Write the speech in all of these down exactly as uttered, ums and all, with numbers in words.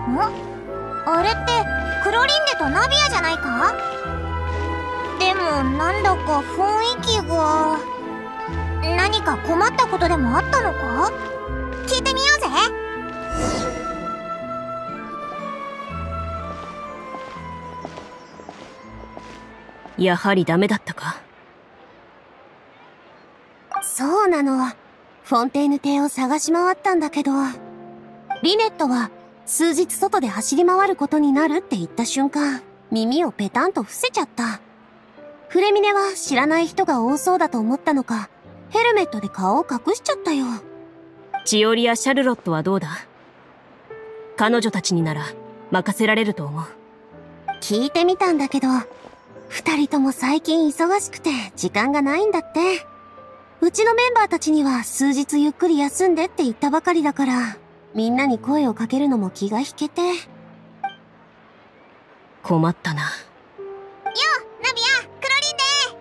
あれってクロリンデとナビアじゃないか？でもなんだか雰囲気が。何か困ったことでもあったのか？聞いてみようぜ。 やはりダメだったか？ そうなの。フォンテーヌ邸を探し回ったんだけど、リネットは数日外で走り回ることになるって言った瞬間、耳をペタンと伏せちゃった。フレミネは知らない人が多そうだと思ったのか、ヘルメットで顔を隠しちゃったよ。 チオリやシャルロットはどうだ？彼女たちになら任せられると思う。 聞いてみたんだけど、二人とも最近忙しくて時間がないんだって。うちのメンバーたちには数日ゆっくり休んでって言ったばかりだから、みんなに声をかけるのも気が引けて。 困ったな。 よう、ナビア、クロリンデ。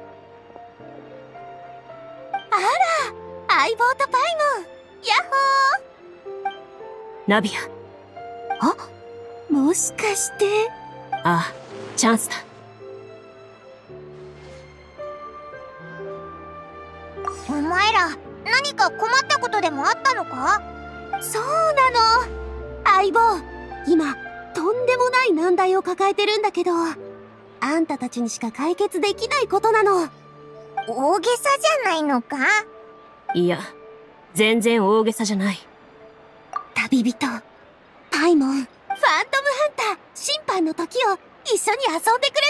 あら、相棒とパイモン、ヤッホー。 ナビア。あ、もしかして。 ああ、チャンスだ。 お前ら、何か困ったことでもあったのか？ そうなの。相棒、今、とんでもない難題を抱えてるんだけど、あんたたちにしか解決できないことなの。 大げさじゃないのか？ いや、全然大げさじゃない。 旅人、パイモン、ファントムハンター、審判の時を一緒に遊んでく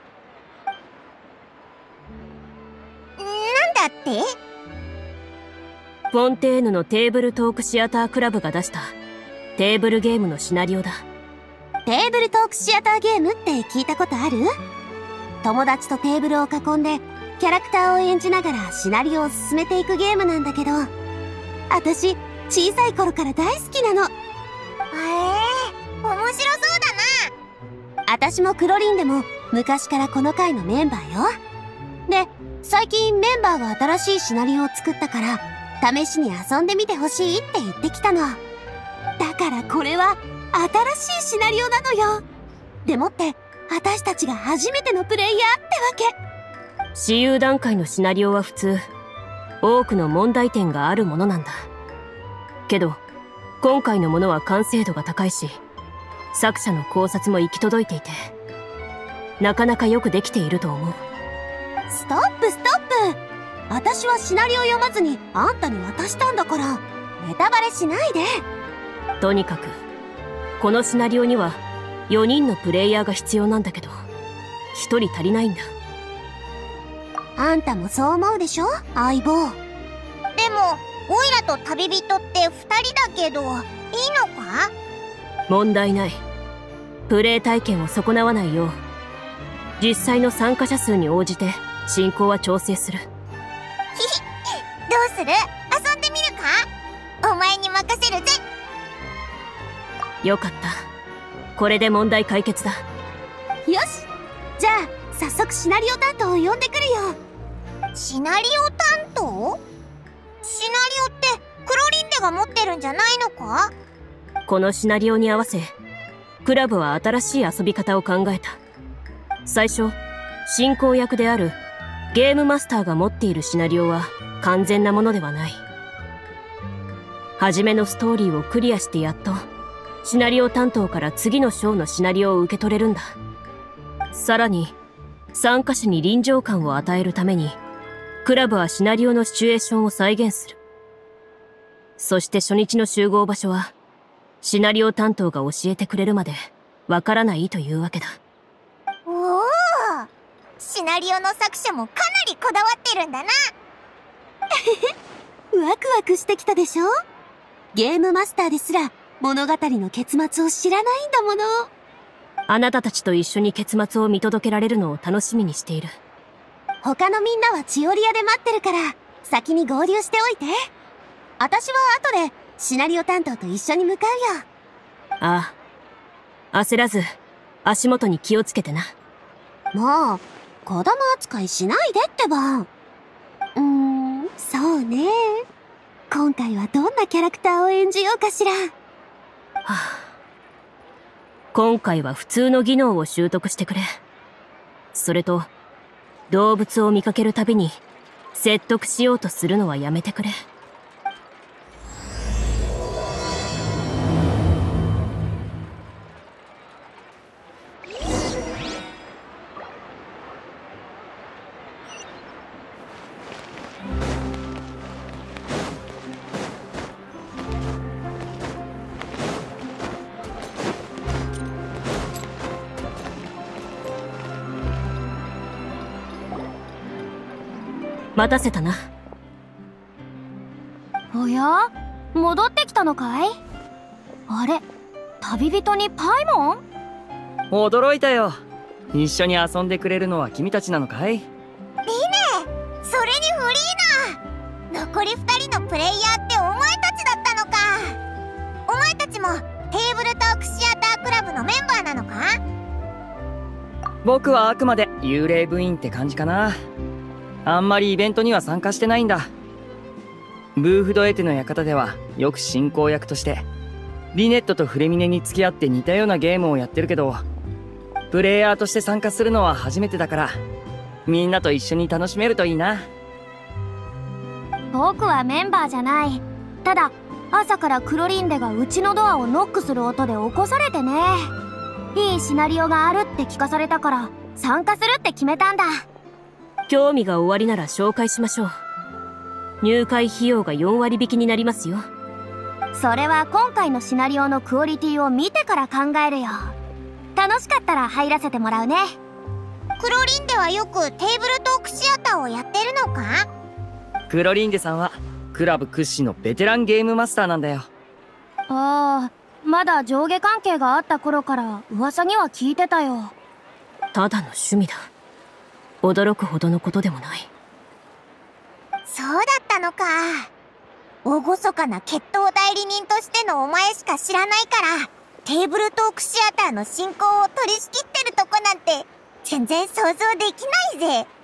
れない？ なんだって？ フォンテーヌのテーブルトークシアタークラブが出したテーブルゲームのシナリオだ。 テーブルトークシアターゲームって聞いたことある？友達とテーブルを囲んでキャラクターを演じながらシナリオを進めていくゲームなんだけど、私小さい頃から大好きなの。 へえ、面白そうだな。 私もクロリンでも昔からこの回のメンバーよ。で、最近メンバーが新しいシナリオを作ったから試しに遊んでみてほしいって言ってきたの。だからこれは新しいシナリオなのよ。でもって私たちが初めてのプレイヤーってわけ。 私有段階のシナリオは普通多くの問題点があるものなんだけど、今回のものは完成度が高いし作者の考察も行き届いていて、なかなかよくできていると思う。 ストップストップ。私はシナリオ読まずにあんたに渡したんだから、ネタバレしないで。 とにかくこのシナリオにはよにんのプレイヤーが必要なんだけど、ひとり足りないんだ。 あんたもそう思うでしょ、相棒。 でもオイラと旅人ってふたりだけどいいのか？ 問題ない。プレイ体験を損なわないよう実際の参加者数に応じて進行は調整する。 ひひ、どうする？遊んでみるか？お前に任せるぜ。 よかった。これで問題解決だ。 よし、じゃあ早速シナリオ担当を呼んでくるよ。 シナリオ担当？シナリオってクロリンデが持ってるんじゃないのか？ このシナリオに合わせクラブは新しい遊び方を考えた。最初進行役であるゲームマスターが持っているシナリオは完全なものではない。初めのストーリーをクリアしてやっとシナリオ担当から次の章のシナリオを受け取れるんだ。さらに参加者に臨場感を与えるためにクラブはシナリオのシチュエーションを再現する。そして初日の集合場所はシナリオ担当が教えてくれるまでわからないというわけだ。 おお、シナリオの作者もかなりこだわってるんだな。 ワクワクしてきたでしょ？ゲームマスターですら物語の結末を知らないんだもの。 あなたたちと一緒に結末を見届けられるのを楽しみにしている。 他のみんなはチオリアで待ってるから先に合流しておいて。私は後でシナリオ担当と一緒に向かうよ。 ああ、焦らず足元に気をつけてな。 もう子供扱いしないでってば。うーん、そうね。今回はどんなキャラクターを演じようかしら。はあ、 今回は普通の技能を習得してくれ。それと、動物を見かけるたびに説得しようとするのはやめてくれ。待たせたな。 おや？戻ってきたのかい？あれ？旅人にパイモン？ 驚いたよ。一緒に遊んでくれるのは君たちなのかい？ リネ、それにフリーナ、残りふたりのプレイヤーってお前たちだったのか。お前たちもテーブルトークシアタークラブのメンバーなのか？ 僕はあくまで幽霊部員って感じかな。あんまりイベントには参加してないんだ。ブーフドエテの館ではよく進行役としてリネットとフレミネに付き合って似たようなゲームをやってるけど、プレイヤーとして参加するのは初めてだから、みんなと一緒に楽しめるといいな。 僕はメンバーじゃない。ただ朝からクロリンデがうちのドアをノックする音で起こされてね。いいシナリオがあるって聞かされたから参加するって決めたんだ。 興味がおありなら紹介しましょう。入会費用がよんわり引きになりますよ。 それは今回のシナリオのクオリティを見てから考えるよ。楽しかったら入らせてもらうね。 クロリンデはよくテーブルトークシアターをやってるのか？ クロリンデさんはクラブ屈指のベテランゲームマスターなんだよ。 ああ、まだ上下関係があった頃から噂には聞いてたよ。 ただの趣味だ。驚くほどのことでもない。 そうだったのか。厳かな決闘代理人としてのお前しか知らないから、テーブルトークシアターの進行を取り仕切ってるとこなんて全然想像できないぜ。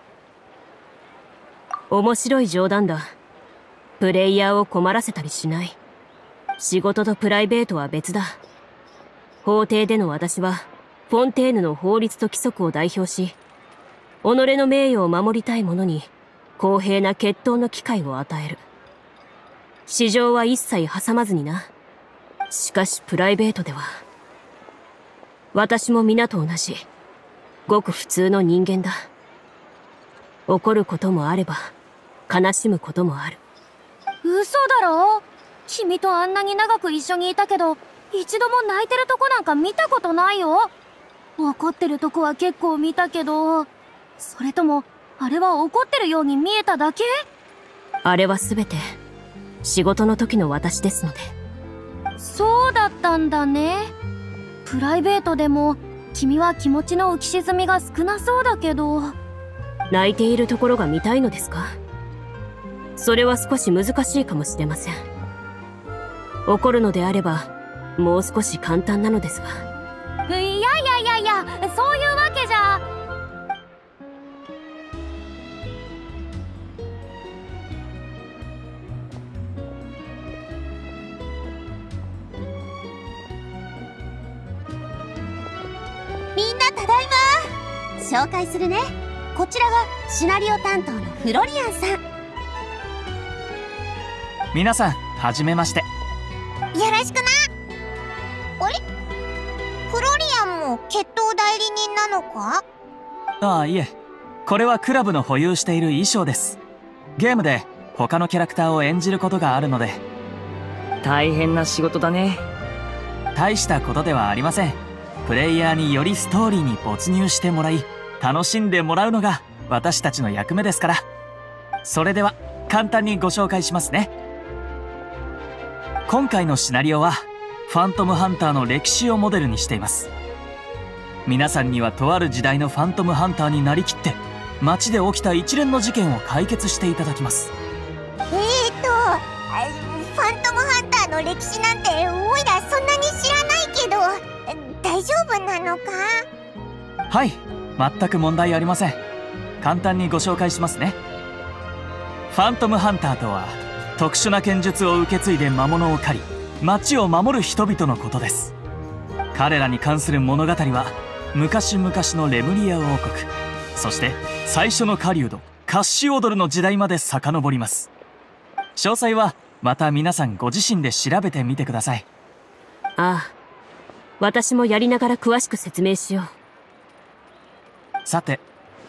面白い冗談だ。プレイヤーを困らせたりしない。仕事とプライベートは別だ。法廷での私はフォンテーヌの法律と規則を代表し、己の名誉を守りたい者に公平な決闘の機会を与える。市場は一切挟まずにな。しかしプライベートでは、私も皆と同じ、ごく普通の人間だ。怒ることもあれば、悲しむこともある。 嘘だろ？君とあんなに長く一緒にいたけど、一度も泣いてるとこなんか見たことないよ。怒ってるとこは結構見たけど、それとも、あれは怒ってるように見えただけ？ あれはすべて、仕事の時の私ですので。 そうだったんだね。プライベートでも、君は気持ちの浮き沈みが少なそうだけど。 泣いているところが見たいのですか？それは少し難しいかもしれません。怒るのであれば、もう少し簡単なのですが。 いやいやいやいや、そういうわけじゃ。 みんなただいま。 紹介するね。こちらがシナリオ担当のフロリアンさん。 皆さん、はじめまして。 よろしくな。あれ？フロリアンも決闘代理人なのか？ ああ、いえ。これはクラブの保有している衣装です。ゲームで他のキャラクターを演じることがあるので。 大変な仕事だね。 大したことではありません。プレイヤーによりストーリーに没入してもらい、楽しんでもらうのが私たちの役目ですから。それでは簡単にご紹介しますね。今回のシナリオはファントムハンターの歴史をモデルにしています。皆さんにはとある時代のファントムハンターになりきって街で起きた一連の事件を解決していただきます。 えーとファントムハンターの歴史なんておいらそんなに知らないけど、大丈夫なのか？ はい、全く問題ありません。簡単にご紹介しますね。ファントムハンターとは特殊な剣術を受け継いで魔物を狩り、街を守る人々のことです。 彼らに関する物語は昔々のレムリア王国、そして最初の狩人カッシュオドルの時代まで遡ります。詳細はまた皆さんご自身で調べてみてください。 ああ、私もやりながら詳しく説明しよう。 さて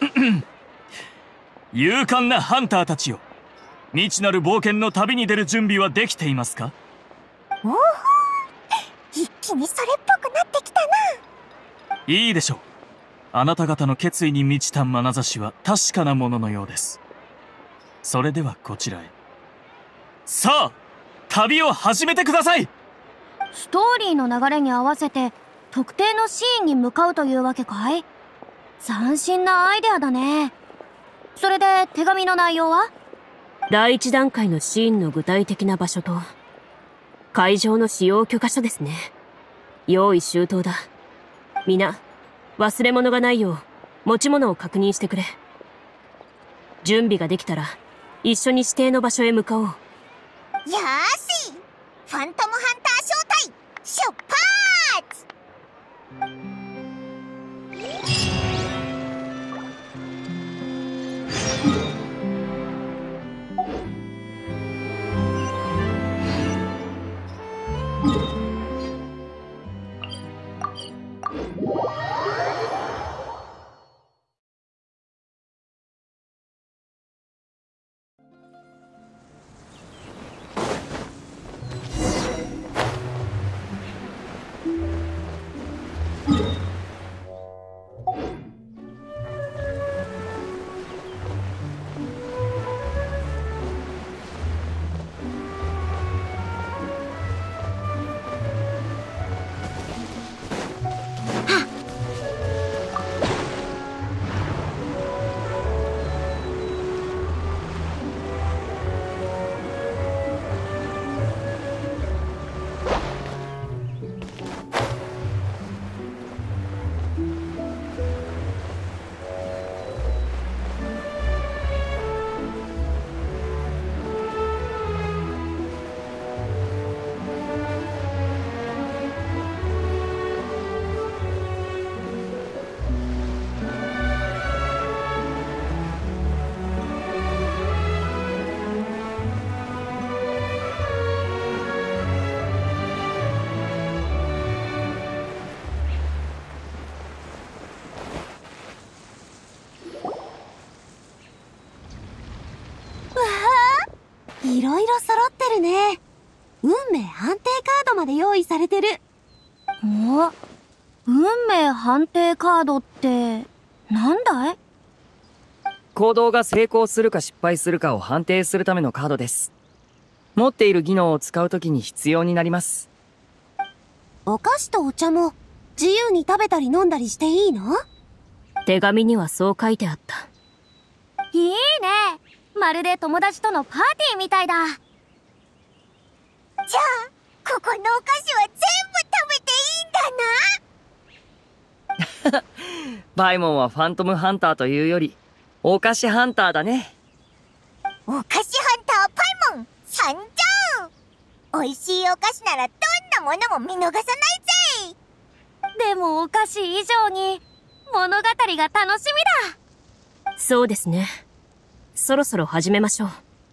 勇敢なハンターたちよ、未知なる冒険の旅に出る準備はできていますか？ おお、一気にそれっぽくなってきたな。 いいでしょう。あなた方の決意に満ちた眼差しは確かなもののようです。それではこちらへ。さあ、旅を始めてください。 ストーリーの流れに合わせて特定のシーンに向かうというわけかい？斬新なアイデアだね。それで手紙の内容は？ 第一段階のシーンの具体的な場所と会場の使用許可書ですね。用意周到だ。みな、忘れ物がないよう持ち物を確認してくれ。準備ができたら一緒に指定の場所へ向かおう。 よーし、ファントムハンター招待出発！ いろいろ揃ってるね。運命判定カードまで用意されてる。お、運命判定カードってなんだい？ 行動が成功するか失敗するかを判定するためのカードです。持っている技能を使うときに必要になります。 お菓子とお茶も自由に食べたり飲んだりしていいの？ 手紙にはそう書いてあった。 いいね。まるで友達とのパーティーみたいだ。じゃあ、ここのお菓子は全部食べていいんだな。 バイモンはファントムハンターというよりお菓子ハンターだね。 お菓子ハンターパイモン参上。美味しいお菓子ならどんなものも見逃さないぜ。 でもお菓子以上に物語が楽しみだ。 そうですね。そろそろ始めましょう。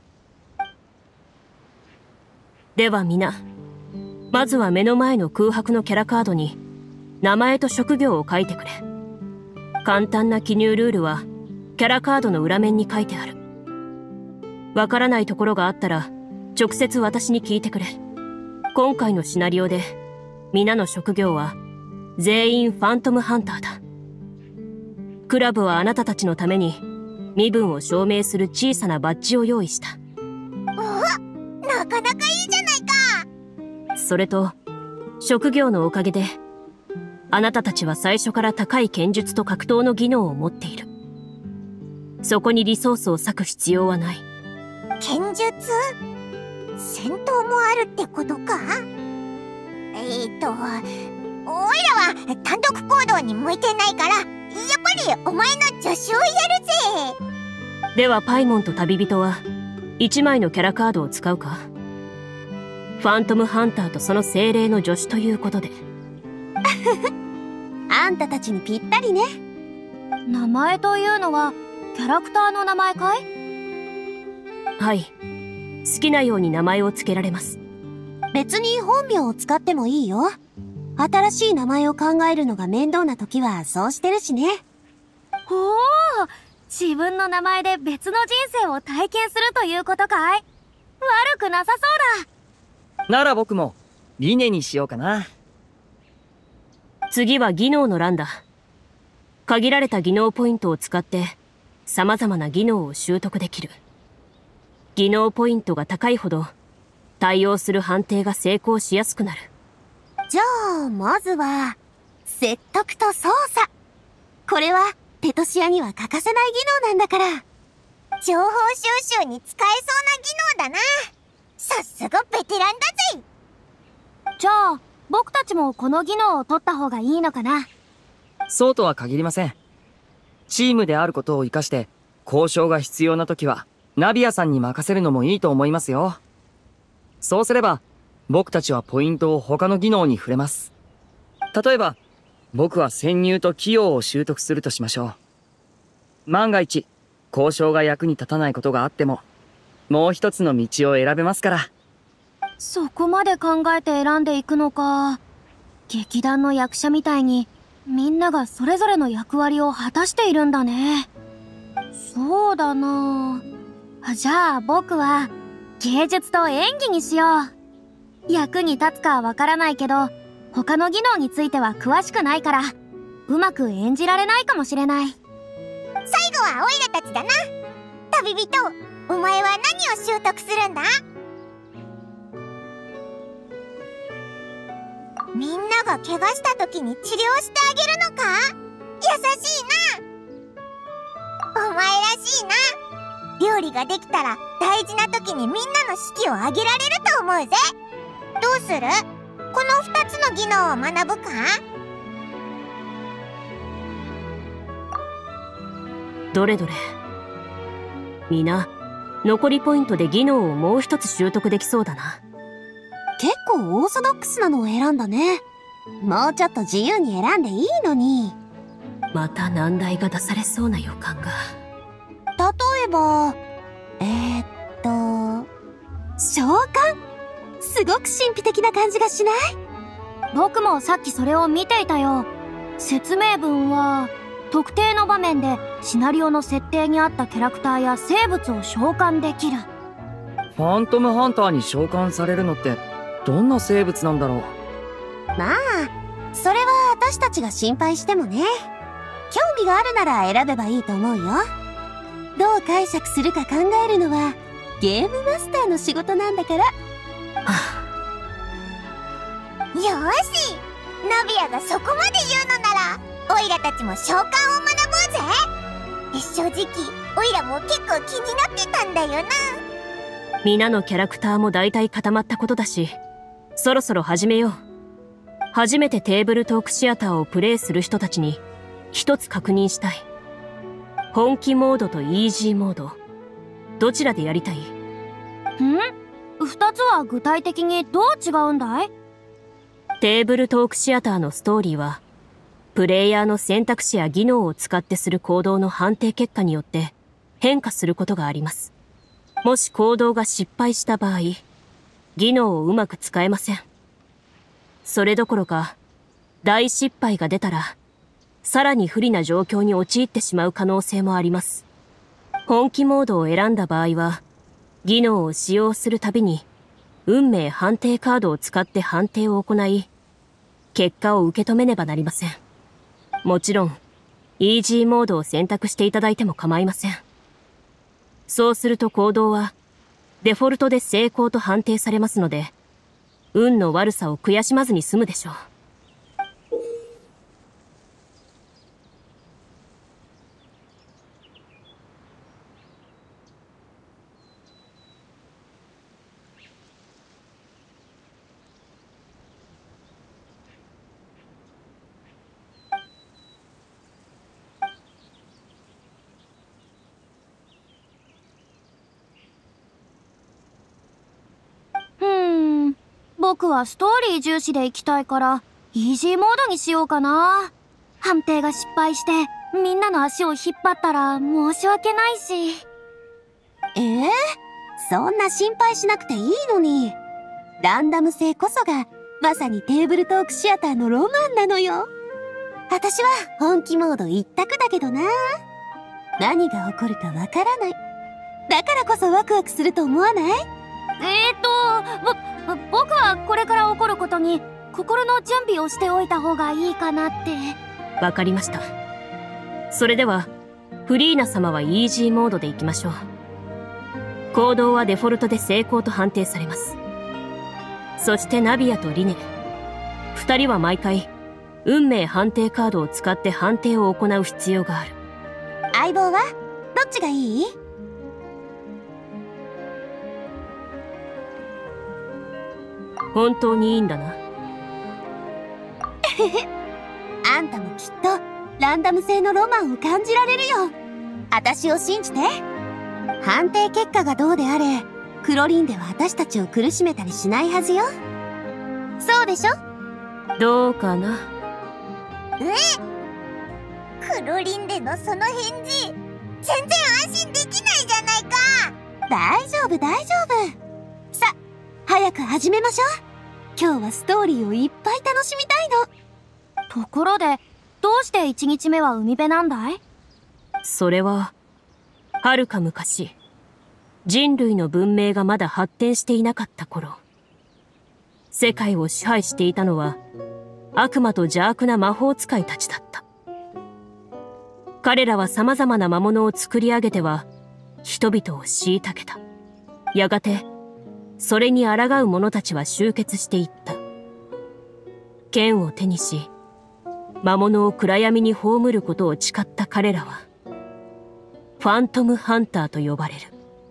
では皆、まずは目の前の空白のキャラカードに名前と職業を書いてくれ。簡単な記入ルールはキャラカードの裏面に書いてある。わからないところがあったら直接私に聞いてくれ。今回のシナリオで皆の職業は全員ファントムハンターだ。クラブはあなたたちのために身分を証明する小さなバッジを用意した。 お、なかなかいいじゃないか。 それと職業のおかげであなたたちは最初から高い剣術と格闘の技能を持っている。そこにリソースを割く必要はない。 剣術？戦闘もあるってことか？えーと、おいらは単独行動に向いてないから、やっぱりお前の助手をやるぜ。 ではパイモンと旅人はいちまいのキャラカードを使うか？ファントムハンターとその精霊の助手ということで。 あんたたちにぴったりね。 名前というのはキャラクターの名前かい？ はい。好きなように名前を付けられます。 別に本名を使ってもいいよ。新しい名前を考えるのが面倒な時はそうしてるしね。 ほう、自分の名前で別の人生を体験するということかい？悪くなさそうだ。 なら僕もリネにしようかな。 次は技能の欄だ。限られた技能ポイントを使って様々な技能を習得できる。技能ポイントが高いほど対応する判定が成功しやすくなる。 じゃあ、まずは、説得と操作。これは、ペトシアには欠かせない技能なんだから。 情報収集に使えそうな技能だな。さすがベテランだぜ。じゃあ、僕たちもこの技能を取った方がいいのかな？ そうとは限りません。チームであることを生かして交渉が必要な時はナビアさんに任せるのもいいと思いますよ。そうすれば僕たちはポイントを他の技能に触れます。例えば僕は潜入と器用を習得するとしましょう。万が一交渉が役に立たないことがあってももう一つの道を選べますから。 そこまで考えて選んでいくのか。劇団の役者みたいにみんながそれぞれの役割を果たしているんだね。そうだなあ。じゃあ僕は芸術と演技にしよう。役に立つかはわからないけど他の技能については詳しくないからうまく演じられないかもしれない。最後はオイラたちだな。旅人、お前は何を習得するんだ？みんなが怪我した時に治療してあげるのか？優しいな。お前らしいな。料理ができたら大事な時にみんなの士気を上げられると思うぜ。どうする？この二つの技能を学ぶか？ どれどれ。皆、残りポイントで技能をもう一つ習得できそうだな。 結構オーソドックスなのを選んだね。もうちょっと自由に選んでいいのに。 また難題が出されそうな予感が。 例えば、えー、っと、召喚？すごく神秘的な感じがしない？ 僕もさっきそれを見ていたよ。説明文は、特定の場面でシナリオの設定に合ったキャラクターや生物を召喚できる。 ファントムハンターに召喚されるのってどんな生物なんだろう。 まあ、それは私たちが心配してもね。興味があるなら選べばいいと思うよ。どう解釈するか考えるのはゲームマスターの仕事なんだから。はあ、よーし、ナビアがそこまで言うのならオイラたちも召喚を学ぼうぜ。正直オイラも結構気になってたんだよな。 皆のキャラクターも大体固まったことだし、そろそろ始めよう。初めてテーブルトークシアターをプレイする人たちに一つ確認したい。本気モードとイージーモード、どちらでやりたい？ん？ 二つは具体的にどう違うんだい？ テーブルトークシアターのストーリーは、プレイヤーの選択肢や技能を使ってする行動の判定結果によって変化することがあります。もし行動が失敗した場合、技能をうまく使えません。それどころか、大失敗が出たら、さらに不利な状況に陥ってしまう可能性もあります。本気モードを選んだ場合は、技能を使用するたびに、運命判定カードを使って判定を行い、結果を受け止めねばなりません。もちろん、イージーモードを選択していただいても構いません。そうすると行動は、デフォルトで成功と判定されますので、運の悪さを悔しまずに済むでしょう。 僕はストーリー重視で行きたいからイージーモードにしようかな。判定が失敗してみんなの足を引っ張ったら申し訳ないし。えー、そんな心配しなくていいのに。ランダム性こそがまさにテーブルトークシアターのロマンなのよ。私は本気モード一択だけどな。何が起こるかわからない。だからこそワクワクすると思わない？えーと、ぼ、僕はこれから起こることに心の準備をしておいた方がいいかなって。 わかりました。それでは、フリーナ様はイージーモードでいきましょう。行動はデフォルトで成功と判定されます。そしてナビアとリネ、二人は毎回、運命判定カードを使って判定を行う必要がある。 相棒はどっちがいい？ 本当にいいんだな。 あんたもきっとランダム性のロマンを感じられるよ。私を信じて。判定結果がどうであれ、クロリンでは私たちを苦しめたりしないはずよ。そうでしょ？ どうかな。 クロリンでのその返事、全然安心できないじゃないか。 大丈夫大丈夫。さ、早く始めましょう。今日はストーリーをいっぱい楽しみたいの。ところで、どうして一日目は海辺なんだい？ それは、遥か昔、人類の文明がまだ発展していなかった頃、世界を支配していたのは、悪魔と邪悪な魔法使いたちだった。彼らは様々な魔物を作り上げては、人々を虐げた。やがて、それに抗う者たちは集結していった。剣を手にし、魔物を暗闇に葬ることを誓った彼らは、ファントムハンターと呼ばれる。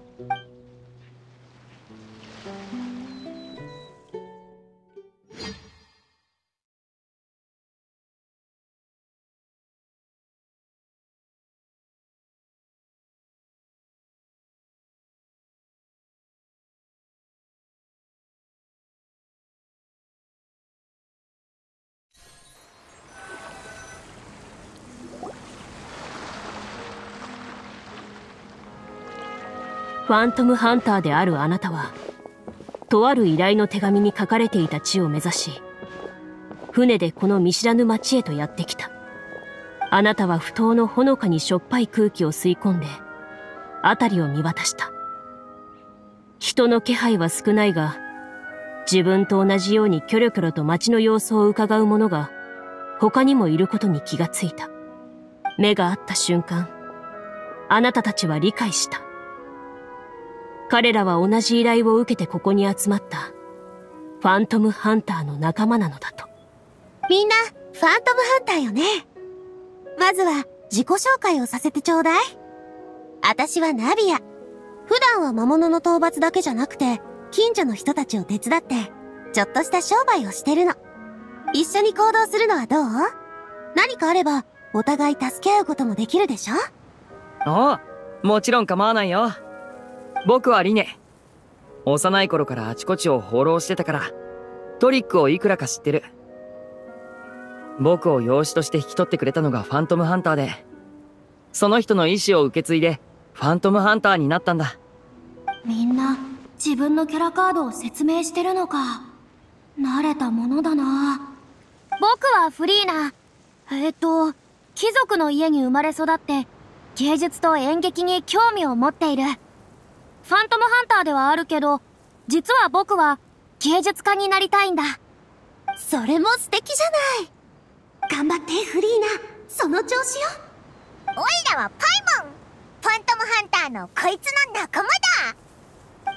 ファントムハンターであるあなたは、とある依頼の手紙に書かれていた地を目指し、船でこの見知らぬ町へとやってきた。あなたは埠頭のほのかにしょっぱい空気を吸い込んで、辺りを見渡した。人の気配は少ないが、自分と同じようにキョロキョロと町の様子を伺う者が、他にもいることに気がついた。目が合った瞬間、あなたたちは理解した。彼らは同じ依頼を受けてここに集まったファントムハンターの仲間なのだと。 みんなファントムハンターよね。まずは自己紹介をさせてちょうだい。私はナビア。普段は魔物の討伐だけじゃなくて近所の人たちを手伝ってちょっとした商売をしてるの。一緒に行動するのはどう？何かあればお互い助け合うこともできるでしょ？ ああ、もちろん構わないよ。僕はリネ。幼い頃からあちこちを放浪してたから、トリックをいくらか知ってる。僕を養子として引き取ってくれたのがファントムハンターで、その人の意志を受け継いで、ファントムハンターになったんだ。 みんな、自分のキャラカードを説明してるのか。慣れたものだな。僕はフリーナ。えっと、貴族の家に生まれ育って、芸術と演劇に興味を持っている。ファントムハンターではあるけど、実は僕は芸術家になりたいんだ。それも素敵じゃない。頑張ってフリーナ、その調子よ。 おいらはパイモン、ファントムハンターのこいつの仲間だ。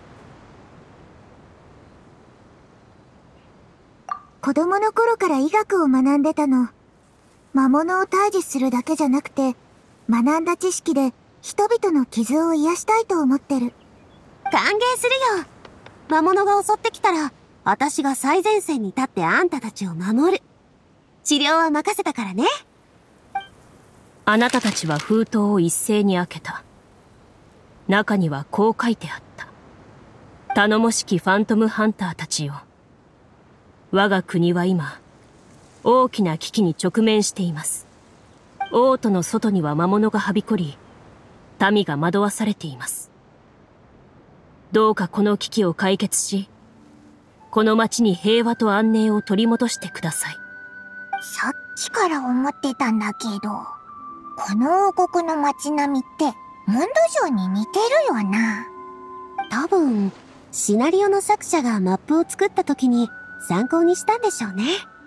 子供の頃から医学を学んでたの。魔物を退治するだけじゃなくて、学んだ知識で人々の傷を癒したいと思ってる。 歓迎するよ。魔物が襲ってきたら、私が最前線に立ってあんたたちを守る。治療は任せたからね。 あなたたちは封筒を一斉に開けた。中にはこう書いてあった。頼もしきファントムハンターたちよ。我が国は今、 大きな危機に直面しています。王都の外には魔物がはびこり、民が惑わされています。どうかこの危機を解決し、この町に平和と安寧を取り戻してください。 さっきから思ってたんだけど、この王国の街並みってモンド城に似てるよな。 多分、シナリオの作者がマップを作った時に参考にしたんでしょうね。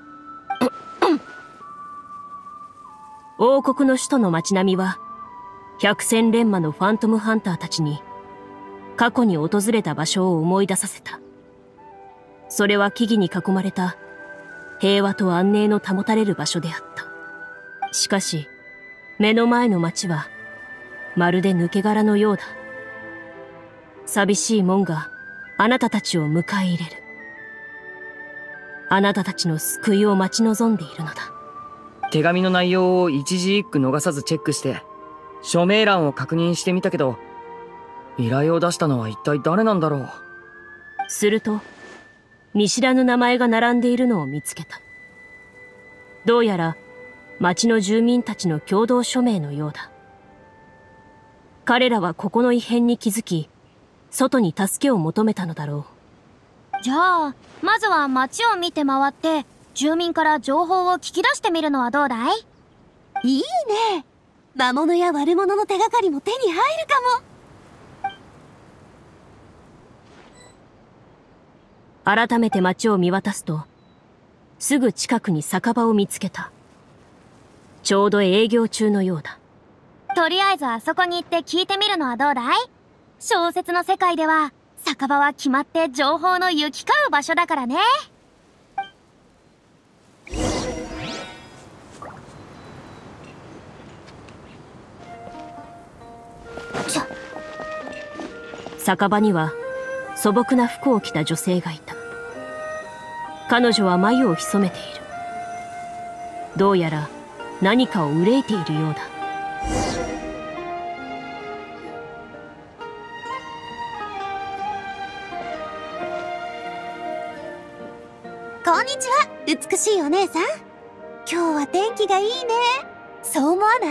王国の首都の街並みは、百戦錬磨のファントムハンターたちに、過去に訪れた場所を思い出させた。それは木々に囲まれた、平和と安寧の保たれる場所であった。しかし、目の前の街は、まるで抜け殻のようだ。寂しい門があなたたちを迎え入れる。あなたたちの救いを待ち望んでいるのだ。 手紙の内容を一字一句逃さずチェックして、署名欄を確認してみたけど、依頼を出したのは一体誰なんだろう。 すると、見知らぬ名前が並んでいるのを見つけた。どうやら、町の住民たちの共同署名のようだ。彼らはここの異変に気づき、外に助けを求めたのだろう。じゃあ、まずは町を見て回って、住民から情報を聞き出してみるのはどうだい？ いいね。魔物や悪者の手がかりも手に入るかも。改めて町を見渡すと、すぐ近くに酒場を見つけた。ちょうど営業中のようだ。 とりあえずあそこに行って聞いてみるのはどうだい？小説の世界では、酒場は決まって情報の行き交う場所だからね。 ちょ。 酒場には素朴な服を着た女性がいた。彼女は眉を潜めている。どうやら何かを憂いているようだ。 こんにちは、美しいお姉さん。今日は天気がいいね。そう思わない？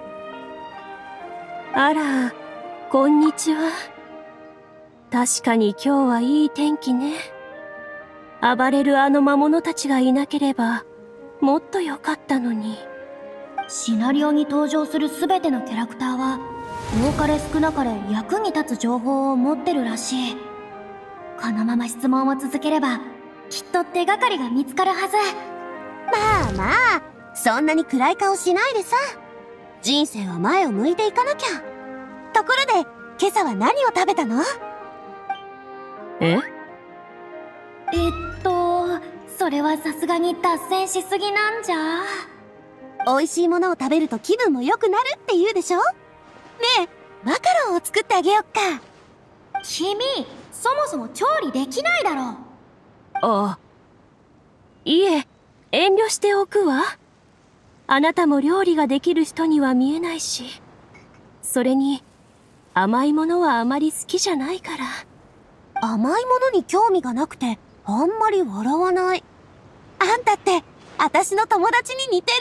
あら、こんにちは。確かに今日はいい天気ね。暴れるあの魔物たちがいなければ、もっと良かったのに。 シナリオに登場するすべてのキャラクターは、多かれ少なかれ役に立つ情報を持ってるらしい。このまま質問を続ければ、きっと手がかりが見つかるはず。 まあまあ、そんなに暗い顔しないでさ。人生は前を向いていかなきゃ。ところで、今朝は何を食べたの？ え？ えっと、それはさすがに脱線しすぎなんじゃ。 美味しいものを食べると気分も良くなるって言うでしょ？ねえ、マカロンを作ってあげよっか。 君、そもそも調理できないだろう。 ああ。いえ、遠慮しておくわ。あなたも料理ができる人には見えないし。それに、甘いものはあまり好きじゃないから。 甘いものに興味がなくて、あんまり笑わない。あんたって、私の友達に似てる。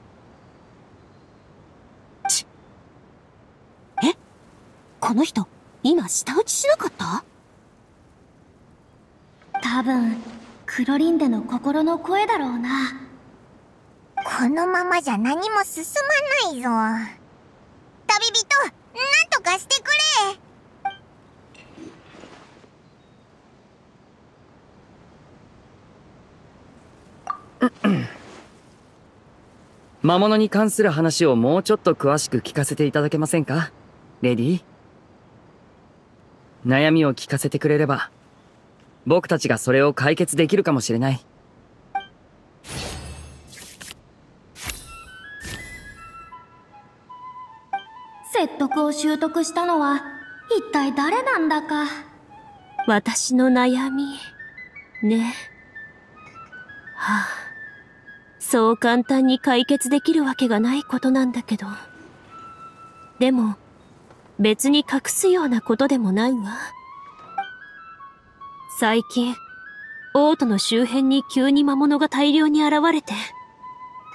ち。え？この人、今舌打ちしなかった？ 多分、クロリンデの心の声だろうな。 このままじゃ何も進まないぞ。旅人、なんとかしてくれ。 魔物に関する話をもうちょっと詳しく聞かせていただけませんか、レディー？悩みを聞かせてくれれば、僕たちがそれを解決できるかもしれない。 説得を習得したのは一体誰なんだか。 私の悩み、ね。はあ、そう簡単に解決できるわけがないことなんだけど。でも、別に隠すようなことでもないわ。最近、王都の周辺に急に魔物が大量に現れて、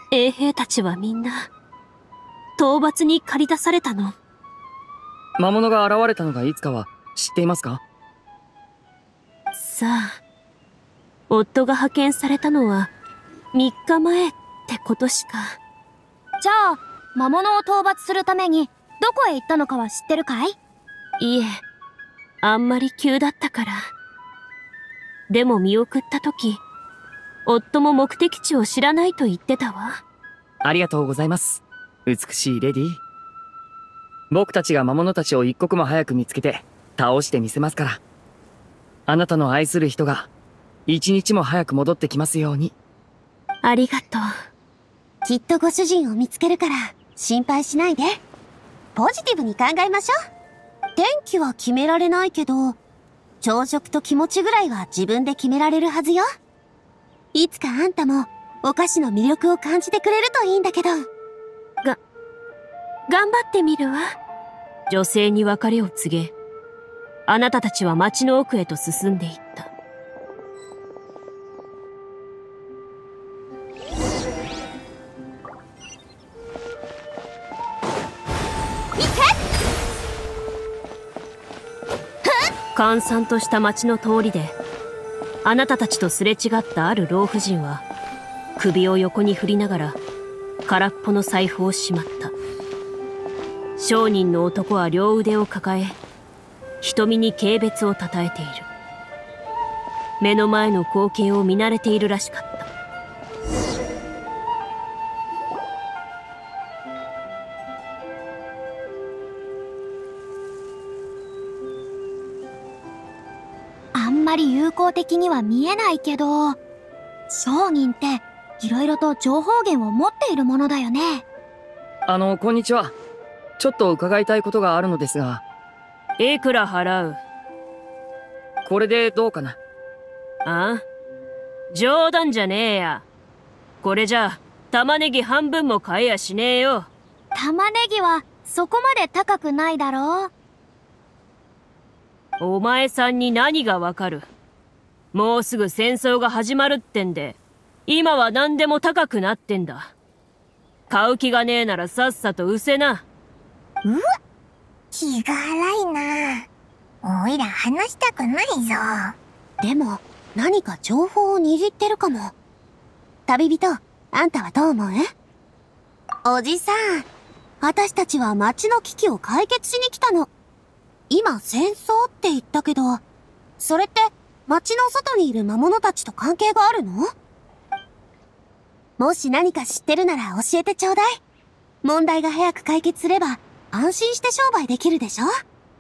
衛兵たちはみんな、討伐に駆り出されたの。 魔物が現れたのがいつかは知っていますか？ さあ、夫が派遣されたのはみっかまえってことしか。 じゃあ、魔物を討伐するために、どこへ行ったのかは知ってるかい？ いえ、あんまり急だったから。でも見送った時、夫も目的地を知らないと言ってたわ。 ありがとうございます。美しいレディー。僕たちが魔物たちを一刻も早く見つけて倒してみせますから。あなたの愛する人が一日も早く戻ってきますように。 ありがとう。 きっとご主人を見つけるから心配しないで。ポジティブに考えましょう。天気は決められないけど、朝食と気持ちぐらいは自分で決められるはずよ。いつかあんたもお菓子の魅力を感じてくれるといいんだけど。 が、頑張ってみるわ。女性に別れを告げ、あなたたちは町の奥へと進んでいった。閑散とした町の通りで、あなたたちとすれ違ったある老婦人は、首を横に振りながら、空っぽの財布をしまった。商人の男は両腕を抱え、瞳に軽蔑をたたえている。目の前の光景を見慣れているらしかった。 あんまり友好的には見えないけど、商人っていろいろと情報源を持っているものだよね。 あの、こんにちは。ちょっと伺いたいことがあるのですが。 いくら払う？ これでどうかな？ あ？冗談じゃねえや。これじゃ玉ねぎ半分も買えやしねえよ。 玉ねぎはそこまで高くないだろう。 お前さんに何がわかる？もうすぐ戦争が始まるってんで、今は何でも高くなってんだ。買う気がねえならさっさと失せな。 うわ、気が荒いな。おいら話したくないぞ。 でも、何か情報を握ってるかも。旅人、あんたはどう思う？おじさん、私たちは町の危機を解決しに来たの。今戦争って言ったけど、それって町の外にいる魔物たちと関係があるの？もし何か知ってるなら教えてちょうだい。問題が早く解決すれば安心して商売できるでしょ？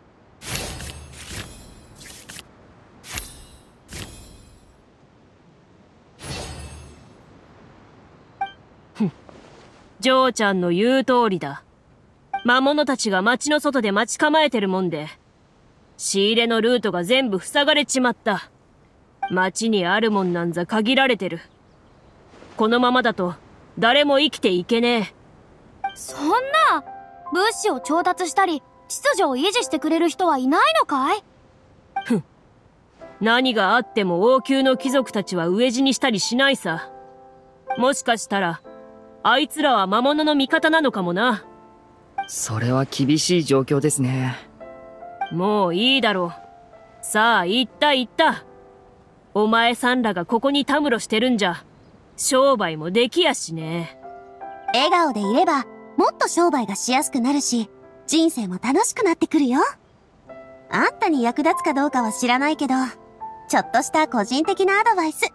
ジョーちゃんの言う通りだ。魔物たちが町の外で待ち構えてるもんで、仕入れのルートが全部塞がれちまった。町にあるもんなんざ限られてる。このままだと誰も生きていけねえ。 そんな、物資を調達したり秩序を維持してくれる人はいないのかい？ ふん。何があっても王宮の貴族たちは飢え死にしたりしないさ。もしかしたらあいつらは魔物の味方なのかもな。 それは厳しい状況ですね。 もういいだろう。さあ、行った行った。お前さんらがここにたむろしてるんじゃ、商売もできやしね。 笑顔でいれば、もっと商売がしやすくなるし、人生も楽しくなってくるよ。あんたに役立つかどうかは知らないけど、ちょっとした個人的なアドバイス。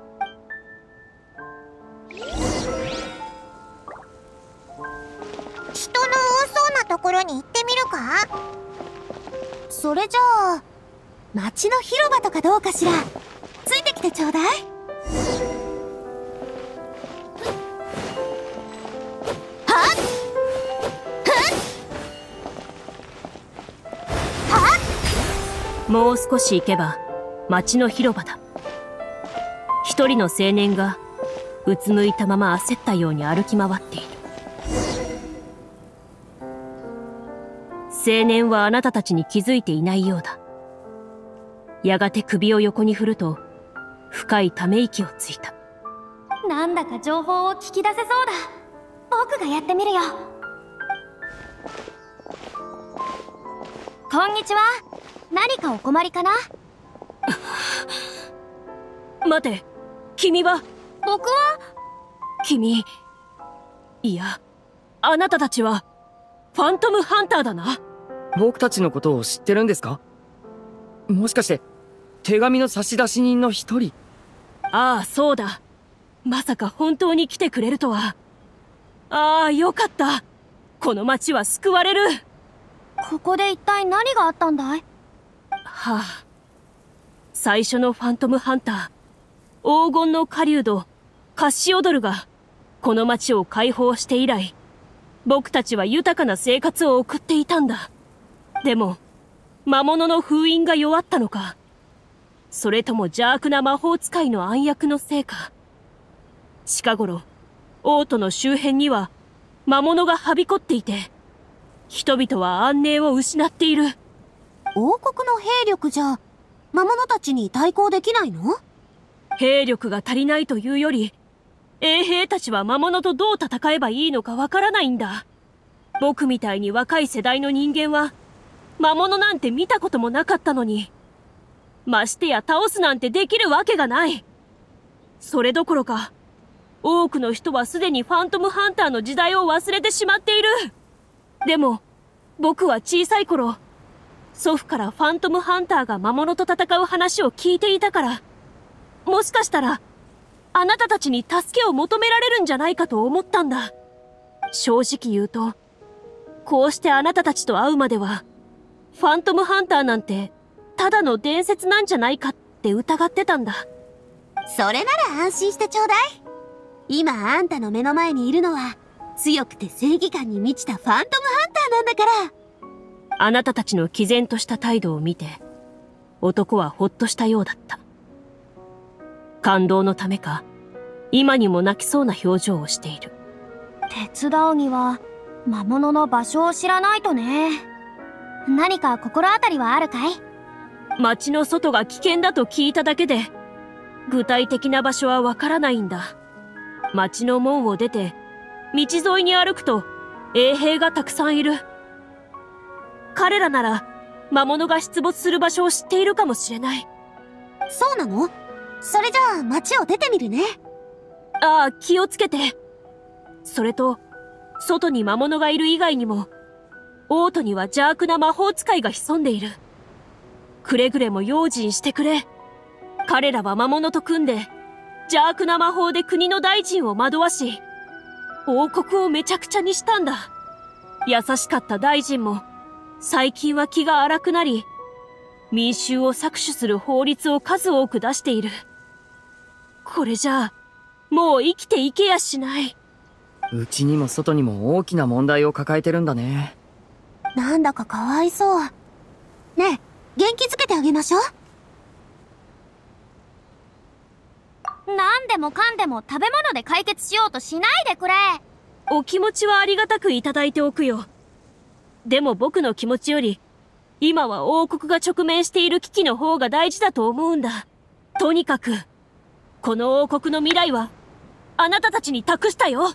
人の多そうなところに行ってみるか？ それじゃあ、街の広場とかどうかしら。ついてきてちょうだい。はっはっもう少し行けば町の広場だ。一人の青年がうつむいたまま焦ったように歩き回っている。青年はあなたたちに気づいていないようだ。やがて首を横に振ると深いため息をついた。 なんだか情報を聞き出せそうだ。僕がやってみるよ。こんにちは。何かお困りかな？ 待て、君は。 僕は君、いや、あなたたちはファントムハンターだな。 僕たちのことを知ってるんですか？もしかして手紙の差出人の一人？ ああ、そうだ。まさか本当に来てくれるとは。ああ、よかった。この町は救われる。 ここで一体何があったんだい？ はあ、最初のファントムハンター、黄金の狩人カッシオドルがこの町を解放して以来、僕たちは豊かな生活を送っていたんだ。でも魔物の封印が弱ったのか、それとも邪悪な魔法使いの暗躍のせいか。近頃王都の周辺には魔物がはびこっていて、人々は安寧を失っている。 王国の兵力じゃ魔物たちに対抗できないの？ 兵力が足りないというより、衛兵たちは魔物とどう戦えばいいのかわからないんだ。僕みたいに若い世代の人間は魔物なんて見たこともなかったのに、ましてや倒すなんてできるわけがない。それどころか、多くの人はすでにファントムハンターの時代を忘れてしまっている。でも僕は小さい頃、祖父からファントムハンターが魔物と戦う話を聞いていたから、もしかしたらあなたたちに助けを求められるんじゃないかと思ったんだ。正直言うと、こうしてあなたたちと会うまでは、ファントムハンターなんてただの伝説なんじゃないかって疑ってたんだ。 それなら安心してちょうだい。今あんたの目の前にいるのは強くて正義感に満ちたファントムハンターなんだから。 あなたたちの毅然とした態度を見て、男はほっとしたようだった。感動のためか、今にも泣きそうな表情をしている。 手伝うには魔物の場所を知らないとね。何か心当たりはあるかい？ 町の外が危険だと聞いただけで、具体的な場所はわからないんだ。町の門を出て、道沿いに歩くと衛兵がたくさんいる。彼らなら魔物が出没する場所を知っているかもしれない。 そうなの？それじゃあ街を出てみるね。 ああ、気をつけて。それと、外に魔物がいる以外にも、王都には邪悪な魔法使いが潜んでいる。くれぐれも用心してくれ。彼らは魔物と組んで、邪悪な魔法で国の大臣を惑わし、王国をめちゃくちゃにしたんだ。優しかった大臣も、最近は気が荒くなり、民衆を搾取する法律を数多く出している。これじゃあ、もう生きていけやしない。 うちにも外にも大きな問題を抱えてるんだね。 なんだかかわいそう。ねえ、元気づけてあげましょう。 何でもかんでも食べ物で解決しようとしないでくれ。 お気持ちはありがたくいただいておくよ。でも僕の気持ちより、今は王国が直面している危機の方が大事だと思うんだ。とにかく、この王国の未来は、あなたたちに託したよ。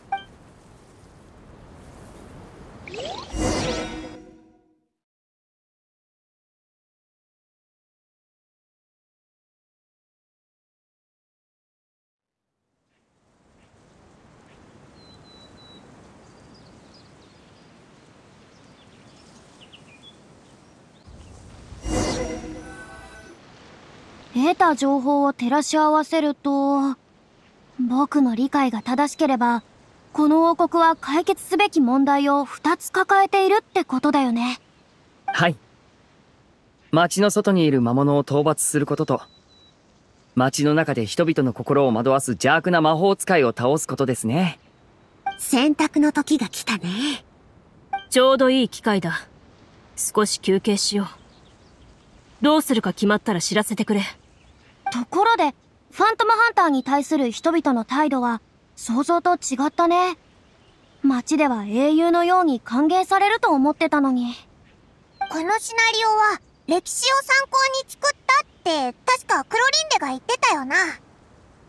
得た情報を照らし合わせると、僕の理解が正しければ、この王国は解決すべき問題を二つ抱えているってことだよね。 はい。町の外にいる魔物を討伐することと、町の中で人々の心を惑わす邪悪な魔法使いを倒すことですね。 選択の時が来たね。 ちょうどいい機会だ。少し休憩しよう。どうするか決まったら知らせてくれ。 ところで、ファントムハンターに対する人々の態度は想像と違ったね。街では英雄のように歓迎されると思ってたのに。 このシナリオは歴史を参考に作ったって確かクロリンデが言ってたよな。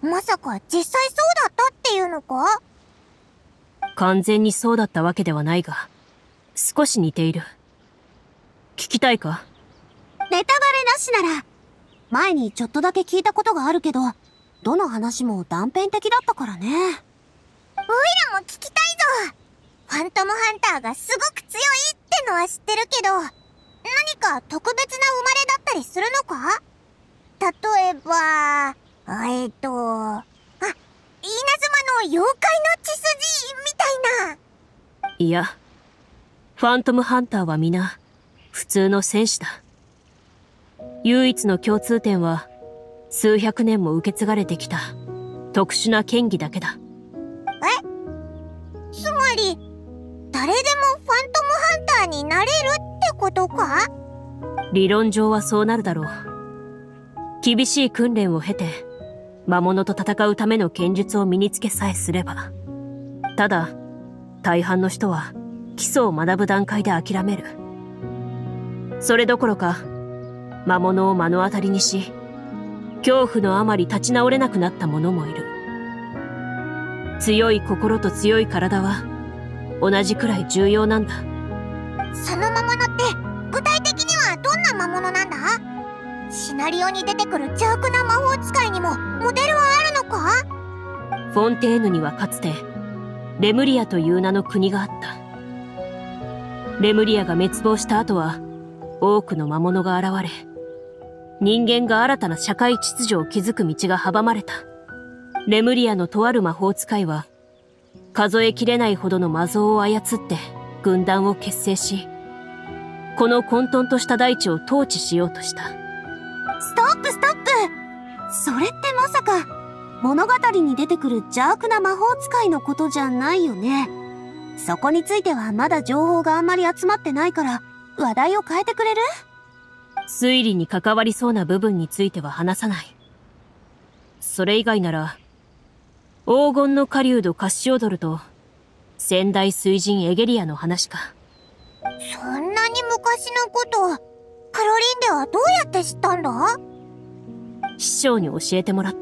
まさか実際そうだったっていうのか？ 完全にそうだったわけではないが、少し似ている。聞きたいか？ ネタバレなしなら、前にちょっとだけ聞いたことがあるけど、どの話も断片的だったからね。 オイラも聞きたいぞ。ファントムハンターがすごく強いってのは知ってるけど、何か特別な生まれだったりするのか？例えば、えっと、あ、稲妻の妖怪の血筋みたいな。 いや、ファントムハンターは皆、普通の戦士だ。唯一の共通点は、数百年も受け継がれてきた、特殊な剣技だけだ。 え？つまり、誰でもファントムハンターになれるってことか？ 理論上はそうなるだろう。厳しい訓練を経て、魔物と戦うための剣術を身につけさえすれば。ただ、大半の人は基礎を学ぶ段階で諦める。それどころか、魔物を目の当たりにし、恐怖のあまり立ち直れなくなった者もいる。強い心と強い体は、同じくらい重要なんだ。 その魔物って具体的にはどんな魔物なんだ？シナリオに出てくる邪悪な魔法使いにもモデルはあるのか？ フォンテーヌにはかつてレムリアという名の国があった。レムリアが滅亡した後は多くの魔物が現れ、人間が新たな社会秩序を築く道が阻まれた。レムリアのとある魔法使いは数えきれないほどの魔像を操って軍団を結成し、この混沌とした大地を統治しようとした。 ストップストップ！それってまさか、物語に出てくる邪悪な魔法使いのことじゃないよね。そこについてはまだ情報があんまり集まってないから、話題を変えてくれる？ 推理に関わりそうな部分については話さない。それ以外なら、黄金の狩人カッシオドルと先代水神エゲリアの話か。 そんなに昔のこと、クロリンではどうやって知ったんだ？ 師匠に教えてもらった。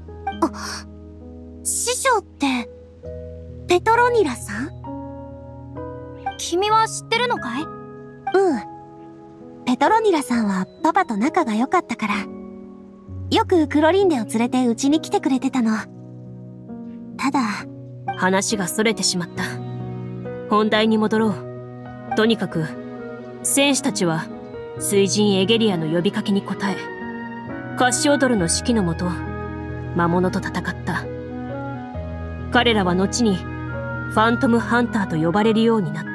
師匠って、ペトロニラさん？ 君は知ってるのかい？ うん。ペトロニラさんはパパと仲が良かったから、よくクロリンデを連れてうちに来てくれてたの。ただ、 話が逸れてしまった。本題に戻ろう。とにかく、戦士たちは水神エゲリアの呼びかけに応え、カッシオドルの指揮のもと、魔物と戦った。彼らは後にファントムハンターと呼ばれるようになった。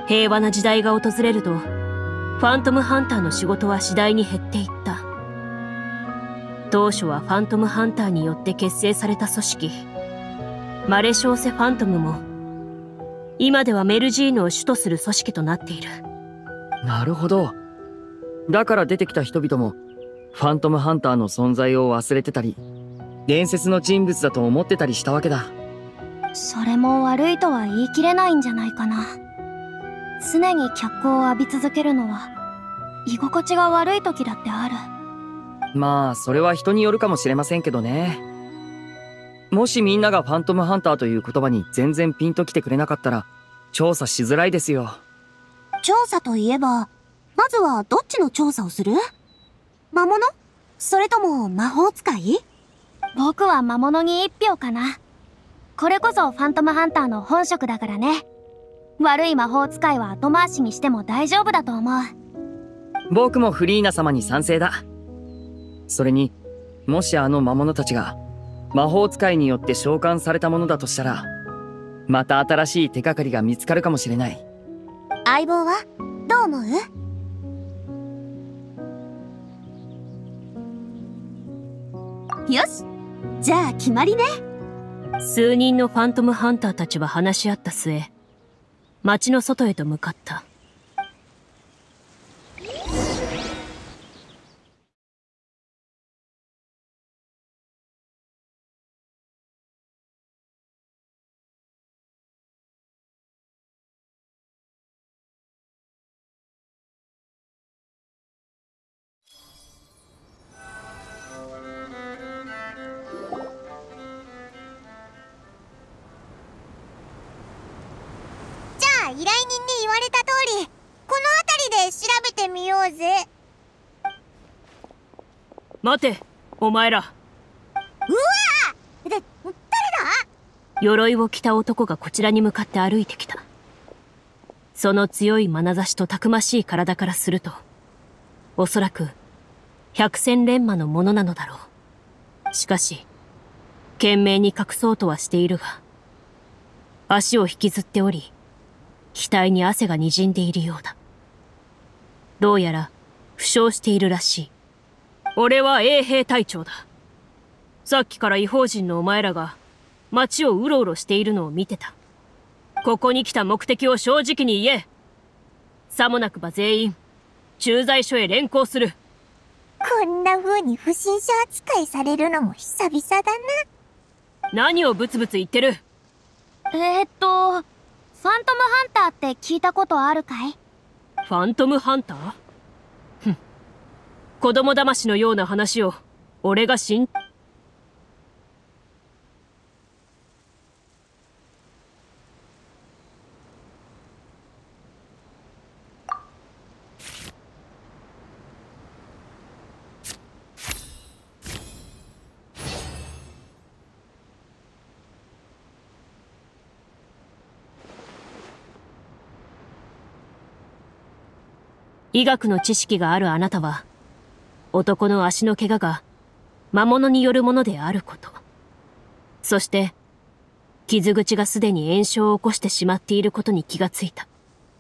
平和な時代が訪れると、ファントムハンターの仕事は次第に減っていった。当初はファントムハンターによって結成された組織、マレショーセ・ファントムも、今ではメルジーヌを主とする組織となっている。 なるほど。だから出てきた人々も、ファントムハンターの存在を忘れてたり、伝説の人物だと思ってたりしたわけだ。 それも悪いとは言い切れないんじゃないかな。常に脚光を浴び続けるのは、居心地が悪い時だってある。 まあ、それは人によるかもしれませんけどね。もしみんながファントムハンターという言葉に全然ピンときてくれなかったら、調査しづらいですよ。 調査といえば、まずはどっちの調査をする？魔物？それとも魔法使い？ 僕は魔物に一票かな。これこそファントムハンターの本職だからね。悪い魔法使いは後回しにしても大丈夫だと思う。 僕もフリーナ様に賛成だ。それに、もしあの魔物たちが魔法使いによって召喚されたものだとしたら、また新しい手がかりが見つかるかもしれない。 相棒はどう思う？よし、じゃあ決まりね。 数人のファントムハンターたちは話し合った末、町の外へと向かった。 依頼人に言われた通り、この辺りで調べてみようぜ。 待て、お前ら。 うわー！で、誰だ？ 鎧を着た男がこちらに向かって歩いてきた。その強い眼差しとたくましい体からすると、おそらく百戦錬磨のものなのだろう。しかし、懸命に隠そうとはしているが、足を引きずっており、額に汗が滲んでいるようだ。どうやら負傷しているらしい。俺は衛兵隊長だ。さっきから異邦人のお前らが街をうろうろしているのを見てた。ここに来た目的を正直に言え。さもなくば全員駐在所へ連行する。 こんな風に不審者扱いされるのも久々だな。 何をブツブツ言ってる？ えー、っと、ファントムハンターって聞いたことあるかい？ ファントムハンター？ふん。子供騙しのような話を俺が信医学の知識があるあなたは、男の足の怪我が魔物によるものであること。そして、傷口がすでに炎症を起こしてしまっていることに気がついた。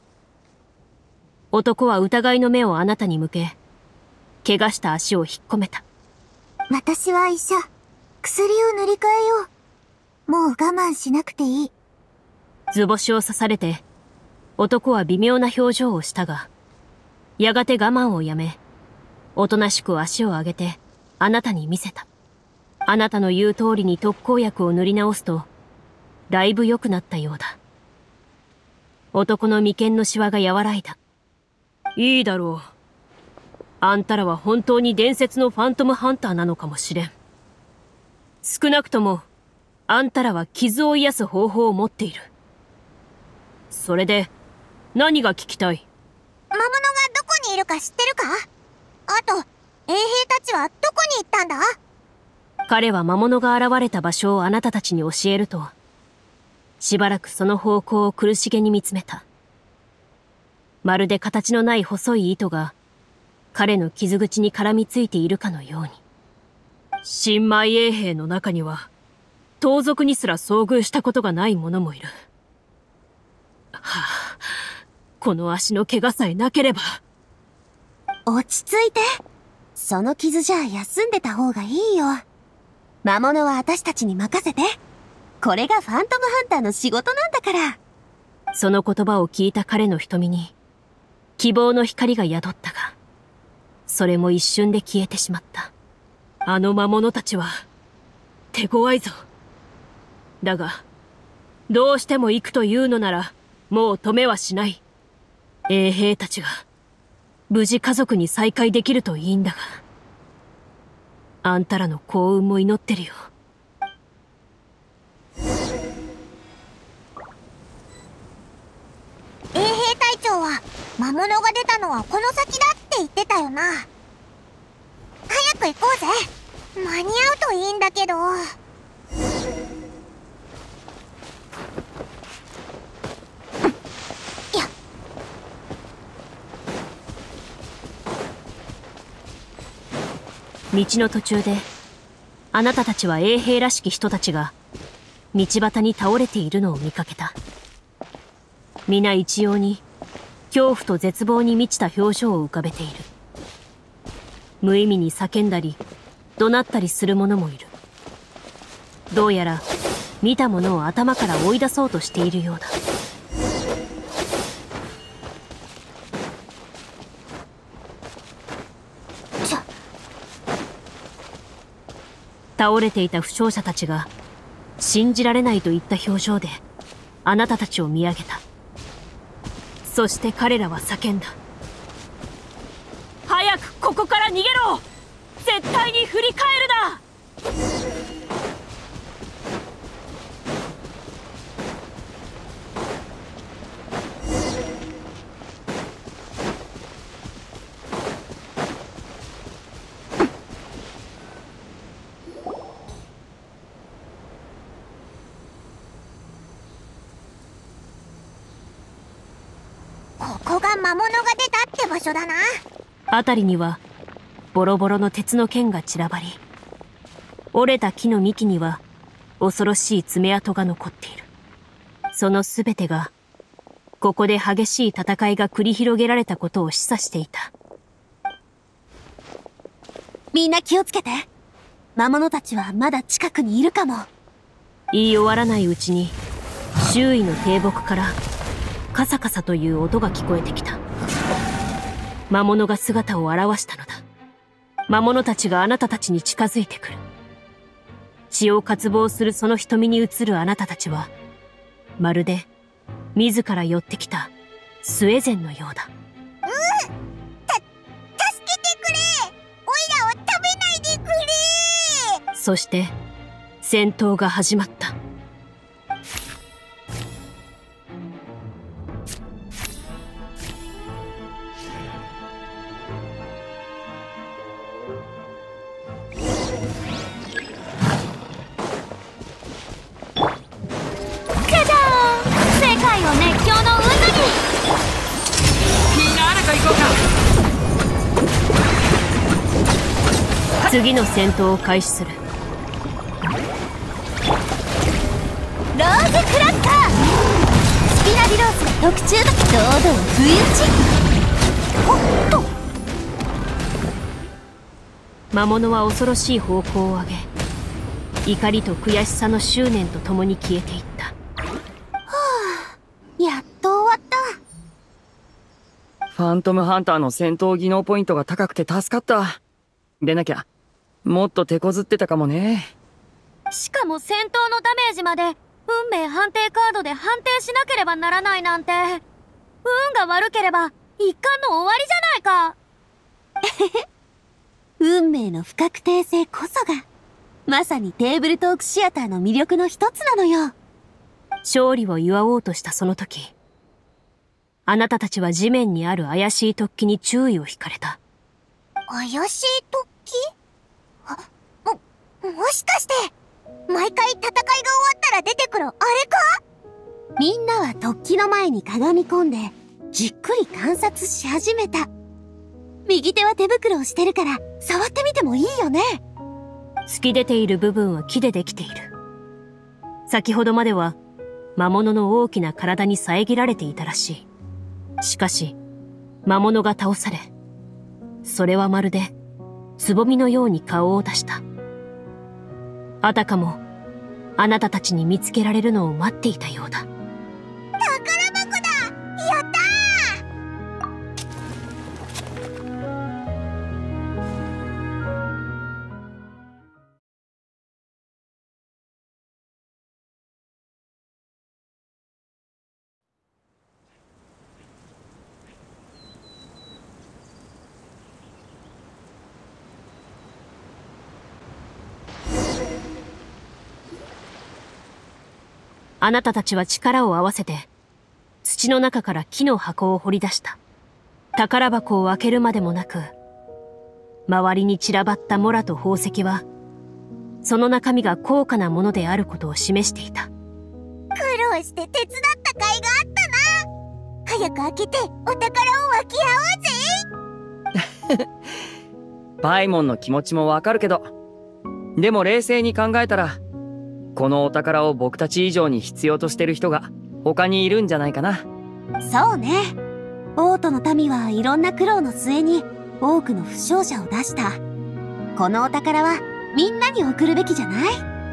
男は疑いの目をあなたに向け、怪我した足を引っ込めた。 私は医者。薬を塗り替えよう。もう我慢しなくていい。 図星を刺されて、男は微妙な表情をしたが、やがて我慢をやめ、おとなしく足を上げて、あなたに見せた。あなたの言う通りに特効薬を塗り直すと、だいぶ良くなったようだ。男の眉間のシワが和らいだ。いいだろう。あんたらは本当に伝説のファントムハンターなのかもしれん。少なくとも、あんたらは傷を癒す方法を持っている。それで、何が聞きたい？ 魔物がどこにいるか知ってるか？あと、衛兵たちはどこに行ったんだ？ 彼は魔物が現れた場所をあなたたちに教えると、しばらくその方向を苦しげに見つめた。まるで形のない細い糸が、彼の傷口に絡みついているかのように。新米衛兵の中には、盗賊にすら遭遇したことがない者もいる。はあ、この足の怪我さえなければ。 落ち着いて。その傷じゃ休んでた方がいいよ。魔物は私たちに任せて。これがファントムハンターの仕事なんだから。 その言葉を聞いた彼の瞳に、希望の光が宿ったが、それも一瞬で消えてしまった。あの魔物たちは、手強いぞ。だが、どうしても行くというのなら、もう止めはしない。衛兵たちが、無事家族に再会できるといいんだが。あんたらの幸運も祈ってるよ。 衛兵隊長は、魔物が出たのはこの先だって言ってたよな。早く行こうぜ。間に合うといいんだけど。 道の途中で、あなたたちは衛兵らしき人たちが、道端に倒れているのを見かけた。皆一様に、恐怖と絶望に満ちた表情を浮かべている。無意味に叫んだり、怒鳴ったりする者もいる。どうやら、見たものを頭から追い出そうとしているようだ。倒れていた負傷者たちが、信じられないといった表情で、あなたたちを見上げた。そして彼らは叫んだ。早くここから逃げろ！絶対に振り返るな！ こが魔物が出たって場所だな。 辺りにはボロボロの鉄の剣が散らばり、折れた木の幹には恐ろしい爪痕が残っている。そのすべてがここで激しい戦いが繰り広げられたことを示唆していた。 みんな気をつけて。魔物たちはまだ近くにいるかも。 言い終わらないうちに周囲の低木からカサカサという音が聞こえてきた。魔物が姿を現したのだ。魔物たちがあなたたちに近づいてくる。血を渇望するその瞳に映るあなたたちは、まるで自ら寄ってきたスウェゼンのようだ。 うん、た、助けてくれ。オイラを食べないでくれ。 そして戦闘が始まった。次の戦闘を開始する。 ローズクラッカー、スピナリロースが特注だ。堂々不意打ち。おっと。 魔物は恐ろしい方向を上げ、怒りと悔しさの執念とともに消えていった。はあ、やっと終わった。 ファントムハンターの戦闘技能ポイントが高くて助かった。でなきゃもっと手こずってたかもね。 しかも戦闘のダメージまで運命判定カードで判定しなければならないなんて、運が悪ければ一巻の終わりじゃないか。 運命の不確定性こそがまさにテーブルトークシアターの魅力の一つなのよ。 勝利を祝おうとしたその時、あなたたちは地面にある怪しい突起に注意を引かれた。 怪しい突起？あ、も、もしかして、毎回戦いが終わったら出てくるあれか？ みんなは突起の前にかがみ込んで、じっくり観察し始めた。右手は手袋をしてるから、触ってみてもいいよね。 突き出ている部分は木でできている。先ほどまでは、魔物の大きな体に遮られていたらしい。しかし、魔物が倒され、それはまるで、つぼみのように顔を出した。あたかも、あなたたちに見つけられるのを待っていたようだ。 宝箱だ！やったあなたたちは力を合わせて、土の中から木の箱を掘り出した。宝箱を開けるまでもなく、周りに散らばったモラと宝石は、その中身が高価なものであることを示していた。 苦労して手伝った甲斐があったな。早く開けてお宝を分け合おうぜ。 パイモンの気持ちもわかるけど、でも冷静に考えたら、このお宝を僕たち以上に必要としてる人が他にいるんじゃないかな。 そうね。王都の民はいろんな苦労の末に多くの負傷者を出した。このお宝はみんなに送るべきじゃない？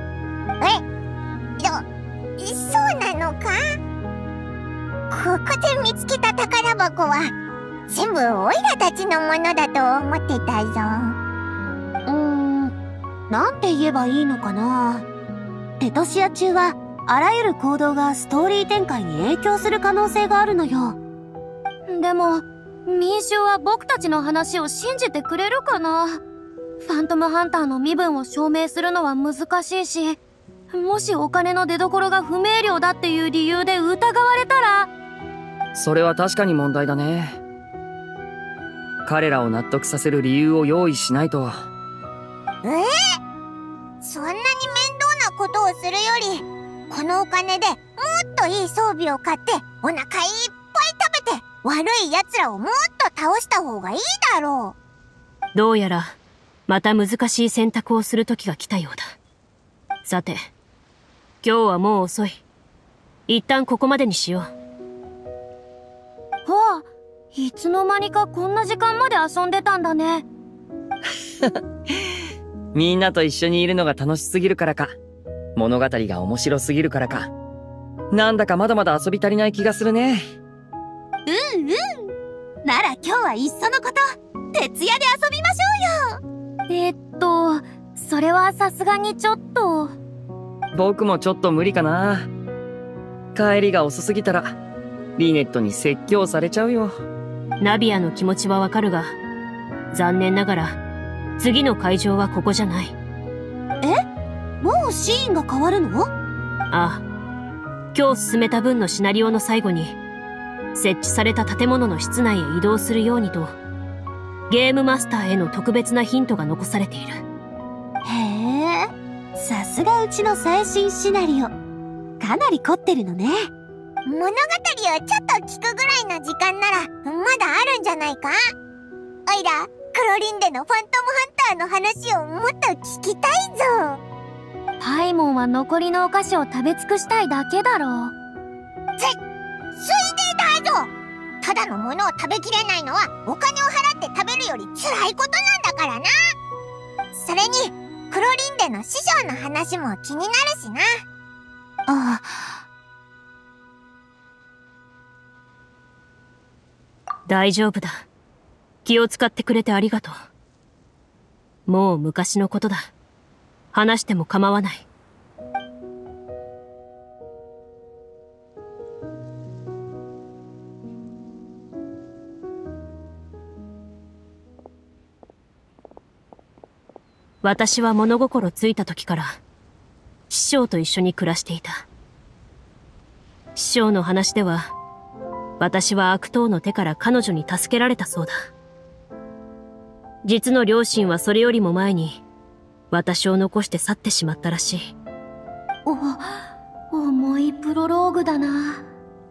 え、そ、そうなのか？ここで見つけた宝箱は全部オイラたちのものだと思ってたぞ。 うーん、なんて言えばいいのかな。テトシア中はあらゆる行動がストーリー展開に影響する可能性があるのよ。 でも民衆は僕たちの話を信じてくれるかな。ファントムハンターの身分を証明するのは難しいし、もしお金の出所が不明瞭だっていう理由で疑われたら。 それは確かに問題だね。彼らを納得させる理由を用意しないと。 えー、そんなに面倒なことをするより、このお金でもっといい装備を買ってお腹いっぱい食べて悪い奴らをもっと倒した方がいいだろう。 どうやら、また難しい選択をする時が来たようだ。さて、今日はもう遅い。一旦ここまでにしよう。 ああ、いつの間にかこんな時間まで遊んでたんだね。 みんなと一緒にいるのが楽しすぎるからか、物語が面白すぎるからか、なんだかまだまだ遊び足りない気がするね。 うんうん。なら今日はいっそのこと、徹夜で遊びましょうよ。 えっと、それはさすがにちょっと。 僕もちょっと無理かな。帰りが遅すぎたら、リネットに説教されちゃうよ。 ナビアの気持ちはわかるが、残念ながら、次の会場はここじゃない。 え？もうシーンが変わるの？ ああ。今日進めた分のシナリオの最後に、設置された建物の室内へ移動するようにと、ゲームマスターへの特別なヒントが残されている。 へえ、さすがうちの最新シナリオ。かなり凝ってるのね。 物語をちょっと聞くぐらいの時間なら、まだあるんじゃないか？おいら、クロリンデのファントムハンターの話をもっと聞きたいぞ。 パイモンは残りのお菓子を食べ尽くしたいだけだろう。 つ、ついでだぞ。ただのものを食べきれないのはお金を払って食べるより辛いことなんだからな。それに、クロリンデの師匠の話も気になるしな。 ああ。 大丈夫だ。気を使ってくれてありがとう。もう昔のことだ。話しても構わない。私は物心ついた時から、師匠と一緒に暮らしていた。師匠の話では、私は悪党の手から彼女に助けられたそうだ。実の両親はそれよりも前に、私を残して去ってしまったらしい。 お、重いプロローグだな。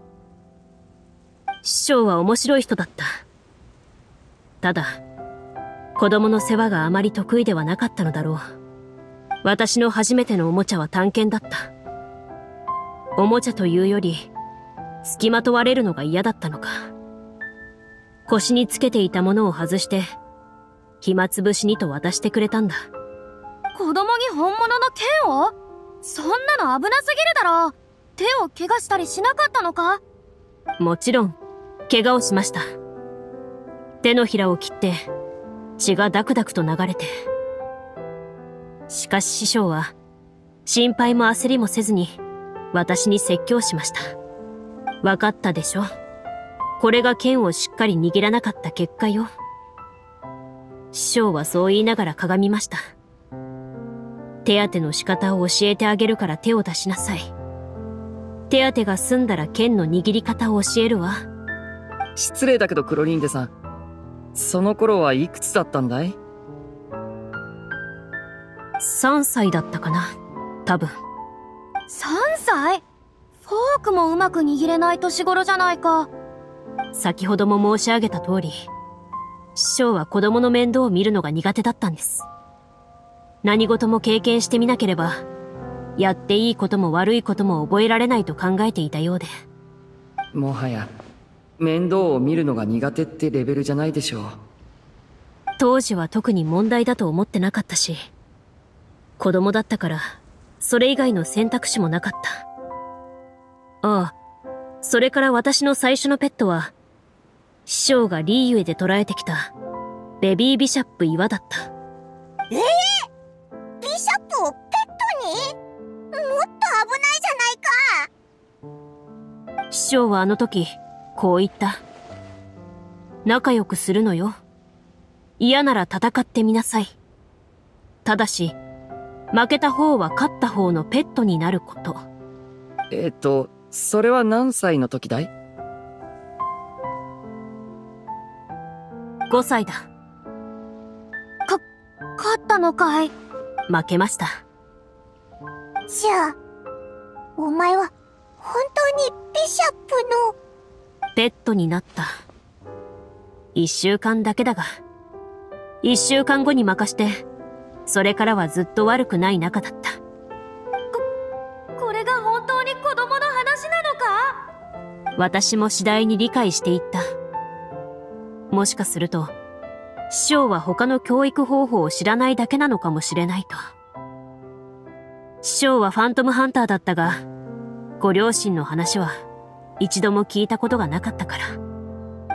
師匠は面白い人だった。ただ、子供の世話があまり得意ではなかったのだろう。私の初めてのおもちゃは探検だった。おもちゃというより、付きまとわれるのが嫌だったのか。腰につけていたものを外して、暇つぶしにと渡してくれたんだ。 子供に本物の剣を？そんなの危なすぎるだろ。手を怪我したりしなかったのか？ もちろん、怪我をしました。手のひらを切って、血がダクダクと流れて。しかし師匠は、心配も焦りもせずに、私に説教しました。わかったでしょ？これが剣をしっかり握らなかった結果よ。師匠はそう言いながら鏡みました。手当ての仕方を教えてあげるから手を出しなさい。手当てが済んだら剣の握り方を教えるわ。 失礼だけどクロリンデさん、その頃はいくつだったんだい？ さんさいだったかな、多分。 さんさい？フォークもうまく握れない年頃じゃないか。 先ほども申し上げた通り、師匠は子供の面倒を見るのが苦手だったんです。何事も経験してみなければ、やっていいことも悪いことも覚えられないと考えていたようで。 もはや、面倒を見るのが苦手ってレベルじゃないでしょう。 当時は特に問題だと思ってなかったし、子供だったから、それ以外の選択肢もなかった。ああ、それから私の最初のペットは、師匠がリーユエで捕らえてきた、ベビービシャップ岩だった。 ええー、ビシャップをペットに？もっと危ないじゃないか。 師匠はあの時、こう言った。仲良くするのよ。嫌なら戦ってみなさい。ただし、負けた方は勝った方のペットになること。 えっと、それは何歳の時だい？ ごさいだ。 か、勝ったのかい？ 負けました。 じゃあ、お前は本当にビシャップの… ペットになった。 一週間だけだが、一週間後に任して、それからはずっと悪くない仲だった。 これが本当に子供の話なのか？ 私も次第に理解していった。もしかすると、師匠は他の教育方法を知らないだけなのかもしれないと。師匠はファントムハンターだったが、ご両親の話は一度も聞いたことがなかったから。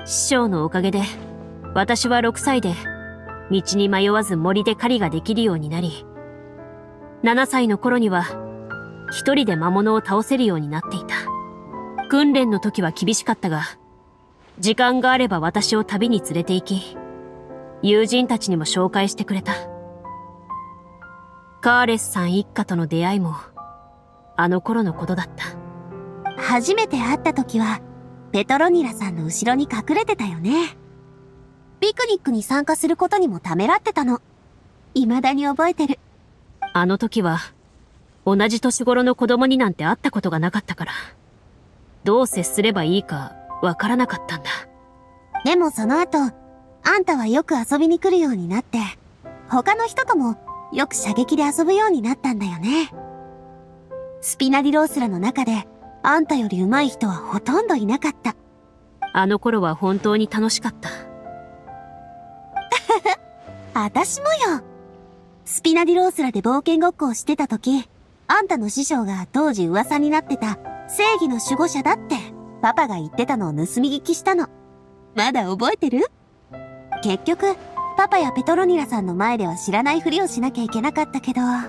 師匠のおかげで、私はろくさいで、道に迷わず森で狩りができるようになり、ななさいの頃には、一人で魔物を倒せるようになっていた。訓練の時は厳しかったが、時間があれば私を旅に連れて行き、友人たちにも紹介してくれた。カーレスさん一家との出会いも、あの頃のことだった。 初めて会った時は、ペトロニラさんの後ろに隠れてたよね。ピクニックに参加することにもためらってたの。未だに覚えてる。 あの時は、同じ年頃の子供になんて会ったことがなかったから、どう接すればいいかわからなかったんだ。 でもその後、あんたはよく遊びに来るようになって、他の人ともよく射撃で遊ぶようになったんだよね。スピナディロースラの中で、あんたより上手い人はほとんどいなかった。 あの頃は本当に楽しかった。 あたしもよ。スピナディロースラで冒険ごっこをしてた時、あんたの師匠が当時噂になってた正義の守護者だってパパが言ってたのを盗み聞きしたの。まだ覚えてる？結局、パパやペトロニラさんの前では知らないふりをしなきゃいけなかったけど、あ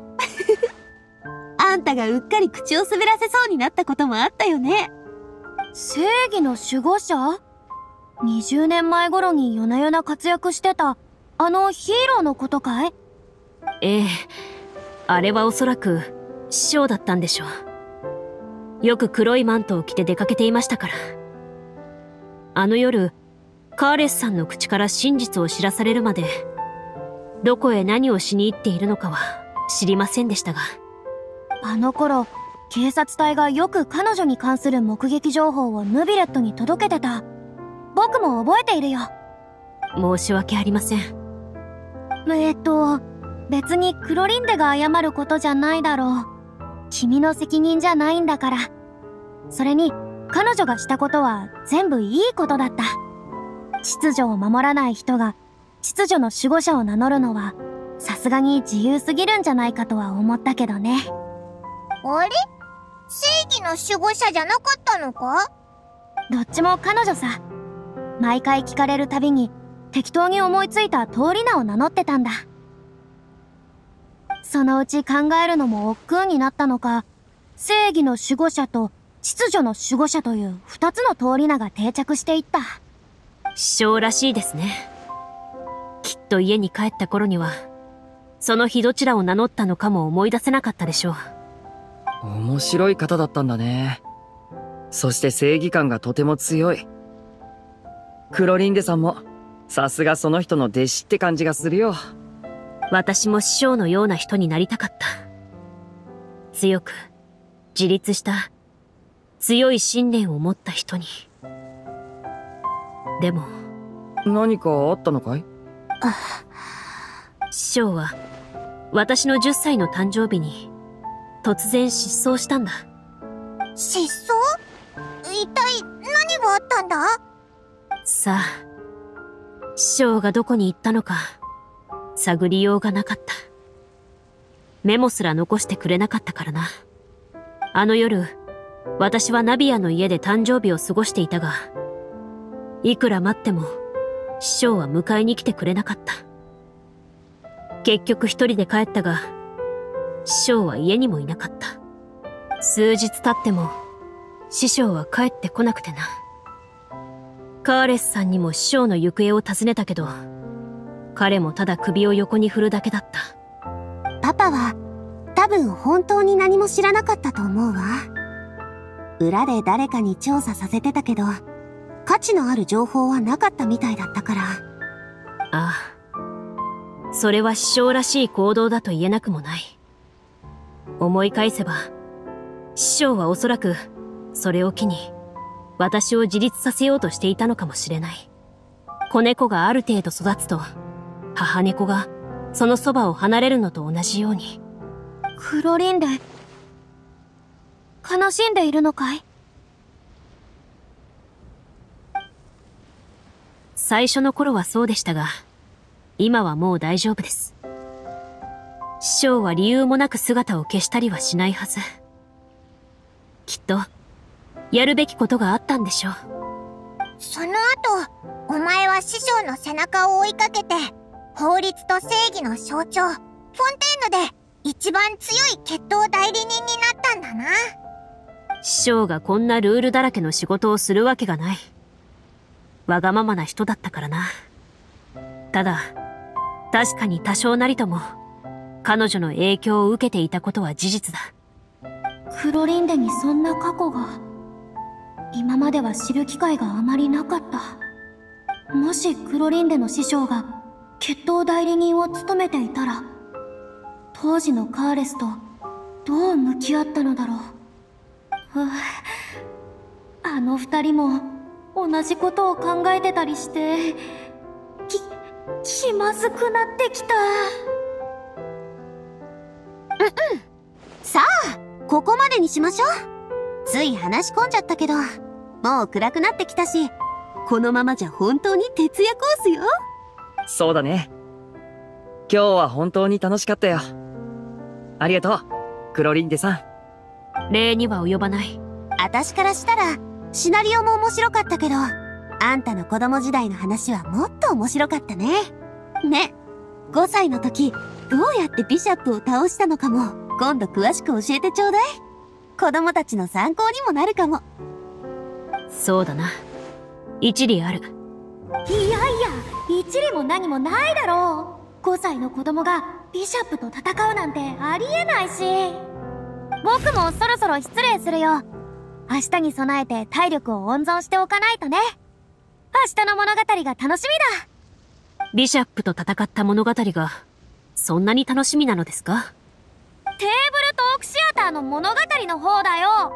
んたがうっかり口を滑らせそうになったこともあったよね。 正義の守護者？にじゅうねんまえ頃に夜な夜な活躍してた、あのヒーローのことかい？ ええ、あれはおそらく師匠だったんでしょう。よく黒いマントを着て出かけていましたから。あの夜、カーレスさんの口から真実を知らされるまで、どこへ何をしに行っているのかは知りませんでしたが。 あの頃、警察隊がよく彼女に関する目撃情報をヌビレットに届けてた。僕も覚えているよ。 申し訳ありません。 えっと、別にクロリンデが謝ることじゃないだろう。君の責任じゃないんだから。それに、彼女がしたことは全部いいことだった。秩序を守らない人が秩序の守護者を名乗るのは、さすがに自由すぎるんじゃないかとは思ったけどね。 あれ？正義の守護者じゃなかったのか？ どっちも彼女さ。毎回聞かれるたびに適当に思いついた通り名を名乗ってたんだ。そのうち考えるのも億劫になったのか、正義の守護者と秩序の守護者という二つの通り名が定着していった。 師匠らしいですね。きっと家に帰った頃には、その日どちらを名乗ったのかも思い出せなかったでしょう。 面白い方だったんだね。そして正義感がとても強い。クロリンデさんも、さすがその人の弟子って感じがするよ。 私も師匠のような人になりたかった。強く、自立した、強い信念を持った人に。でも、 何かあったのかい？ 師匠は、私のじゅっさいの誕生日に、突然失踪したんだ。 失踪？一体何があったんだ？ さあ、師匠がどこに行ったのか、探りようがなかった。メモすら残してくれなかったからな。あの夜、私はナビアの家で誕生日を過ごしていたが、いくら待っても、師匠は迎えに来てくれなかった。結局一人で帰ったが、師匠は家にもいなかった。数日経っても、師匠は帰ってこなくてな。カーレスさんにも師匠の行方を尋ねたけど、彼もただ首を横に振るだけだった。 パパは多分本当に何も知らなかったと思うわ。裏で誰かに調査させてたけど、価値のある情報はなかったみたいだったから。 ああ。それは師匠らしい行動だと言えなくもない。思い返せば、師匠はおそらく、それを機に、私を自立させようとしていたのかもしれない。 子猫がある程度育つと、母猫がそのそばを離れるのと同じように。 クロリンデ、悲しんでいるのかい？ 最初の頃はそうでしたが、今はもう大丈夫です。師匠は理由もなく姿を消したりはしないはず。きっと、やるべきことがあったんでしょう。 その後、お前は師匠の背中を追いかけて、法律と正義の象徴、フォンテーヌで一番強い決闘代理人になったんだな。 師匠がこんなルールだらけの仕事をするわけがない。わがままな人だったからな。ただ、確かに多少なりとも、彼女の影響を受けていたことは事実だ。 クロリンデにそんな過去が、今までは知る機会があまりなかった。もしクロリンデの師匠が決闘代理人を務めていたら、当時のカーレスとどう向き合ったのだろう。ふう、あの二人も同じことを考えてたりして、き、気まずくなってきた。 うんうん。さあ、ここまでにしましょう。つい話し込んじゃったけど、もう暗くなってきたし、このままじゃ本当に徹夜コースよ。 そうだね。今日は本当に楽しかったよ。ありがとう、クロリンデさん。 礼には及ばない。 私からしたら、シナリオも面白かったけど、あんたの子供時代の話はもっと面白かったね。ね、ごさいの時、どうやってビシャップを倒したのかも、今度詳しく教えてちょうだい。子供たちの参考にもなるかも。 そうだな。一理ある。 いやいや、一理も何もないだろう。ごさいの子供がビシャップと戦うなんてありえないし。僕もそろそろ失礼するよ。明日に備えて体力を温存しておかないとね。明日の物語が楽しみだ。 ビシャップと戦った物語が、そんなに楽しみなのですか？ テーブルトークシアターの物語の方だよ。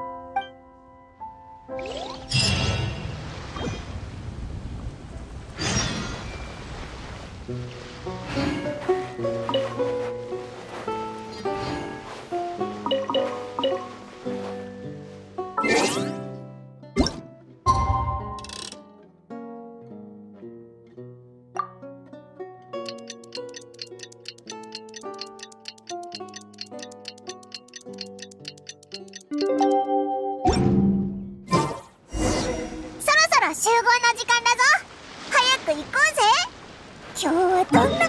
集合の時間だぞ。早く行こうぜ。今日はどんな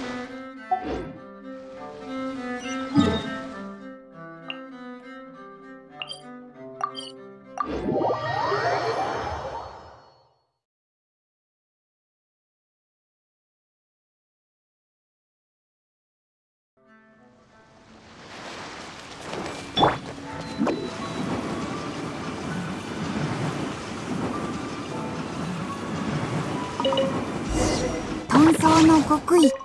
遁走の極意。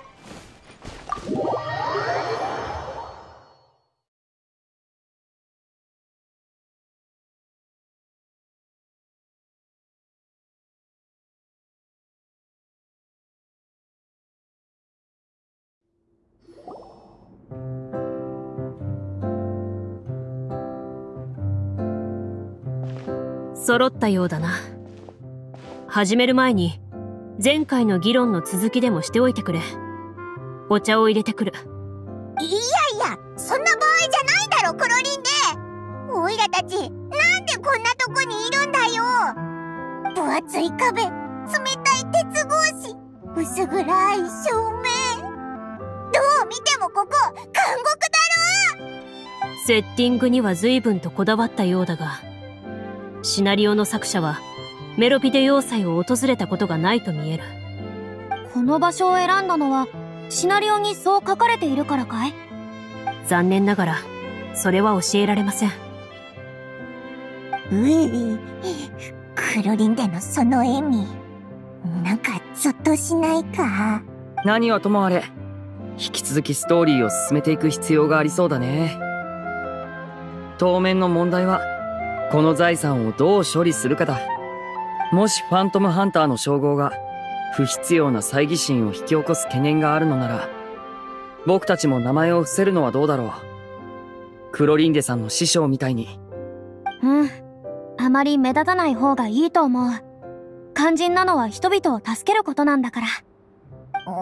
揃ったようだな。始める前に前回の議論の続きでもしておいてくれ。お茶を入れてくる。 いやいや、そんな場合じゃないだろ、クロリンデ。オイラたちなんでこんなとこにいるんだよ。分厚い壁、冷たい鉄格子、薄暗い照明、どう見てもここ監獄だろ。 セッティングには随分とこだわったようだが、シナリオの作者はメロピデ要塞を訪れたことがないと見える。 この場所を選んだのはシナリオにそう書かれているからかい？ 残念ながらそれは教えられません。 うい、クロリンデのその笑み、なんかゾッとしないか？ 何はともあれ、引き続きストーリーを進めていく必要がありそうだね。当面の問題はこの財産をどう処理するかだ。もしファントムハンターの称号が不必要な猜疑心を引き起こす懸念があるのなら、僕たちも名前を伏せるのはどうだろう。クロリンデさんの師匠みたいに。 うん。あまり目立たない方がいいと思う。肝心なのは人々を助けることなんだから。 う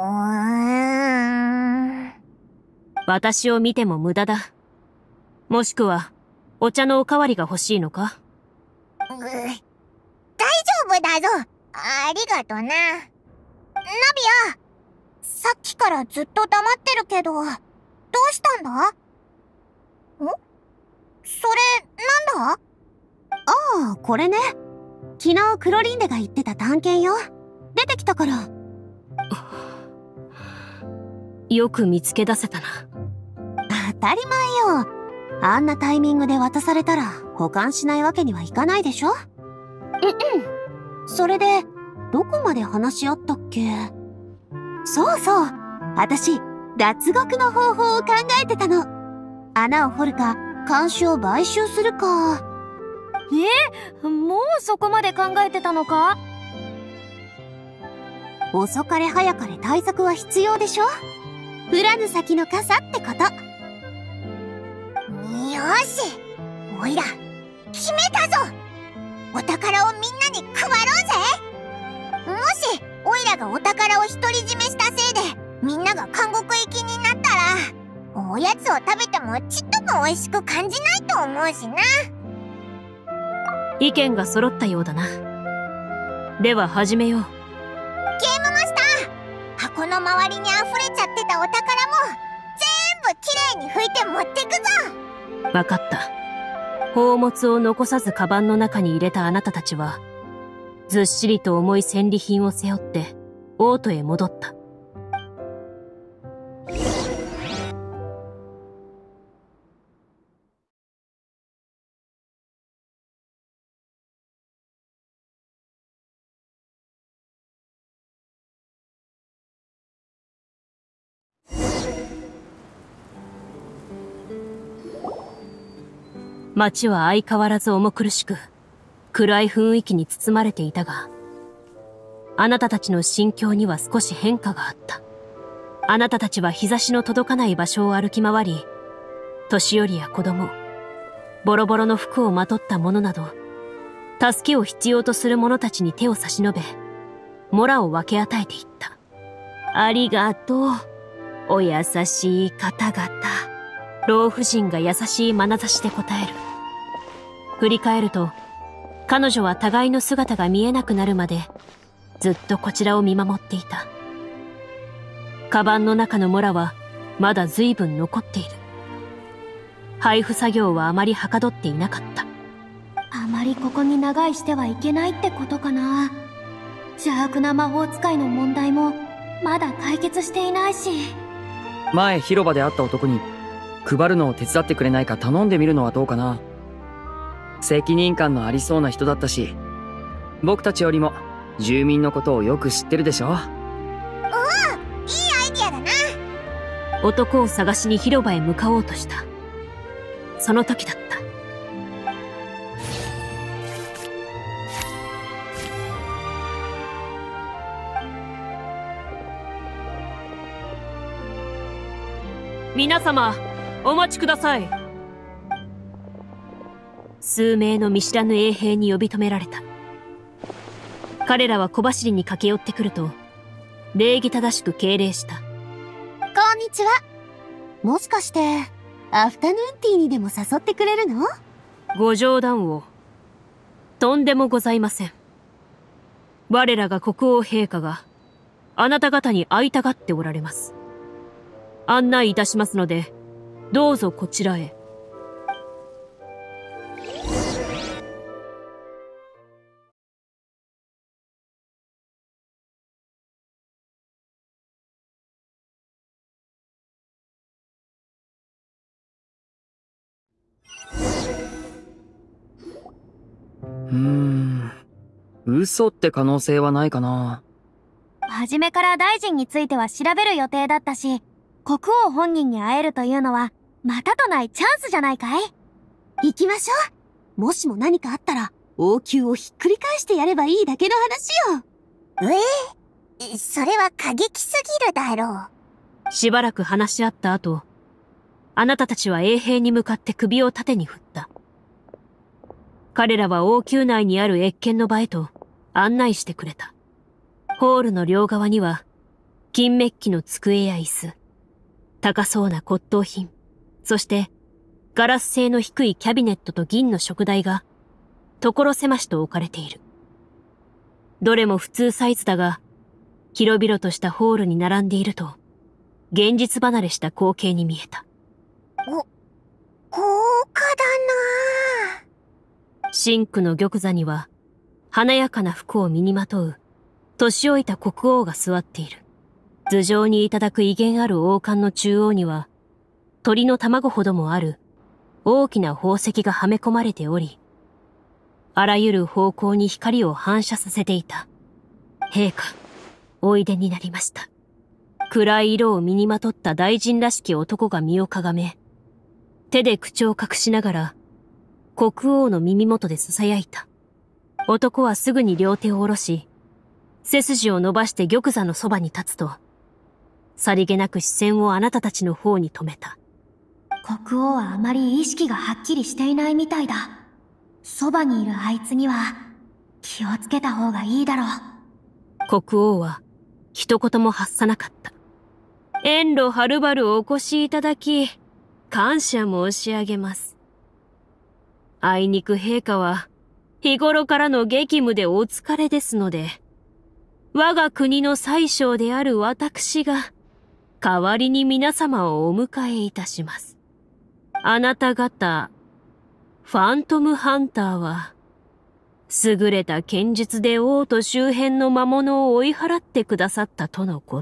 ーん。 私を見ても無駄だ。もしくは、お茶のおかわりが欲しいのか？ う大丈夫だぞ。ありがとな。ナビア、さっきからずっと黙ってるけど、どうしたんだ？ん？それ、なんだ？ ああ、これね。昨日クロリンデが言ってた探検よ。出てきたから。 よく見つけ出せたな。 当たり前よ。あんなタイミングで渡されたら保管しないわけにはいかないでしょ？うんうん。それで、どこまで話し合ったっけ？そうそう。私、脱獄の方法を考えてたの。穴を掘るか、看守を買収するか。 え？もうそこまで考えてたのか？ 遅かれ早かれ対策は必要でしょ？降らぬ先の傘ってこと。 よし、おいら決めたぞ。お宝をみんなに配ろうぜ。もしおいらがお宝を独り占めしたせいでみんなが監獄行きになったら、おやつを食べてもちっとも美味しく感じないと思うしな。 意見が揃ったようだな。では始めよう。 ゲームマスター、箱の周りに溢れちゃってたお宝も全部きれいに拭いて持ってくぞ。 わかった。宝物を残さずカバンの中に入れたあなたたちは、ずっしりと重い戦利品を背負って、オートへ戻った。街は相変わらず重苦しく、暗い雰囲気に包まれていたが、あなたたちの心境には少し変化があった。あなたたちは日差しの届かない場所を歩き回り、年寄りや子供、ボロボロの服をまとった者など、助けを必要とする者たちに手を差し伸べ、モラを分け与えていった。ありがとう、お優しい方々。老婦人が優しい眼差しで答える。振り返ると、彼女は互いの姿が見えなくなるまで、ずっとこちらを見守っていた。カバンの中のモラは、まだ随分残っている。配布作業はあまりはかどっていなかった。 あまりここに長居してはいけないってことかな。邪悪な魔法使いの問題も、まだ解決していないし。 前広場で会った男に、配るのを手伝ってくれないか頼んでみるのはどうかな。責任感のありそうな人だったし、僕たちよりも住民のことをよく知ってるでしょ。 おお、いいアイディアだな。 男を探しに広場へ向かおうとした。その時だった。皆様、お待ちください。数名の見知らぬ衛兵に呼び止められた。彼らは小走りに駆け寄ってくると、礼儀正しく敬礼した。 こんにちは。もしかして、アフタヌーンティーにでも誘ってくれるの？ ご冗談を。とんでもございません。我らが国王陛下が、あなた方に会いたがっておられます。案内いたしますので、どうぞこちらへ。 うーん、嘘って可能性はないかな。 初めから大臣については調べる予定だったし、国王本人に会えるというのは、またとないチャンスじゃないかい？ 行きましょう。もしも何かあったら、王宮をひっくり返してやればいいだけの話よ。 うえそれは過激すぎるだろう。 しばらく話し合った後、あなたたちは衛兵に向かって首を縦に振った。彼らは王宮内にある謁見の場へと案内してくれた。ホールの両側には、金メッキの机や椅子、高そうな骨董品、そして、ガラス製の低いキャビネットと銀の食台が、所狭しと置かれている。どれも普通サイズだが、広々としたホールに並んでいると、現実離れした光景に見えた。 お、豪華だなぁ。 シンクの玉座には、華やかな服を身にまとう、年老いた国王が座っている。頭上にいただく威厳ある王冠の中央には、鳥の卵ほどもある、大きな宝石がはめ込まれており、あらゆる方向に光を反射させていた。陛下、おいでになりました。暗い色を身にまとった大臣らしき男が身をかがめ、手で口を隠しながら、国王の耳元で囁いた。男はすぐに両手を下ろし、背筋を伸ばして玉座のそばに立つと、さりげなく視線をあなたたちの方に留めた。 国王はあまり意識がはっきりしていないみたいだ。そばにいるあいつには気をつけた方がいいだろう。 国王は一言も発さなかった。遠路はるばるお越しいただき、感謝申し上げます。あいにく陛下は日頃からの激務でお疲れですので、我が国の宰相である私が代わりに皆様をお迎えいたします。あなた方、ファントムハンターは、優れた剣術で王都周辺の魔物を追い払ってくださったとのこと。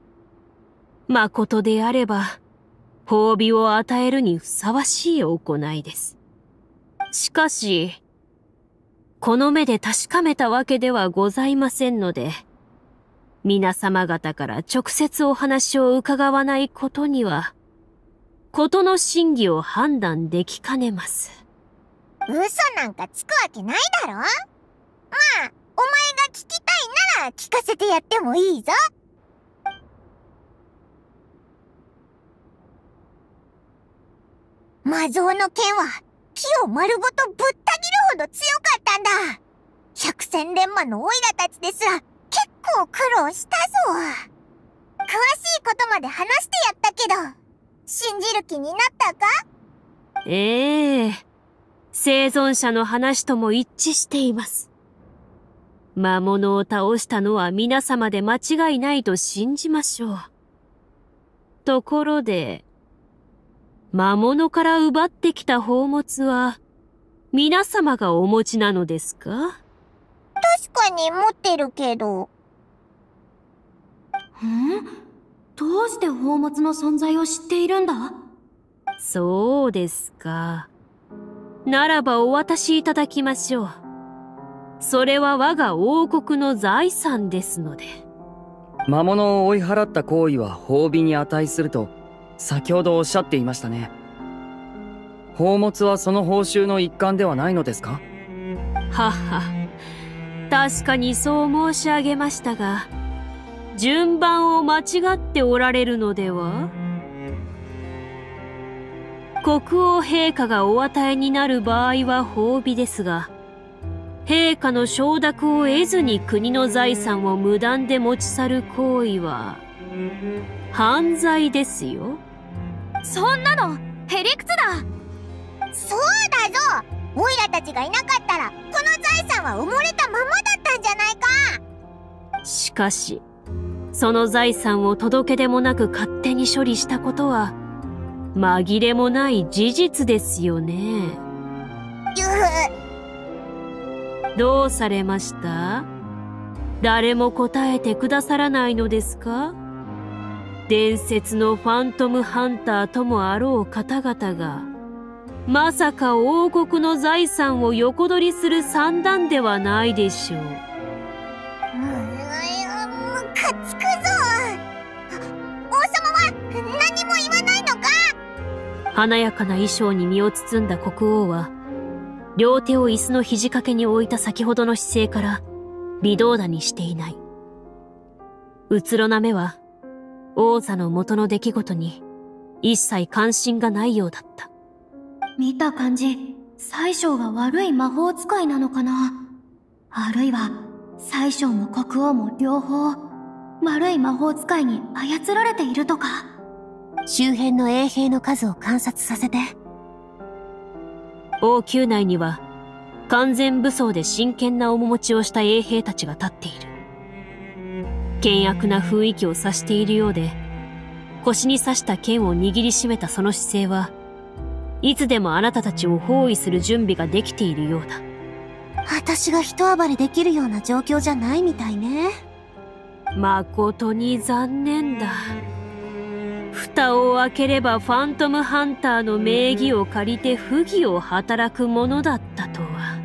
誠であれば、褒美を与えるにふさわしい行いです。しかし、この目で確かめたわけではございませんので、皆様方から直接お話を伺わないことには、ことの真偽を判断できかねます。 嘘なんかつくわけないだろ。まあ、お前が聞きたいなら聞かせてやってもいいぞ。魔像の剣は木を丸ごとぶった切るほど強かったんだ。百戦錬磨のオイラたちですら結構苦労したぞ。詳しいことまで話してやったけど、信じる気になったか？ ええ、生存者の話とも一致しています。魔物を倒したのは皆様で間違いないと信じましょう。ところで、魔物から奪ってきた宝物は、皆様がお持ちなのですか？ 確かに持ってるけど。 ん？どうして宝物の存在を知っているんだ？ そうですか。ならばお渡しいただきましょう。それは我が王国の財産ですので。 魔物を追い払った行為は褒美に値すると先ほどおっしゃっていましたね。宝物はその報酬の一環ではないのですか？ はは、確かにそう申し上げましたが、順番を間違っておられるのでは？国王陛下がお与えになる場合は褒美ですが、陛下の承諾を得ずに国の財産を無断で持ち去る行為は犯罪ですよ。 そんなのへりくつだ。 そうだぞ。オイラたちがいなかったらこの財産は埋もれたままだったんじゃないか。 しかしその財産を届け出もなく勝手に処理したことは紛れもない事実ですよね。どうされました？誰も答えてくださらないのですか？伝説のファントムハンターともあろう方々が、まさか王国の財産を横取りする算段ではないでしょう。 むかつくぞ。王様は何も言わないのか？ 華やかな衣装に身を包んだ国王は、両手を椅子の肘掛けに置いた先ほどの姿勢から微動だにしていない。 うつろな目は、王座の元の出来事に一切関心がないようだった。 見た感じ、宰相が悪い魔法使いなのかな。あるいは、宰相も国王も両方、悪い魔法使いに操られているとか。 周辺の衛兵の数を観察させて。 王宮内には、完全武装で真剣な面持ちをした衛兵たちが立っている。険悪な雰囲気を察しているようで、腰に刺した剣を握りしめたその姿勢は、いつでもあなたたちを包囲する準備ができているようだ。 私が一暴れできるような状況じゃないみたいね。 誠に残念だ。蓋を開ければファントムハンターの名義を借りて不義を働くものだったとは。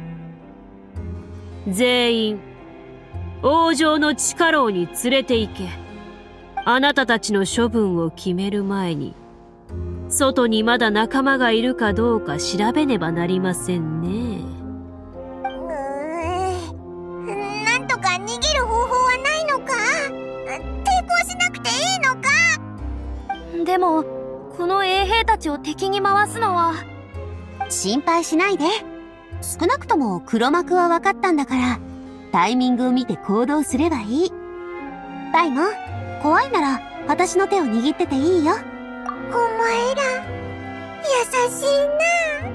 全員、王城の地下牢に連れて行け。あなたたちの処分を決める前に、外にまだ仲間がいるかどうか調べねばなりませんね。 うーん、なんとか逃げる方法はないのか？抵抗しなくていいのか？ でも、この衛兵たちを敵に回すのは。 心配しないで。少なくとも黒幕は分かったんだから、タイミングを見て行動すればいい。パイモン、怖いなら私の手を握ってていいよ。 お前ら、優しいな。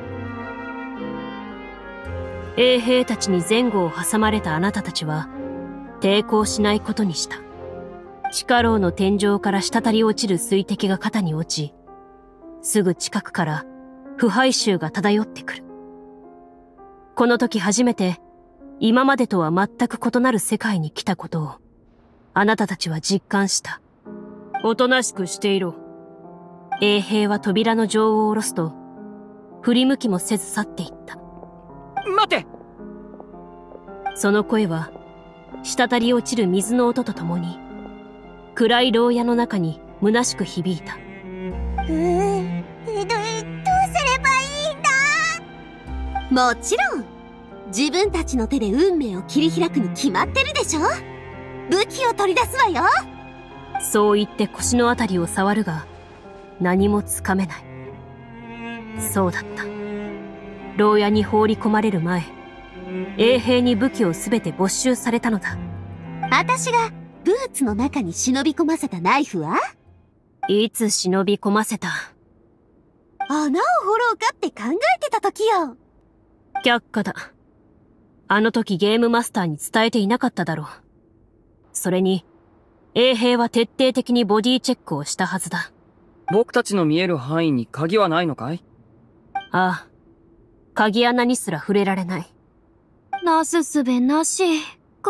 衛兵たちに前後を挟まれたあなたたちは、抵抗しないことにした。地下牢の天井から滴り落ちる水滴が肩に落ち、すぐ近くから腐敗臭が漂ってくる。この時初めて、今までとは全く異なる世界に来たことを、あなたたちは実感した。おとなしくしていろ。衛兵は扉の錠を下ろすと、振り向きもせず去っていった。 待て！ その声は、滴り落ちる水の音とともに、暗い牢屋の中に虚しく響いた。 うーん、ど、どうすればいいんだ？ もちろん自分たちの手で運命を切り開くに決まってるでしょ。武器を取り出すわよ。 そう言って腰のあたりを触るが、何もつかめない。そうだった。牢屋に放り込まれる前、衛兵に武器をすべて没収されたのだ。 私がブーツの中に忍び込ませたナイフはいつ忍び込ませた？ 穴を掘ろうかって考えてた時よ。 却下だ。あの時ゲームマスターに伝えていなかっただろう。それに、衛兵は徹底的にボディチェックをしたはずだ。 僕たちの見える範囲に鍵はないのかい？ ああ。鍵穴にすら触れられない。 なすすべなし、か。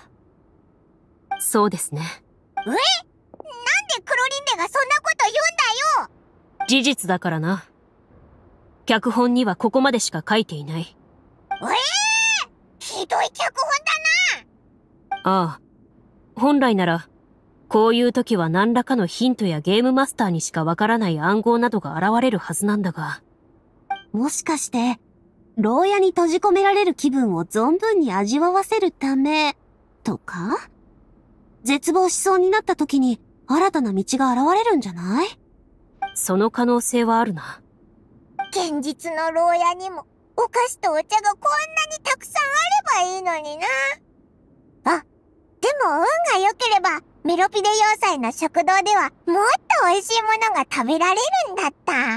そうですね。 え？なんでクロリンデがそんなこと言うんだよ！ 事実だからな。脚本にはここまでしか書いていない。 えー、ひどい脚本だな。 ああ。本来なら、こういう時は何らかのヒントやゲームマスターにしかわからない暗号などが現れるはずなんだが。 もしかして、牢屋に閉じ込められる気分を存分に味わわせるため、とか？絶望しそうになった時に新たな道が現れるんじゃない？ その可能性はあるな。 現実の牢屋にもお菓子とお茶がこんなにたくさんあればいいのにな。あ、でも運が良ければメロピデ要塞の食堂ではもっと美味しいものが食べられるんだった。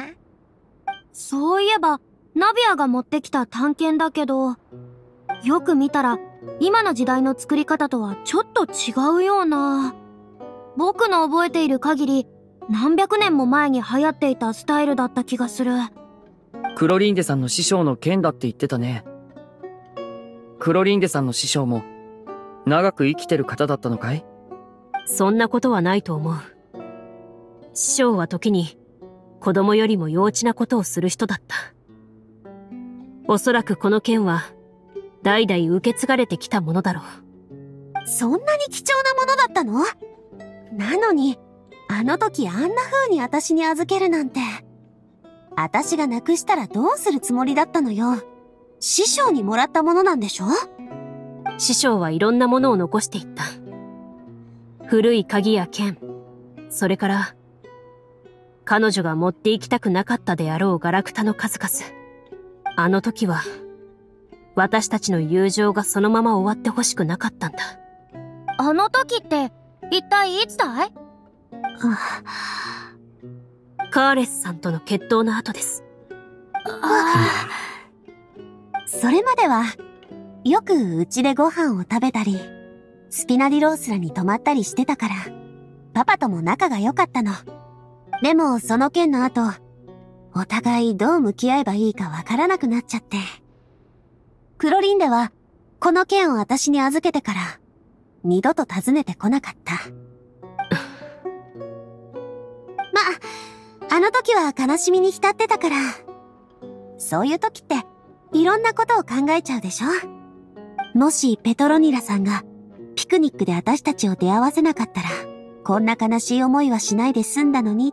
そういえば、ナビアが持ってきた探検だけど、よく見たら、今の時代の作り方とはちょっと違うような。僕の覚えている限り、何百年も前に流行っていたスタイルだった気がする。 クロリンデさんの師匠の剣だって言ってたね。クロリンデさんの師匠も、長く生きてる方だったのかい？ そんなことはないと思う。師匠は時に、子供よりも幼稚なことをする人だった。おそらくこの剣は、代々受け継がれてきたものだろう。そんなに貴重なものだったの？なのに、あの時あんな風に私に預けるなんて。私がなくしたらどうするつもりだったのよ。師匠にもらったものなんでしょ？ 師匠はいろんなものを残していった。 古い鍵や剣、それから彼女が持って行きたくなかったであろうガラクタの数々。あの時は私たちの友情がそのまま終わってほしくなかったんだ。 あの時って一体いつだい？ カーレスさんとの決闘の後です。 それまではよくうちでご飯を食べたり、スピナディロースラに泊まったりしてたから、パパとも仲が良かったの。でもその件の後、お互いどう向き合えばいいかわからなくなっちゃって。クロリンデはこの件を私に預けてから二度と訪ねてこなかった。ま、あの時は悲しみに浸ってたから、そういう時っていろんなことを考えちゃうでしょ？もしペトロニラさんがピクニックで私たちを出会わせなかったら、こんな悲しい思いはしないで済んだのにって、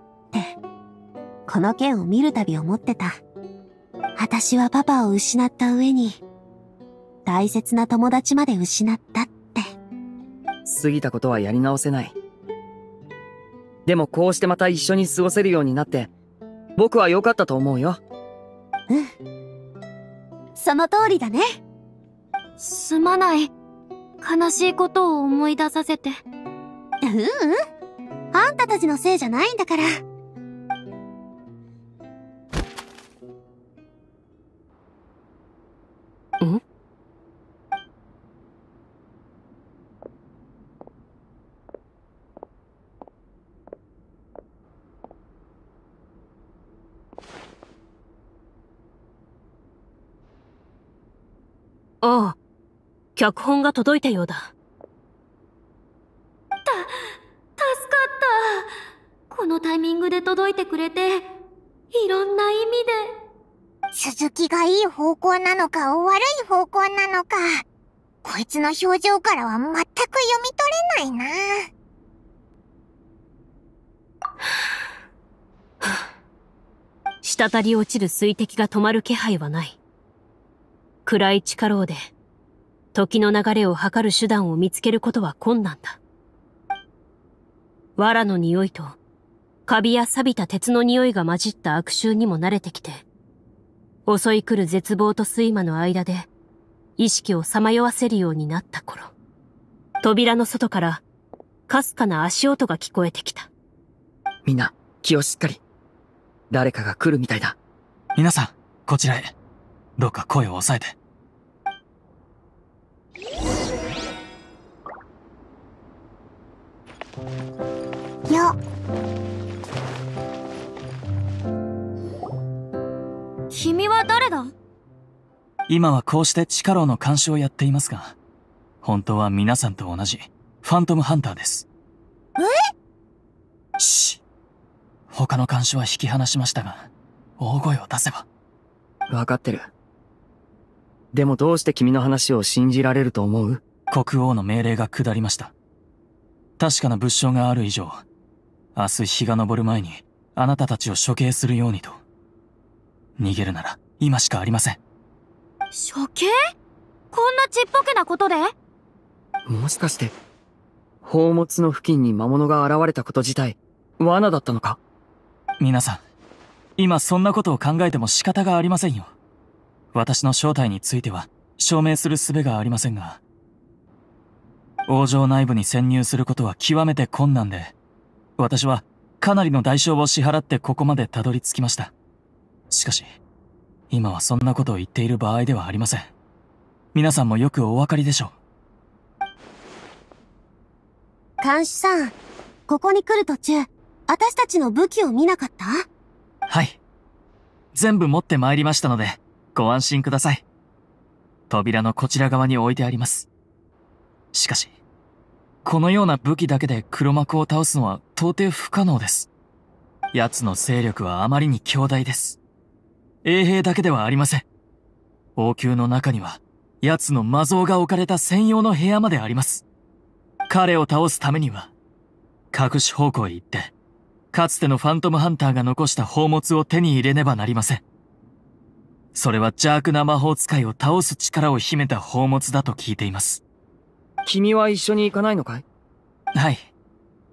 この件を見るたび思ってた。私はパパを失った上に、大切な友達まで失ったって。 過ぎたことはやり直せない。でもこうしてまた一緒に過ごせるようになって、僕は良かったと思うよ。 うん。その通りだね。 すまない。悲しいことを思い出させて。 ううん。あんたたちのせいじゃないんだから。 ん？ああ、脚本が届いたようだ。 た、助かった。このタイミングで届いてくれて、いろんな意味で。 続きがいい方向なのか悪い方向なのか、こいつの表情からは全く読み取れないな。 滴り落ちる水滴が止まる気配はない。暗い地下牢で時の流れを測る手段を見つけることは困難だ。藁の匂いとカビや錆びた鉄の匂いが混じった悪臭にも慣れてきて、襲い来る絶望と睡魔の間で意識をさまよわせるようになった頃、扉の外からかすかな足音が聞こえてきた。 みんな気をしっかり。誰かが来るみたいだ。 皆さんこちらへ。どうか声を抑えて。 よ。 君は誰だ？ 今はこうして地下牢の監視をやっていますが、本当は皆さんと同じファントムハンターです。え？しっ。他の監視は引き離しましたが、大声を出せば。 わかってる。でもどうして君の話を信じられると思う？ 国王の命令が下りました。確かな物証がある以上、明日日が昇る前にあなたたちを処刑するようにと。逃げるなら今しかありません。 処刑？こんなちっぽけなことで？ もしかして、宝物の付近に魔物が現れたこと自体、罠だったのか？ 皆さん、今そんなことを考えても仕方がありませんよ。私の正体については証明する術がありませんが、王城内部に潜入することは極めて困難で、私はかなりの代償を支払ってここまでたどり着きました。しかし、今はそんなことを言っている場合ではありません。皆さんもよくお分かりでしょう。監視さん、ここに来る途中、私たちの武器を見なかった？ はい。全部持って参りましたので、ご安心ください。扉のこちら側に置いてあります。しかし、このような武器だけで黒幕を倒すのは到底不可能です。奴の勢力はあまりに強大です。衛兵だけではありません。王宮の中には、奴の魔像が置かれた専用の部屋まであります。彼を倒すためには、隠し方向へ行って、かつてのファントムハンターが残した宝物を手に入れねばなりません。それは邪悪な魔法使いを倒す力を秘めた宝物だと聞いています。 君は一緒に行かないのかい？ はい。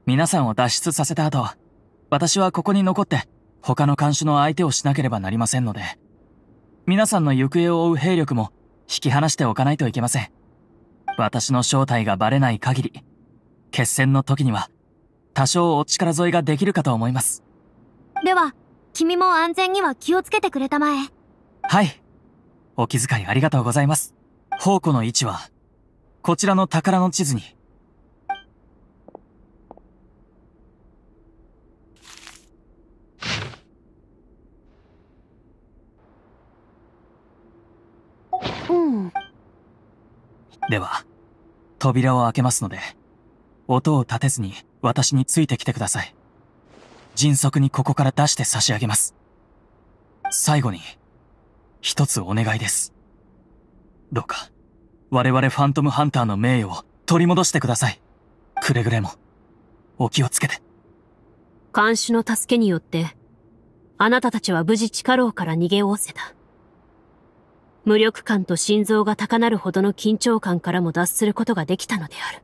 皆さんを脱出させた後、私はここに残って他の看守の相手をしなければなりませんので、皆さんの行方を追う兵力も引き離しておかないといけません。私の正体がバレない限り、決戦の時には多少お力添えができるかと思います。 では、君も安全には気をつけてくれたまえ。 はい。お気遣いありがとうございます。宝庫の位置は、こちらの宝の地図に。 うん。 では、扉を開けますので、音を立てずに私についてきてください。迅速にここから出して差し上げます。最後に、一つお願いです。どうか、我々ファントムハンターの名誉を取り戻してください。くれぐれも、お気をつけて。 看守の助けによって、あなたたちは無事地下牢から逃げおおせた。無力感と心臓が高鳴るほどの緊張感からも脱することができたのである。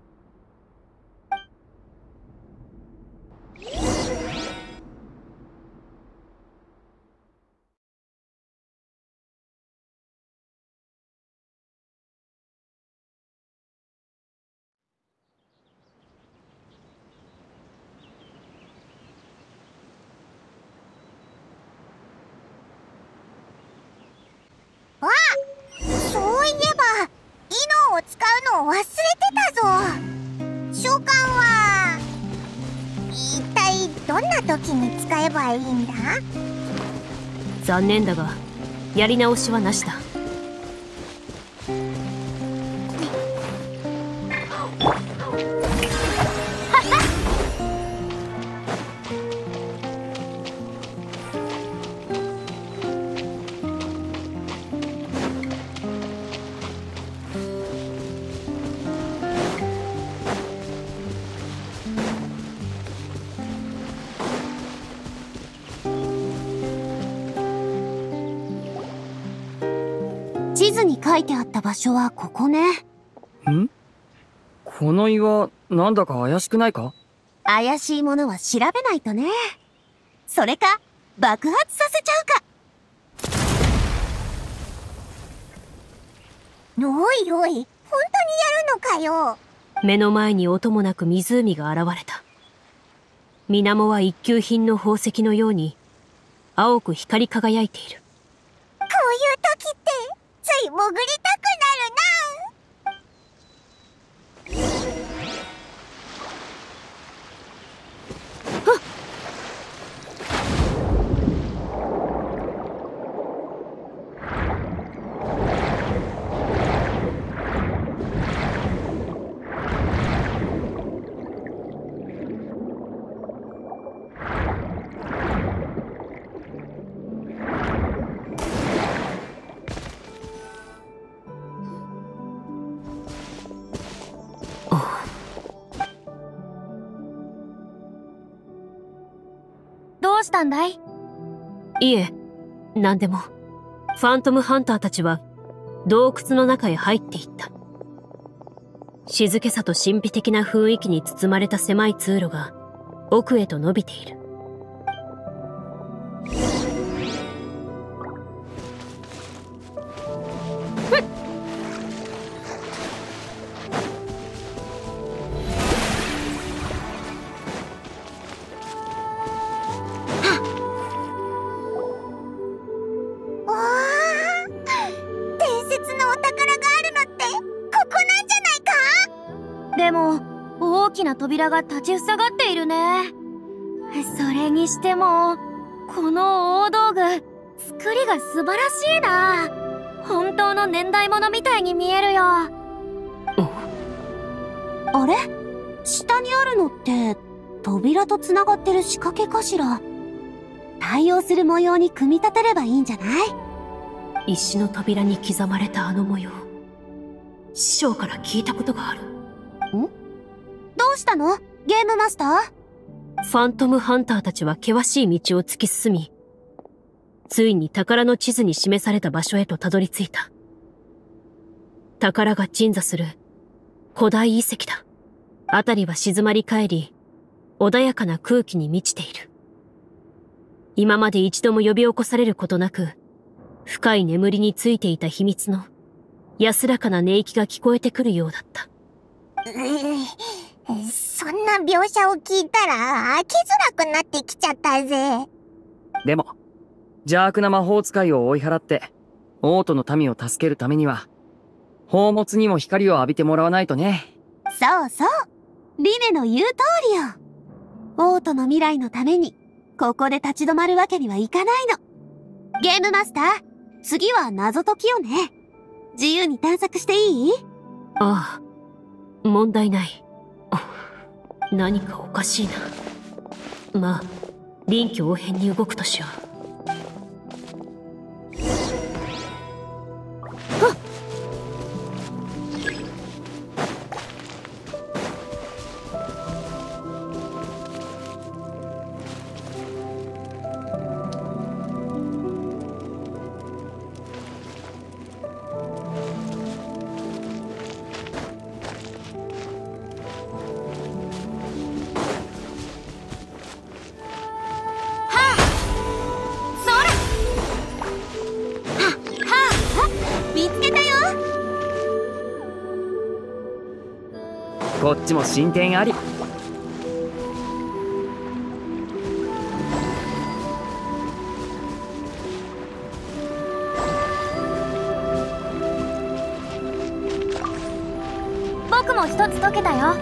そういえば、異能を使うのを忘れてたぞ。召喚は一体どんな時に使えばいいんだ？ 残念だが、やり直しはなしだ。 地図に書いてあった場所はここね。 ん？この岩、なんだか怪しくないか？ 怪しいものは調べないとね。それか、爆発させちゃうか。 おいおい、本当にやるのかよ。 目の前に音もなく湖が現れた。水面は一級品の宝石のように青く光り輝いている。 こういう時ってつい潜りたくなるどうしたんだい？ いえ、何でも。ファントムハンターたちは洞窟の中へ入っていった。静けさと神秘的な雰囲気に包まれた狭い通路が奥へと伸びている。 でも、大きな扉が立ちふさがっているね。それにしても、この大道具、作りが素晴らしいな。本当の年代物みたいに見えるよ。 あれ？下にあるのって、扉と繋がってる仕掛けかしら。対応する模様に組み立てればいいんじゃない？ 石の扉に刻まれたあの模様。師匠から聞いたことがある。 ん？どうしたの？ゲームマスター？ ファントムハンターたちは険しい道を突き進み、ついに宝の地図に示された場所へとたどり着いた。宝が鎮座する古代遺跡だ。辺りは静まり返り、 穏やかな空気に満ちている。今まで一度も呼び起こされることなく、深い眠りについていた秘密の安らかな寝息が聞こえてくるようだった。 うそんな描写を聞いたら飽きづらくなってきちゃったぜ。 でも、邪悪な魔法使いを追い払って、王都の民を助けるためには、宝物にも光を浴びてもらわないとね。 そうそう。リネの言う通りよ。王都の未来のために、ここで立ち止まるわけにはいかないの。ゲームマスター、次は謎解きよね。自由に探索していい？ ああ、問題ない。何かおかしいな。まあ、臨機応変に動くとしよう。 こっちも進展あり。 僕も一つ解けたよ。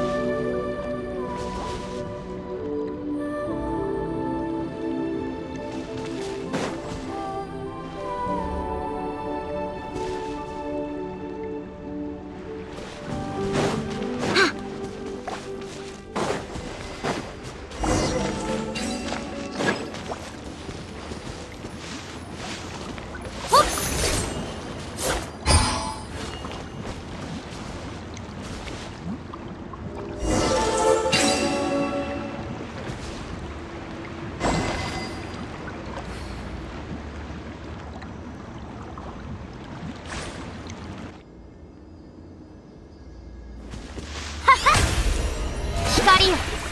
光よ。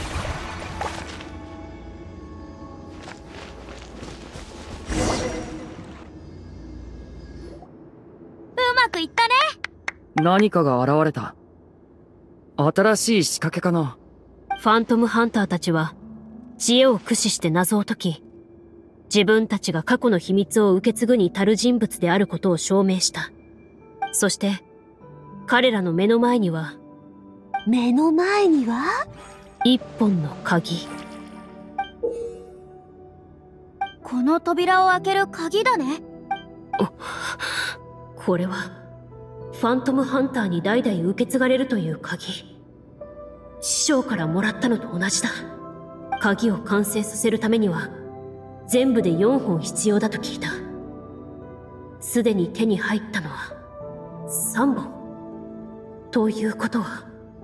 うまくいったね。 何かが現れた。新しい仕掛けかな。 ファントムハンターたちは、知恵を駆使して謎を解き、自分たちが過去の秘密を受け継ぐに足る人物であることを証明した。そして、彼らの目の前には、 目の前には一本の鍵。 この扉を開ける鍵だね。 これは、ファントムハンターに代々受け継がれるという鍵。師匠からもらったのと同じだ。鍵を完成させるためには、全部でよんほん必要だと聞いた。すでに手に入ったのは、さんぼん。ということは、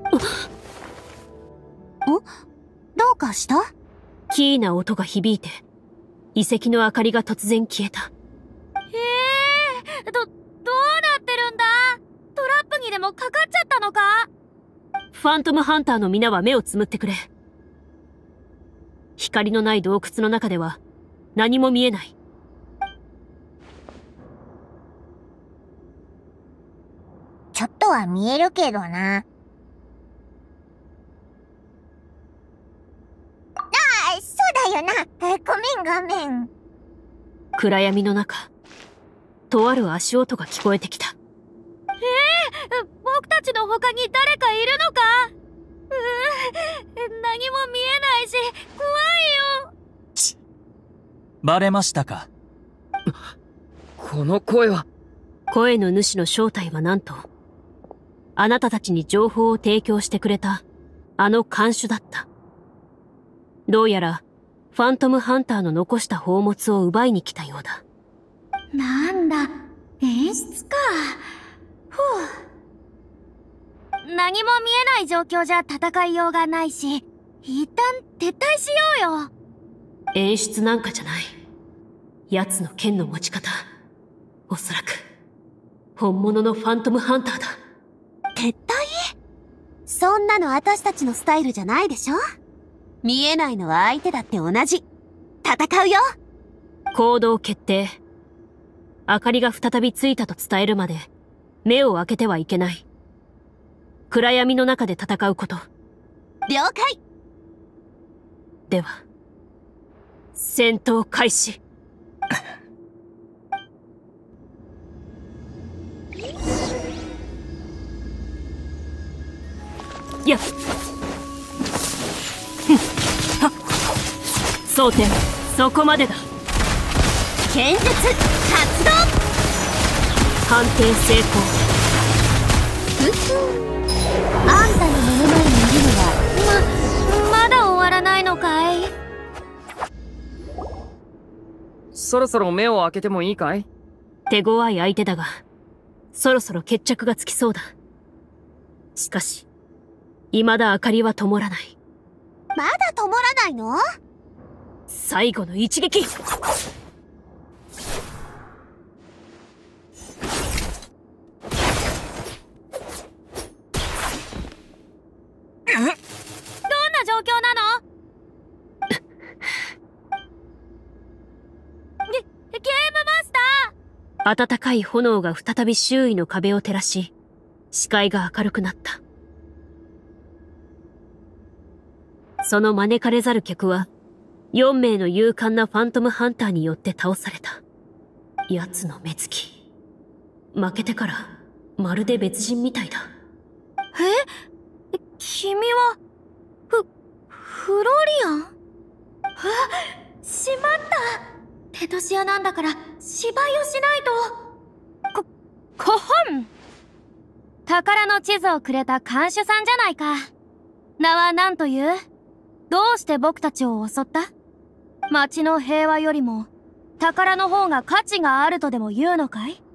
お？どうかした？ キーな音が響いて、遺跡の明かりが突然消えた。 えー、ど、どうなってるんだ？トラップにでもかかっちゃったのか？ ファントムハンターの皆は目をつむってくれ。光のない洞窟の中では、何も見えない。 ちょっとは見えるけどな。ああ、そうだよな。ごめんごめん。 暗闇の中、とある足音が聞こえてきた。 えー、僕たちの他に誰かいるのか？うー、何も見えないし、怖いよ。 ち、バレましたか？ この声は。 声の主の正体はなんと、あなたたちに情報を提供してくれた、あの看守だった。どうやら、ファントムハンターの残した宝物を奪いに来たようだ。 なんだ、演出か。ふう。何も見えない状況じゃ戦いようがないし、一旦撤退しようよ。 演出なんかじゃない。奴の剣の持ち方。おそらく、本物のファントムハンターだ。 撤退？そんなの私たちのスタイルじゃないでしょ？ 見えないのは相手だって同じ。戦うよ。 行動決定。明かりが再びついたと伝えるまで目を開けてはいけない。暗闇の中で戦うこと。 了解。 では、戦闘開始。やっふんはっ蒼天、そこまでだ。 剣術発動。 判定成功。 ふふあんたの目の前にいるのはま、まだ終わらないのかい？ そろそろ目を開けてもいいかい？ 手強い相手だが、そろそろ決着がつきそうだ。しかし、未だ明かりは灯らない。 まだ灯らないの？ 最後の一撃。 どんな状況なの？ゲ、ゲームマスター！ 暖かい炎が再び周囲の壁を照らし、視界が明るくなった。その招かれざる客は、よんめいの勇敢なファントムハンターによって倒された。奴の目つき。負けてから、まるで別人みたいだ。 え？君は、フ、フロリアン？あ、しまった。テトシアなんだから、芝居をしないと。こ、こほん！宝の地図をくれた看守さんじゃないか。名は何という？どうして僕たちを襲った？町の平和よりも、宝の方が価値があるとでも言うのかい？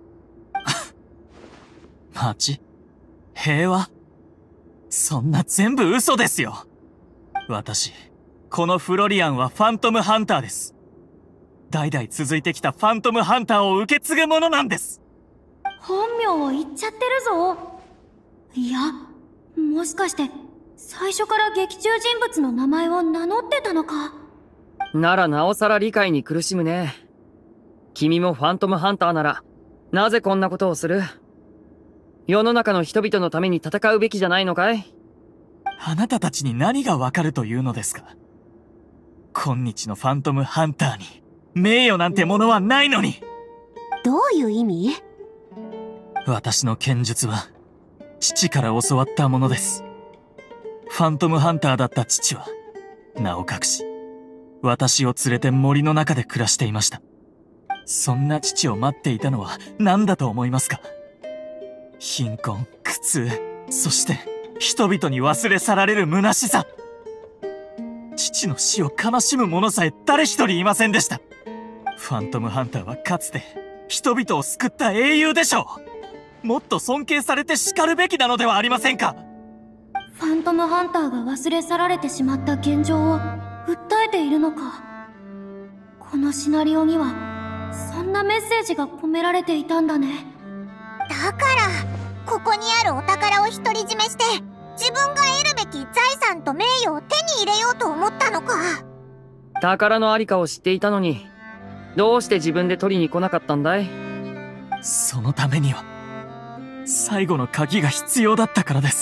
町？平和？そんな全部嘘ですよ。私、このフロリアンはファントムハンターです。代々続いてきたファントムハンターを受け継ぐものなんです。 本名を言っちゃってるぞ。いや、もしかして、最初から劇中人物の名前を名乗ってたのか。 ならなおさら理解に苦しむね。君もファントムハンターなら、なぜこんなことをする？世の中の人々のために戦うべきじゃないのかい？ あなたたちに何がわかるというのですか？今日のファントムハンターに、名誉なんてものはないのに。 どういう意味？ 私の剣術は、父から教わったものです。ファントムハンターだった父は、名を隠し、私を連れて森の中で暮らしていました。そんな父を待っていたのは何だと思いますか？貧困、苦痛、そして人々に忘れ去られる虚しさ。父の死を悲しむ者さえ誰一人いませんでした。ファントムハンターはかつて人々を救った英雄でしょう。もっと尊敬されて叱るべきなのではありませんか？ ファントムハンターが忘れ去られてしまった現状を訴えているのか。このシナリオにはそんなメッセージが込められていたんだね。 だからここにあるお宝を独り占めして自分が得るべき財産と名誉を手に入れようと思ったのか。 宝のありかを知っていたのに、どうして自分で取りに来なかったんだい？ そのためには最後の鍵が必要だったからです。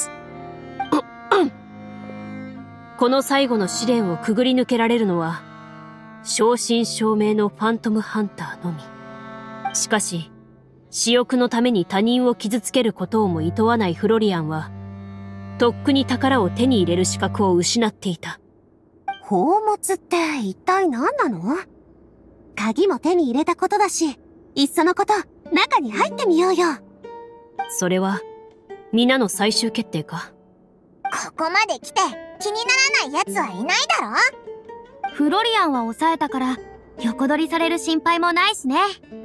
この最後の試練をくぐり抜けられるのは、正真正銘のファントムハンターのみ。しかし、私欲のために他人を傷つけることをも厭わないフロリアンは、とっくに宝を手に入れる資格を失っていた。 宝物って一体何なの？鍵も手に入れたことだし、いっそのこと、中に入ってみようよ。 それは、皆の最終決定か？ ここまで来て気にならない奴はいないだろ？ フロリアンは抑えたから横取りされる心配もないしね。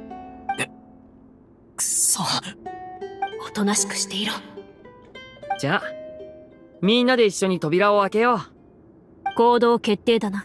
くそ。 おとなしくしていろ。 じゃあみんなで一緒に扉を開けよう。 行動決定だな。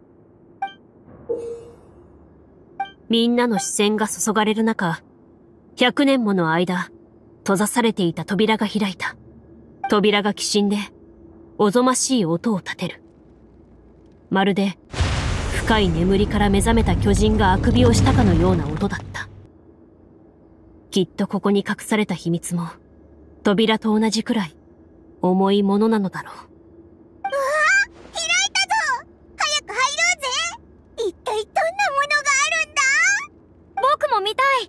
みんなの視線が注がれる中、 百年もの間、閉ざされていた扉が開いた。扉がきしんで、おぞましい音を立てる。まるで、深い眠りから目覚めた巨人があくびをしたかのような音だった。きっとここに隠された秘密も、扉と同じくらい、重いものなのだろう。 うわー、開いたぞ。早く入ろうぜ。一体どんなものがあるんだ？ 僕も見たい。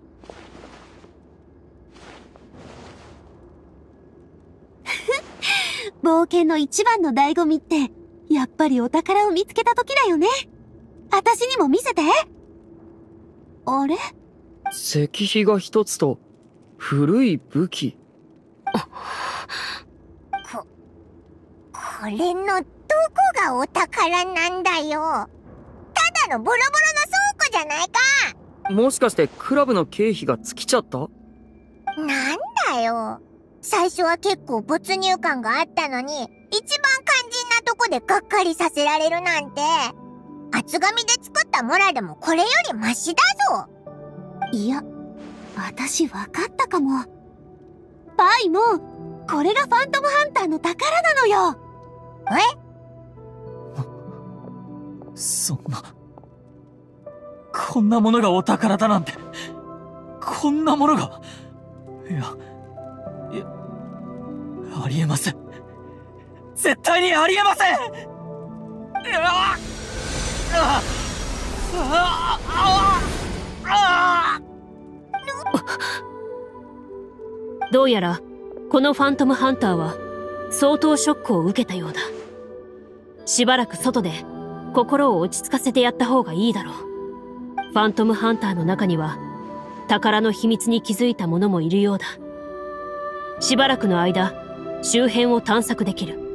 冒険の一番の醍醐味って、やっぱりお宝を見つけた時だよね。私にも見せて。あれ？ 石碑が一つと、古い武器。 こ、これのどこがお宝なんだよ。ただのボロボロの倉庫じゃないか。 もしかしてクラブの経費が尽きちゃった？ なんだよ。最初は結構没入感があったのに、一番肝心なとこでがっかりさせられるなんて。厚紙で作ったモラでもこれよりマシだぞ。 いや、私わかったかも。パイも、これがファントムハンターの宝なのよ。 え？ そんな、こんなものがお宝だなんて、こんなものが、いや、いや、ありえません。絶対にありえません。うわっああああどうやら、このファントムハンターは、相当ショックを受けたようだ。しばらく外で、心を落ち着かせてやった方がいいだろう。ファントムハンターの中には、宝の秘密に気づいた者もいるようだ。しばらくの間、周辺を探索できる。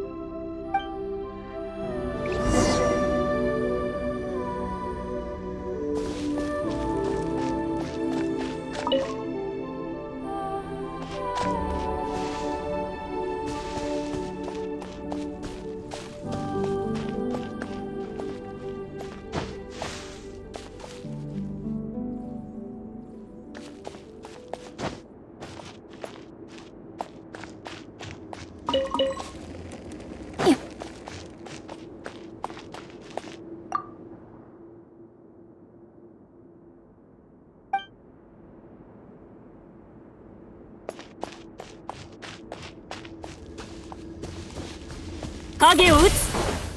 影を撃つ。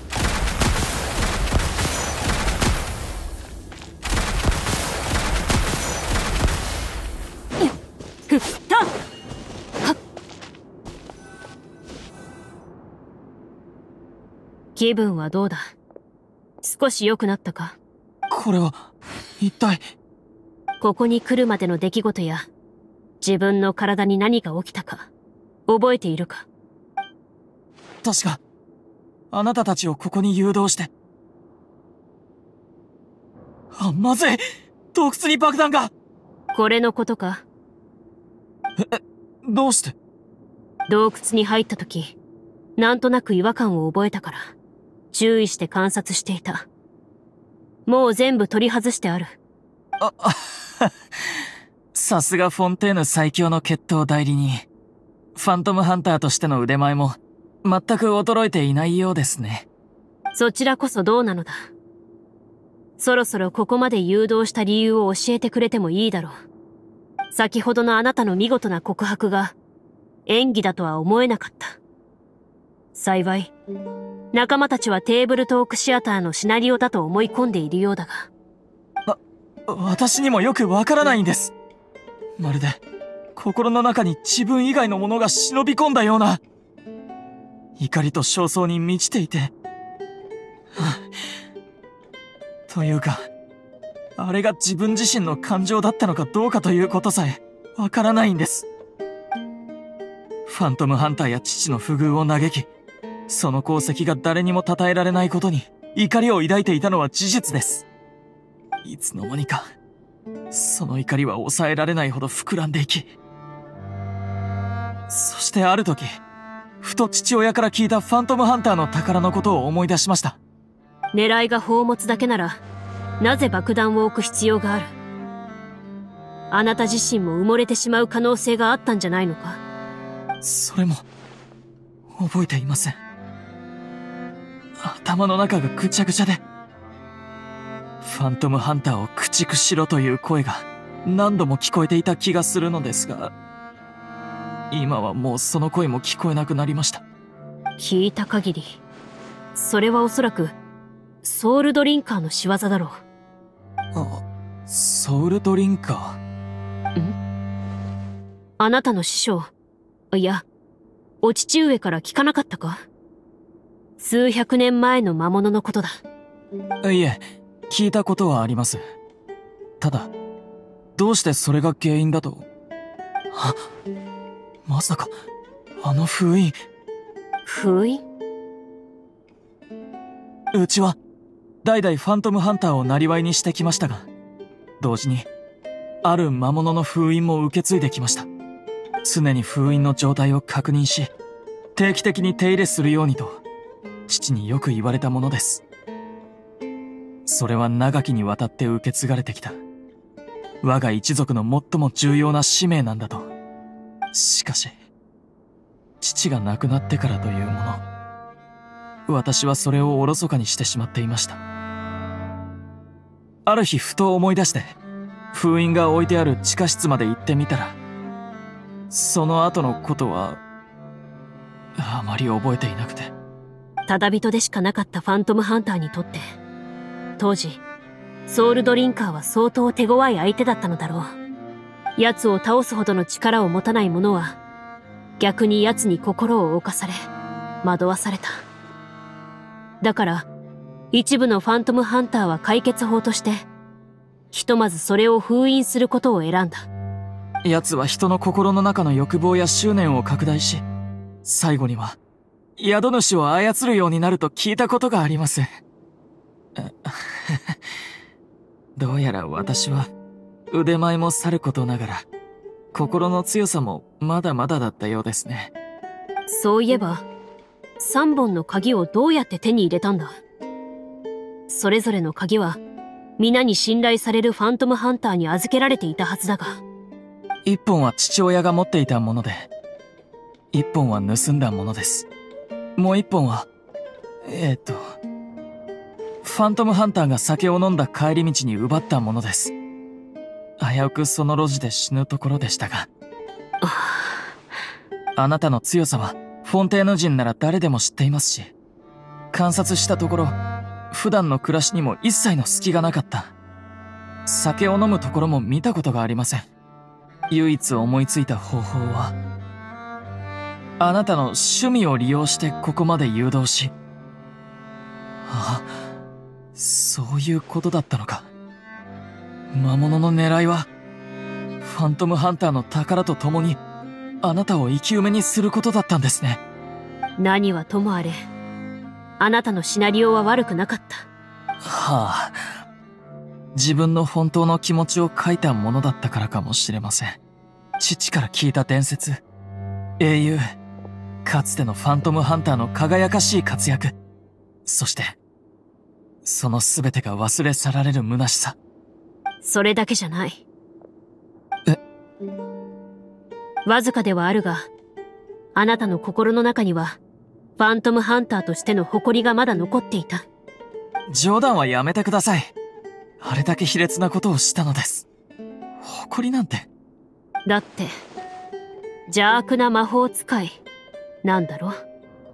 ふったはっ。気分はどうだ？少し良くなったか？ これは、一体。 ここに来るまでの出来事や、自分の体に何が起きたか、覚えているか？ 確か、あなたたちをここに誘導して。あ、まずい！洞窟に爆弾が！ これのことか？ え、どうして？ 洞窟に入った時、なんとなく違和感を覚えたから、注意して観察していた。もう全部取り外してある。 あ、あさすがフォンテーヌ最強の決闘代理人。ファントムハンターとしての腕前も、全く衰えていないようですね。 そちらこそどうなのだ。そろそろここまで誘導した理由を教えてくれてもいいだろう。先ほどのあなたの見事な告白が演技だとは思えなかった。幸い、仲間たちはテーブルトークシアターのシナリオだと思い込んでいるようだが。 あ、私にもよくわからないんです。まるで、心の中に自分以外のものが忍び込んだような。怒りと焦燥に満ちていて。はあ、というか、あれが自分自身の感情だったのかどうかということさえわからないんです。ファントムハンターや父の不遇を嘆き、その功績が誰にも称えられないことに怒りを抱いていたのは事実です。いつの間にか、その怒りは抑えられないほど膨らんでいき、そしてある時、ふと父親から聞いたファントムハンターの宝のことを思い出しました。 狙いが宝物だけなら、なぜ爆弾を置く必要がある？ あなた自身も埋もれてしまう可能性があったんじゃないのか？ それも覚えていません。頭の中がぐちゃぐちゃで、ファントムハンターを駆逐しろという声が何度も聞こえていた気がするのですが、今はもうその声も聞こえなくなりました。 聞いた限り、それはおそらくソウルドリンカーの仕業だろう。 あ、ソウルドリンカー？ ん？あなたの師匠、いや、お父上から聞かなかったか？数百年前の魔物のことだ。 いえ、聞いたことはあります。ただ、どうしてそれが原因だと？あ、まさか、あの封印。 封印？ うちは、代々ファントムハンターを生業にしてきましたが、同時に、ある魔物の封印も受け継いできました。常に封印の状態を確認し、定期的に手入れするようにと、父によく言われたものです。それは長きにわたって受け継がれてきた、我が一族の最も重要な使命なんだと。しかし、父が亡くなってからというもの、私はそれをおろそかにしてしまっていました。ある日ふと思い出して、封印が置いてある地下室まで行ってみたら、その後のことは、あまり覚えていなくて。 ただ人でしかなかったファントムハンターにとって、当時、ソウルドリンカーは相当手強い相手だったのだろう。奴を倒すほどの力を持たない者は、逆に奴に心を侵され、惑わされた。だから、一部のファントムハンターは解決法として、ひとまずそれを封印することを選んだ。 奴は人の心の中の欲望や執念を拡大し、最後には、宿主を操るようになると聞いたことがあります。どうやら私は、腕前もさることながら、心の強さもまだまだだったようですね。 そういえば、三本の鍵をどうやって手に入れたんだ？それぞれの鍵は、皆に信頼されるファントムハンターに預けられていたはずだが。 一本は父親が持っていたもので、一本は盗んだものです。もう一本は、えー、っと、ファントムハンターが酒を飲んだ帰り道に奪ったものです。危うくその路地で死ぬところでしたが。あなたの強さは、フォンテーヌ人なら誰でも知っていますし、観察したところ、普段の暮らしにも一切の隙がなかった。酒を飲むところも見たことがありません。唯一思いついた方法は、あなたの趣味を利用してここまで誘導し、あ、そういうことだったのか。魔物の狙いは、ファントムハンターの宝と共に、あなたを生き埋めにすることだったんですね。 何はともあれ、あなたのシナリオは悪くなかった。 はあ、自分の本当の気持ちを書いたものだったからかもしれません。父から聞いた伝説、英雄、かつてのファントムハンターの輝かしい活躍、そして、その全てが忘れ去られる虚しさ。 それだけじゃない。 え？ わずかではあるが、あなたの心の中には、ファントムハンターとしての誇りがまだ残っていた。 冗談はやめてください。あれだけ卑劣なことをしたのです。誇りなんて。 だって、邪悪な魔法使い、なんだろ？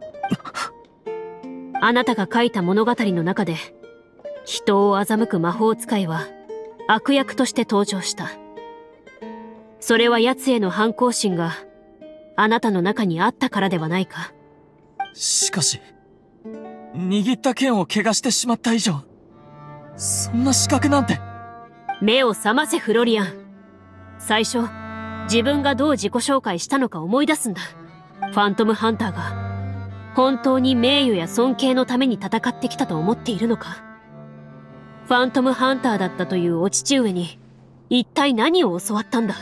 あなたが書いた物語の中で、人を欺く魔法使いは、悪役として登場した。それは奴への反抗心が、あなたの中にあったからではないか？ しかし、握った剣を怪我してしまった以上、そんな資格なんて。 目を覚ませフロリアン。最初、自分がどう自己紹介したのか思い出すんだ。ファントムハンターが、本当に名誉や尊敬のために戦ってきたと思っているのか？ファントムハンターだったというお父上に、一体何を教わったんだ？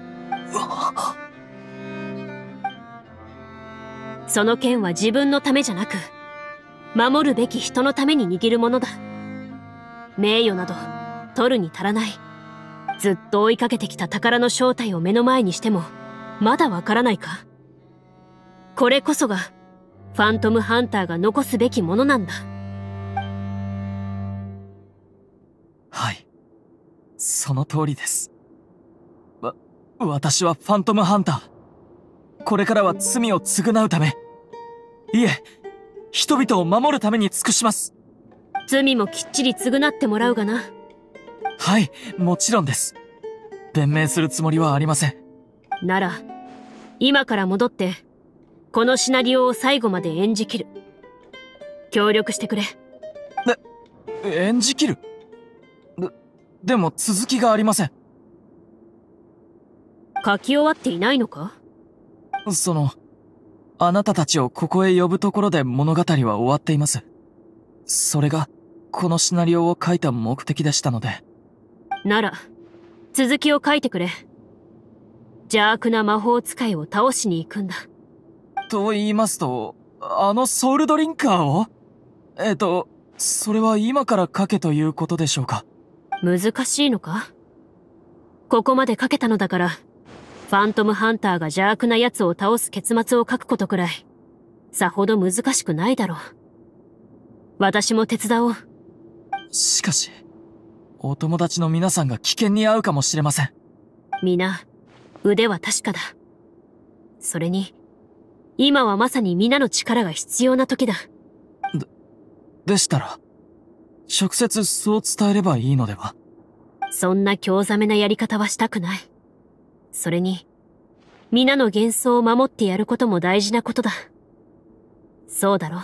その剣は自分のためじゃなく、守るべき人のために握るものだ。名誉など、取るに足らない。 ずっと追いかけてきた宝の正体を目の前にしても、まだわからないか？これこそが、ファントムハンターが残すべきものなんだ。 はい。その通りです。わ、私はファントムハンター。これからは罪を償うため、いえ、人々を守るために尽くします。 罪もきっちり償ってもらうがな。 はい、もちろんです。弁明するつもりはありません。 なら、今から戻って、このシナリオを最後まで演じきる。協力してくれ。 で、演じきる？で、でも続きがありません。 書き終わっていないのか？ その、あなたたちをここへ呼ぶところで物語は終わっています。それが、このシナリオを書いた目的でしたので。 なら、続きを書いてくれ。邪悪な魔法使いを倒しに行くんだ。 と言いますと、あのソウルドリンカーを？えっと、それは今から書けということでしょうか？ 難しいのか？ここまで書けたのだから、ファントムハンターが邪悪な奴を倒す結末を書くことくらい、さほど難しくないだろう。私も手伝おう。 しかし、お友達の皆さんが危険に遭うかもしれません。 皆、腕は確かだ。それに、今はまさに皆の力が必要な時だ。 で、でしたら、直接そう伝えればいいのでは？ そんな興ざめなやり方はしたくない。それに、皆の幻想を守ってやることも大事なことだ。そうだろ？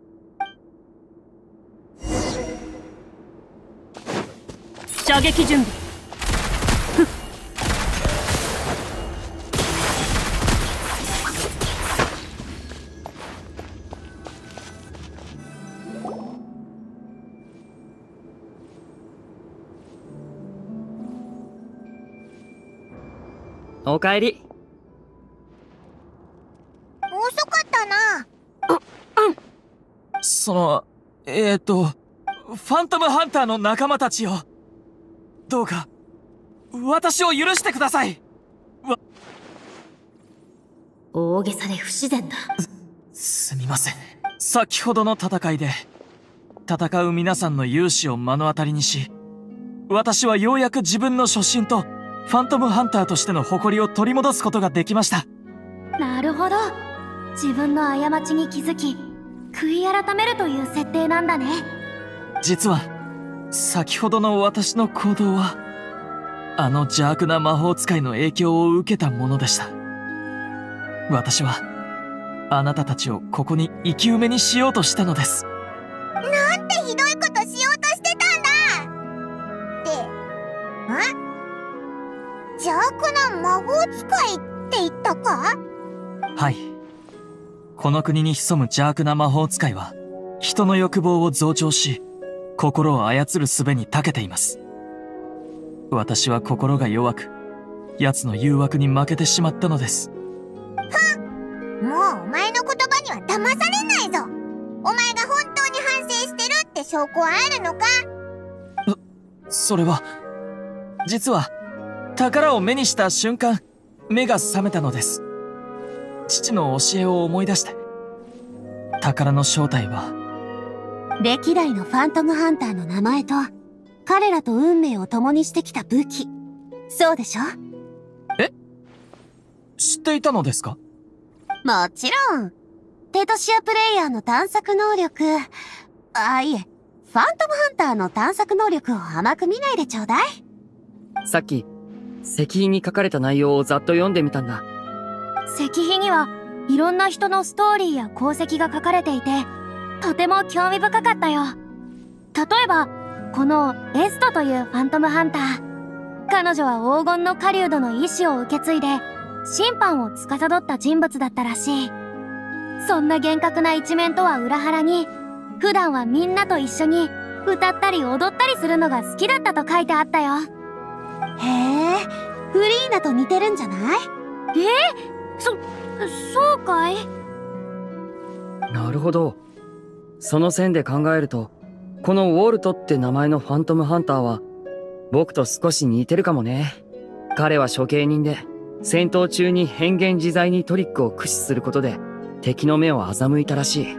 射撃準備。ふっ。 おかえり。 遅かったな。 その、えーと、ファントムハンターの仲間たちよ。どうか、私を許してください。わ、 大げさで不自然だ。 す、すみません。先ほどの戦いで、戦う皆さんの勇姿を目の当たりにし、私はようやく自分の初心と、ファントムハンターとしての誇りを取り戻すことができました。 なるほど。自分の過ちに気づき、悔い改めるという設定なんだね。 実は、先ほどの私の行動は、あの邪悪な魔法使いの影響を受けたものでした。私は、あなたたちをここに生き埋めにしようとしたのです。 なんてひどいことしようとしてたんだって、ん？邪悪な魔法使いって言ったか？ はい。この国に潜む邪悪な魔法使いは、人の欲望を増長し、心を操る術に長けています。私は心が弱く、奴の誘惑に負けてしまったのです。 ふん！もうお前の言葉には騙されないぞ。お前が本当に反省してるって証拠はあるのか？ そ、それは、実は、宝を目にした瞬間、目が覚めたのです。父の教えを思い出して。宝の正体は、 歴代のファントムハンターの名前と、彼らと運命を共にしてきた武器。そうでしょ？ え？知っていたのですか？ もちろん。テトシアプレイヤーの探索能力、あ、いえ、ファントムハンターの探索能力を甘く見ないでちょうだい。 さっき、石碑に書かれた内容をざっと読んでみたんだ。 石碑にはいろんな人のストーリーや功績が書かれていて、とても興味深かったよ。例えば、このエストというファントムハンター。彼女は黄金の狩人の意志を受け継いで、審判を司った人物だったらしい。そんな厳格な一面とは裏腹に、普段はみんなと一緒に歌ったり踊ったりするのが好きだったと書いてあったよ。 へえ、フリーナと似てるんじゃない？ え？そ、そうかい？ なるほど。その線で考えると、このウォルトって名前のファントムハンターは、 僕と少し似てるかもね。彼は処刑人で、戦闘中に変幻自在にトリックを駆使することで敵の目を欺いたらしい。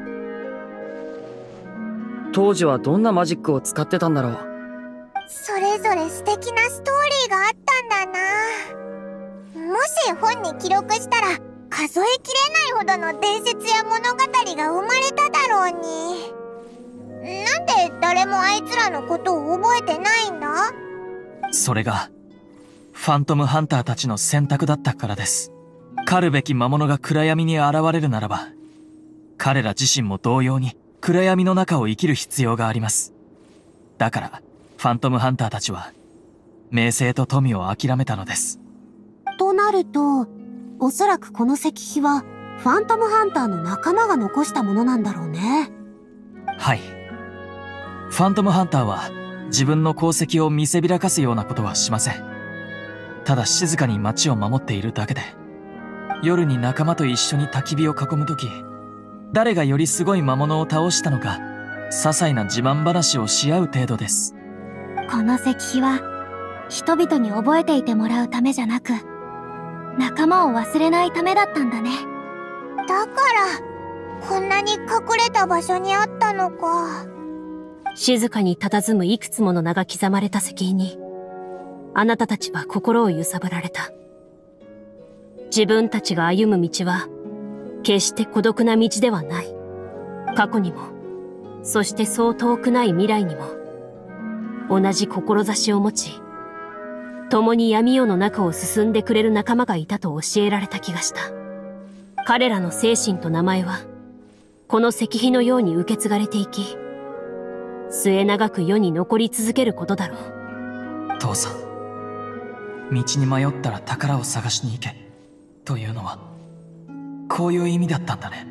当時はどんなマジックを使ってたんだろう。 それぞれ素敵なストーリーがあったんだな。もし本に記録したら数えきれないほどの伝説や物語が生まれただろうに。なんで誰もあいつらのことを覚えてないんだ？ それがファントムハンターたちの選択だったからです。狩るべき魔物が暗闇に現れるならば、彼ら自身も同様に暗闇の中を生きる必要があります。だからファントムハンターたちは名声と富を諦めたのです。 となると、おそらくこの石碑はファントムハンターの仲間が残したものなんだろうね。 はい。ファントムハンターは自分の功績を見せびらかすようなことはしません。ただ静かに街を守っているだけで、夜に仲間と一緒に焚き火を囲むとき、誰がよりすごい魔物を倒したのか、些細な自慢話をし合う程度です。 この石碑は人々に覚えていてもらうためじゃなく、仲間を忘れないためだったんだね。 だからこんなに隠れた場所にあったのか。 静かに佇むいくつもの名が刻まれた石碑に、あなたたちは心を揺さぶられた。自分たちが歩む道は、決して孤独な道ではない。過去にも、そしてそう遠くない未来にも、同じ志を持ち、共に闇夜の中を進んでくれる仲間がいたと教えられた気がした。彼らの精神と名前は、この石碑のように受け継がれていき、末永く世に残り続けることだろう。 父さん、道に迷ったら宝を探しに行けというのはこういう意味だったんだね。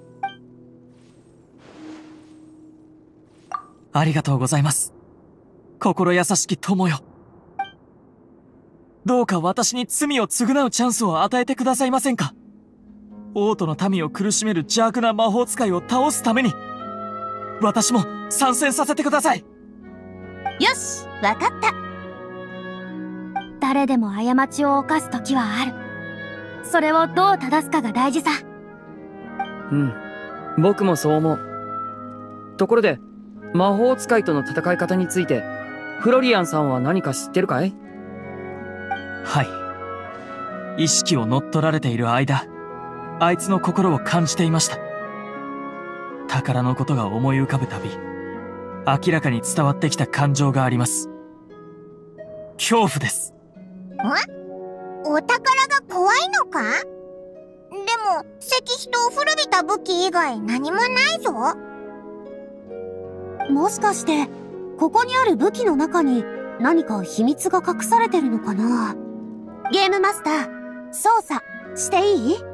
ありがとうございます、心優しき友よ。どうか私に罪を償うチャンスを与えてくださいませんか。王都の民を苦しめる邪悪な魔法使いを倒すために、私も参戦させてください。 よし、わかった。 誰でも過ちを犯す時はある。それをどう正すかが大事さ。 うん、僕もそう思う。ところで、魔法使いとの戦い方についてフロリアンさんは何か知ってるかい？ はい。意識を乗っ取られている間、あいつの心を感じていました。宝のことが思い浮かぶたび、明らかに伝わってきた感情があります。恐怖です。 ん？お宝が怖いのか？でも石碑と古びた武器以外何もないぞ。 もしかしてここにある武器の中に何か秘密が隠されてるのかな。ゲームマスター、操作していい？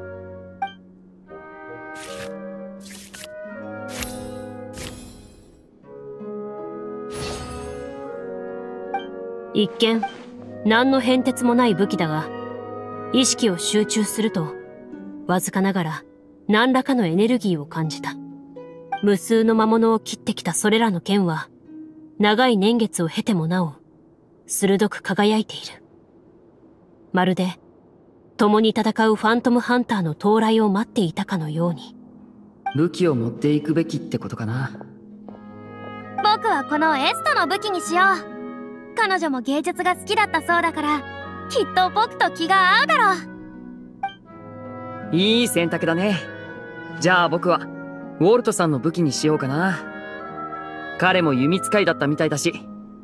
一見、何の変哲もない武器だが、意識を集中すると、わずかながら何らかのエネルギーを感じた。無数の魔物を切ってきたそれらの剣は、長い年月を経てもなお、鋭く輝いている。まるで、共に戦うファントムハンターの到来を待っていたかのように。 武器を持っていくべきってことかな。 僕はこのエストの武器にしよう。彼女も芸術が好きだったそうだから、きっと僕と気が合うだろう。 いい選択だね。じゃあ僕はウォルトさんの武器にしようかな。彼も弓使いだったみたいだし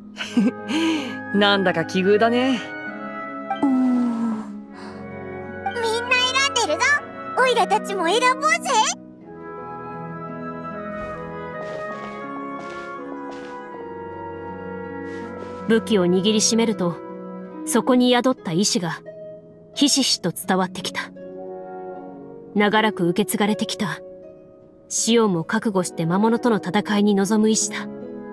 なんだか奇遇だね。 みんな選んでるぞ。オイラたちも選ぼうぜ。 武器を握りしめると、そこに宿った意志が、ひしひしと伝わってきた。長らく受け継がれてきた、死をも覚悟して魔物との戦いに臨む意志だ。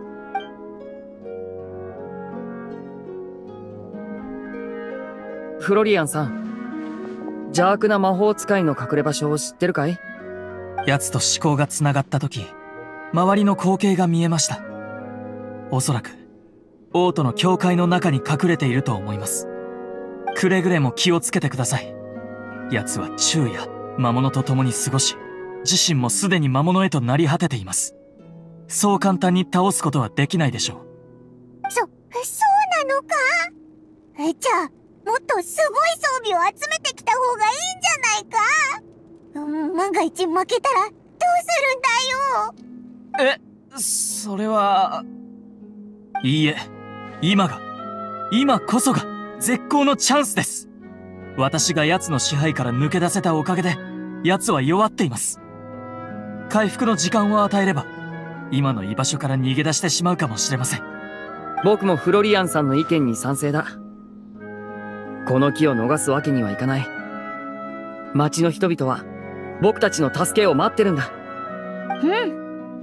フロリアンさん、邪悪な魔法使いの隠れ場所を知ってるかい？ 奴と思考が繋がった時、周りの光景が見えました。おそらく、 王都の教会の中に隠れていると思います。くれぐれも気をつけてください。奴は昼夜魔物と共に過ごし、自身もすでに魔物へとなり果てています。そう簡単に倒すことはできないでしょう。 そ、そうなのか？え、じゃあ、もっとすごい装備を集めてきた方がいいんじゃないか？うん、万が一負けたらどうするんだよ。 え、それは。いいえ、今が、今こそが絶好のチャンスです。私が奴の支配から抜け出せたおかげで、奴は弱っています。回復の時間を与えれば、今の居場所から逃げ出してしまうかもしれません。 僕もフロリアンさんの意見に賛成だ。この機を逃すわけにはいかない。町の人々は僕たちの助けを待ってるんだ。 うん。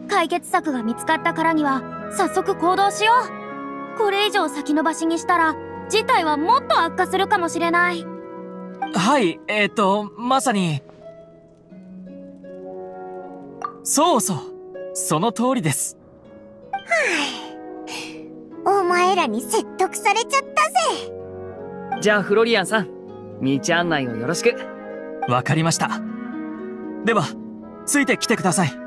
解決策が見つかったからには早速行動しよう。これ以上先延ばしにしたら事態はもっと悪化するかもしれない。 はい、えっと、まさに。そうそう、その通りです。 お前らに説得されちゃったぜ。 じゃあフロリアンさん、道案内をよろしく。 わかりました。では、ついてきてください。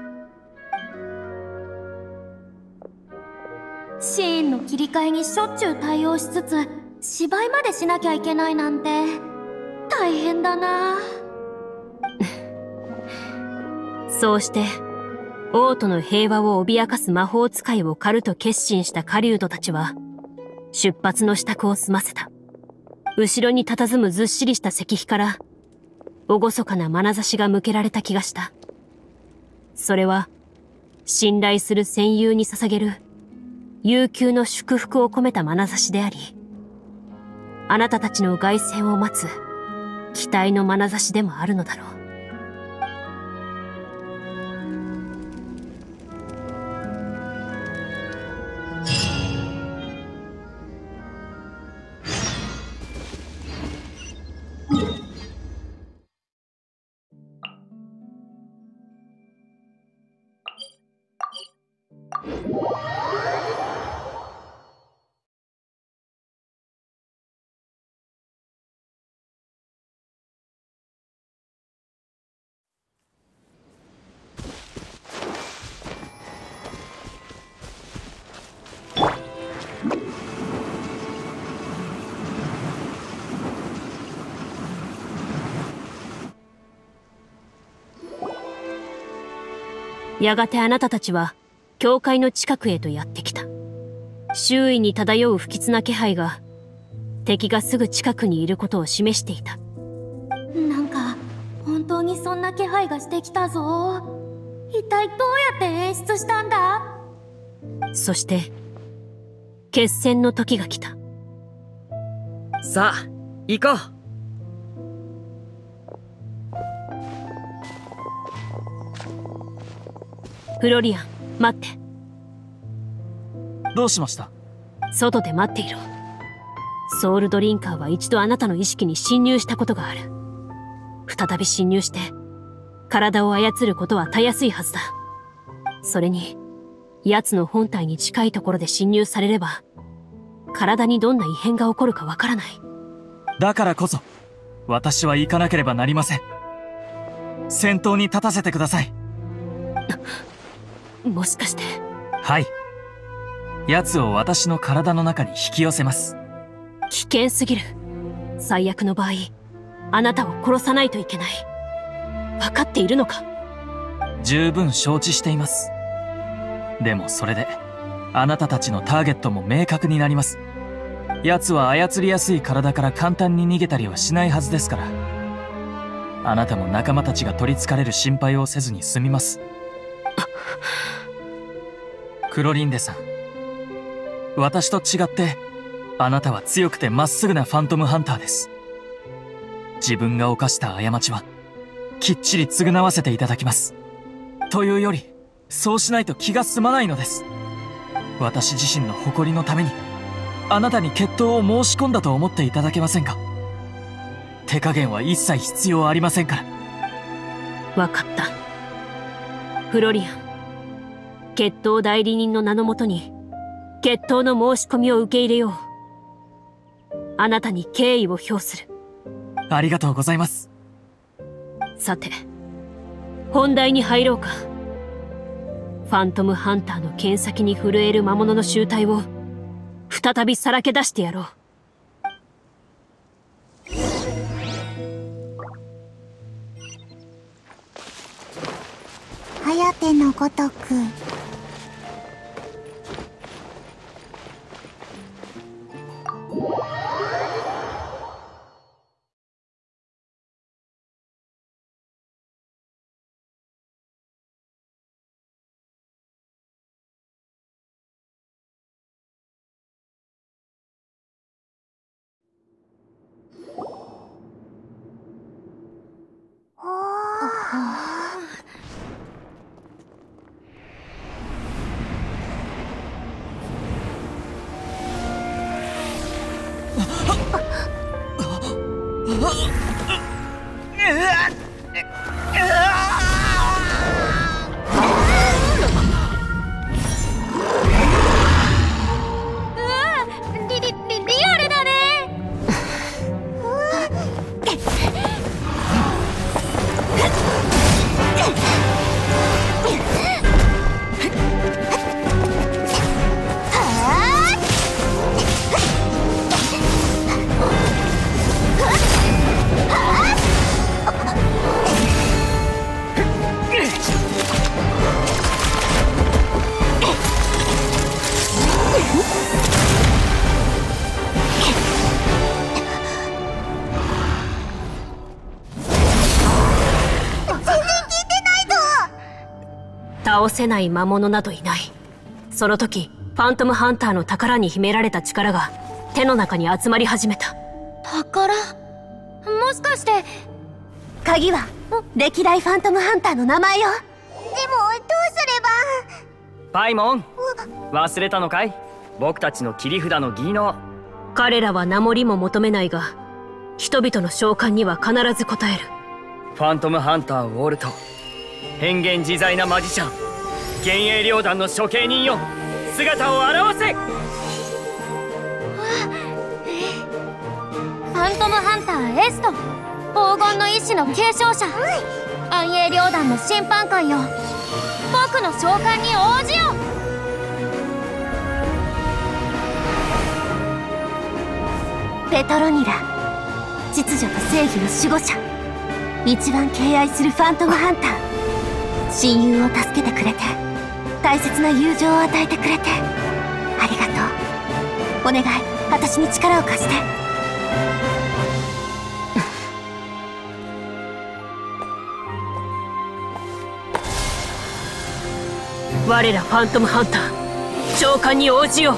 シーンの切り替えにしょっちゅう対応しつつ芝居までしなきゃいけないなんて大変だな。 そうして王都の平和を脅かす魔法使いを狩ると決心した狩人たちは出発の支度を済ませた。後ろに佇むずっしりした石碑から厳かな眼差しが向けられた気がした。それは信頼する戦友に捧げる悠久の祝福を込めた眼差しであり、あなたたちの凱旋を待つ期待の眼差しでもあるのだろう。やがてあなたたちは教会の近くへとやってきた。周囲に漂う不吉な気配が敵がすぐ近くにいることを示していた。 なんか本当にそんな気配がしてきたぞ。一体どうやって演出したんだ？ そして決戦の時が来た。 さあ行こう。 フロリアン、待って。 どうしました？ 外で待っていろ。ソウルドリンカーは一度あなたの意識に侵入したことがある。再び侵入して体を操ることはたやすいはずだ。それに奴の本体に近いところで侵入されれば体にどんな異変が起こるかわからない。 だからこそ私は行かなければなりません。先頭に立たせてください。 もしかして。 はい。奴を私の体の中に引き寄せます。 危険すぎる。最悪の場合、あなたを殺さないといけない。分かっているのか？ 十分承知しています。でもそれで、あなたたちのターゲットも明確になります。奴は操りやすい体から簡単に逃げたりはしないはずですから。あなたも仲間たちが取り憑かれる心配をせずに済みます。クロリンデさん、私と違ってあなたは強くてまっすぐなファントムハンターです。自分が犯した過ちはきっちり償わせていただきます。というより、そうしないと気が済まないのです。私自身の誇りのためにあなたに決闘を申し込んだと思っていただけませんか？手加減は一切必要ありませんから。 わかった。フロリアン、決闘代理人の名のもとに決闘の申し込みを受け入れよう。あなたに敬意を表する。 ありがとうございます。 さて、本題に入ろうか。ファントムハンターの剣先に震える魔物の集体を再びさらけ出してやろう。 颯のごとく。 リリリリアルだね。 倒せない魔物などいない。その時、ファントムハンターの宝に秘められた力が手の中に集まり始めた。 宝？もしかして。 鍵は歴代ファントムハンターの名前よ。 でもどうすれば。 パイモン、忘れたのかい？僕たちの切り札の技能。 彼らは名乗りも求めないが、人々の召喚には必ず応える。 ファントムハンターウォルト、変幻自在なマジシャン、幻影両団の処刑人よ、姿を現せ。 ファントムハンターエスト、黄金の意志の継承者、暗影両団の審判官よ、僕の召喚に応じよ。 ペトロニラ、秩序と正義の守護者、一番敬愛するファントムハンター。親友を助けてくれて、大切な友情を与えてくれてありがとう。お願い、私に力を貸して。 我らファントムハンター、召喚に応じよう。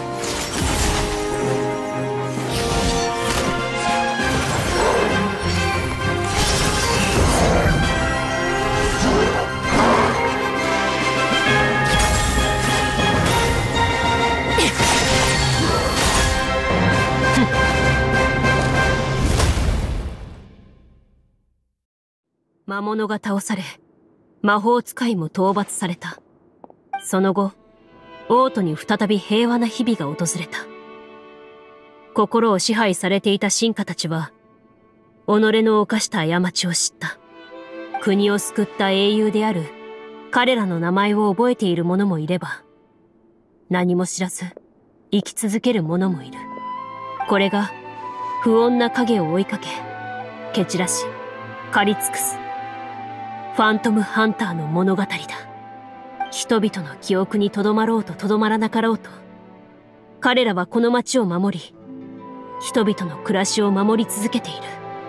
魔物が倒され、魔法使いも討伐された。その後、王都に再び平和な日々が訪れた。心を支配されていた臣下たちは、己の犯した過ちを知った。国を救った英雄である彼らの名前を覚えている者もいれば、何も知らず生き続ける者もいる。これが不穏な影を追いかけ、蹴散らし、狩り尽くすファントムハンターの物語だ。人々の記憶にとどまろうととどまらなかろうと、彼らはこの街を守り、人々の暮らしを守り続けている。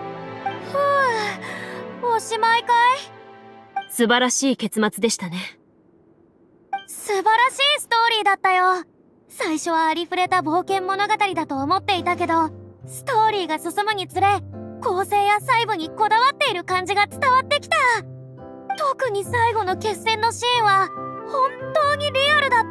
ふう、おしまいかい？ 素晴らしい結末でしたね。 素晴らしいストーリーだったよ。最初はありふれた冒険物語だと思っていたけど、ストーリーが進むにつれ、構成や細部にこだわっている感じが伝わってきた。特に最後の決戦のシーンは本当にリアルだった。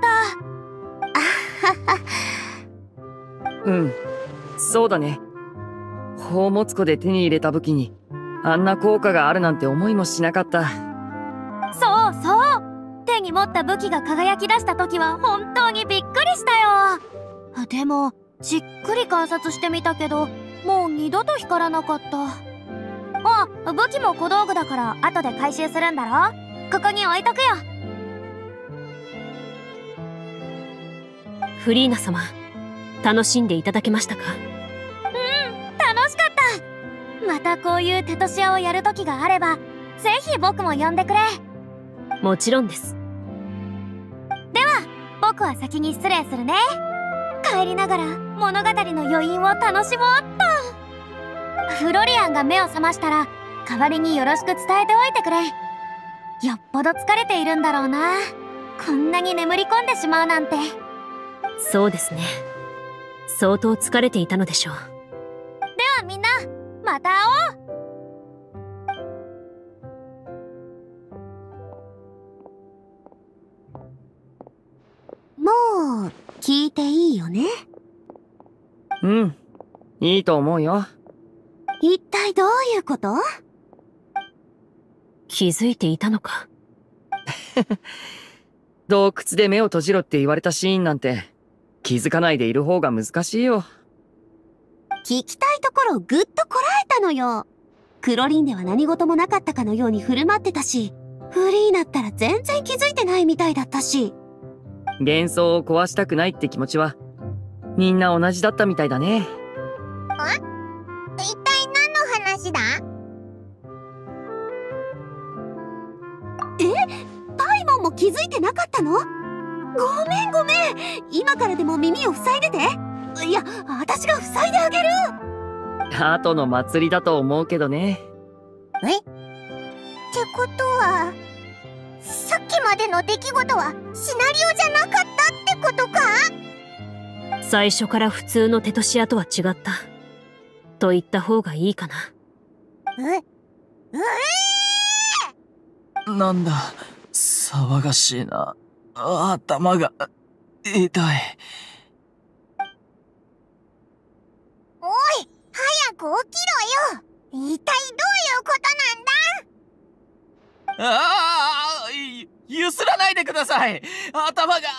うん、そうだね。宝物庫で手に入れた武器にあんな効果があるなんて思いもしなかった。 そうそう、手手に持った武器が輝き出した時は本当にびっくりしたよ。でもじっくり観察してみたけど、もう二度と光らなかった。あ、武器も小道具だから後で回収するんだろ。ここに置いとくよ。 フリーナ様、楽しんでいただけましたか？ 楽しかった。またこういうテトシアをやる時があれば、ぜひ僕も呼んでくれ。 もちろんです。 では僕は先に失礼するね。帰りながら物語の余韻を楽しもうっと。フロリアンが目を覚ましたら代わりによろしく伝えておいてくれ。よっぽど疲れているんだろうな。こんなに眠り込んでしまうなんて。 そうですね。相当疲れていたのでしょう。 ではみんな、また会おう。 もう聞いていいよね？ うん、いいと思うよ。 一体どういうこと？ 気づいていたのか。 洞窟で目を閉じろって言われたシーンなんて気づかないでいる方が難しいよ。 聞きたいところをぐっとこらえたのよ。クロリンでは何事もなかったかのように振る舞ってたし、フリーナったら全然気づいてないみたいだったし。 幻想を壊したくないって気持ちはみんな同じだったみたいだね。 あ？一体何の話だ？ え？パイモンも気づいてなかったの？ごめんごめん。今からでも耳を塞いでて。いや、私が塞いであげる。 後の祭りだと思うけどね。 え？ってことは、さっきまでの出来事はシナリオじゃなかったってことか？ 最初から普通のテトシアとは違った。と言った方がいいかな。 え？えー、なんだ、騒がしいな。頭が痛い。 おい、早く起きろよ。一体どういうことなんだ？ ああ、ゆすらないでください。頭が。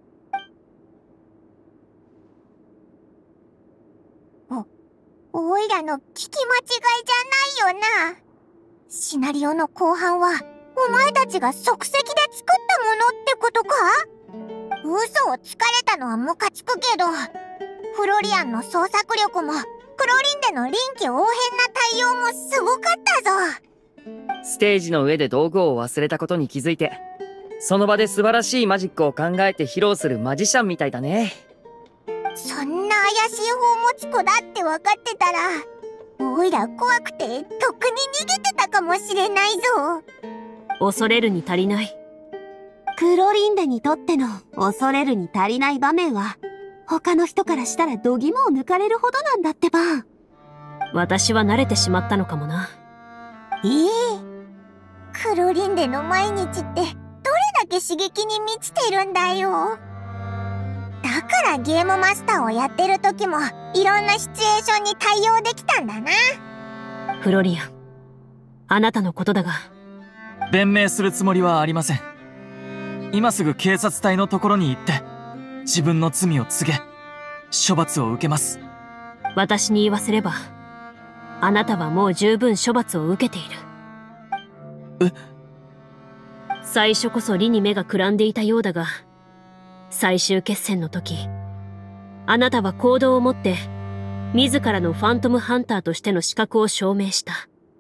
お、おいらの聞き間違いじゃないよな。シナリオの後半はお前たちが即席で作ったものってことか？嘘をつかれたのはムカつくけど、フロリアンの創作力もクロリンでの臨機応変な対応もすごかったぞ。 ステージの上で道具を忘れたことに気づいて、その場で素晴らしいマジックを考えて披露するマジシャンみたいだね。 そんな怪しい方持ち子だって分かってたら、おいら怖くてとっくに逃げてたかもしれないぞ。 恐れるに足りない。 クロリンデにとっての恐れるに足りない場面は、他の人からしたら度肝を抜かれるほどなんだってば。 私は慣れてしまったのかもな。 ええクロリンデの毎日ってどれだけ刺激に満ちてるんだよ。だからゲームマスターをやってる時もいろんなシチュエーションに対応できたんだな。 フロリアン、あなたのことだが。 弁明するつもりはありません。今すぐ警察隊のところに行って自分の罪を告げ処罰を受けます。 私に言わせればあなたはもう十分処罰を受けている。 え？ 最初こそ理に目がくらんでいたようだが、最終決戦の時あなたは行動をもって自らのファントムハンターとしての資格を証明した。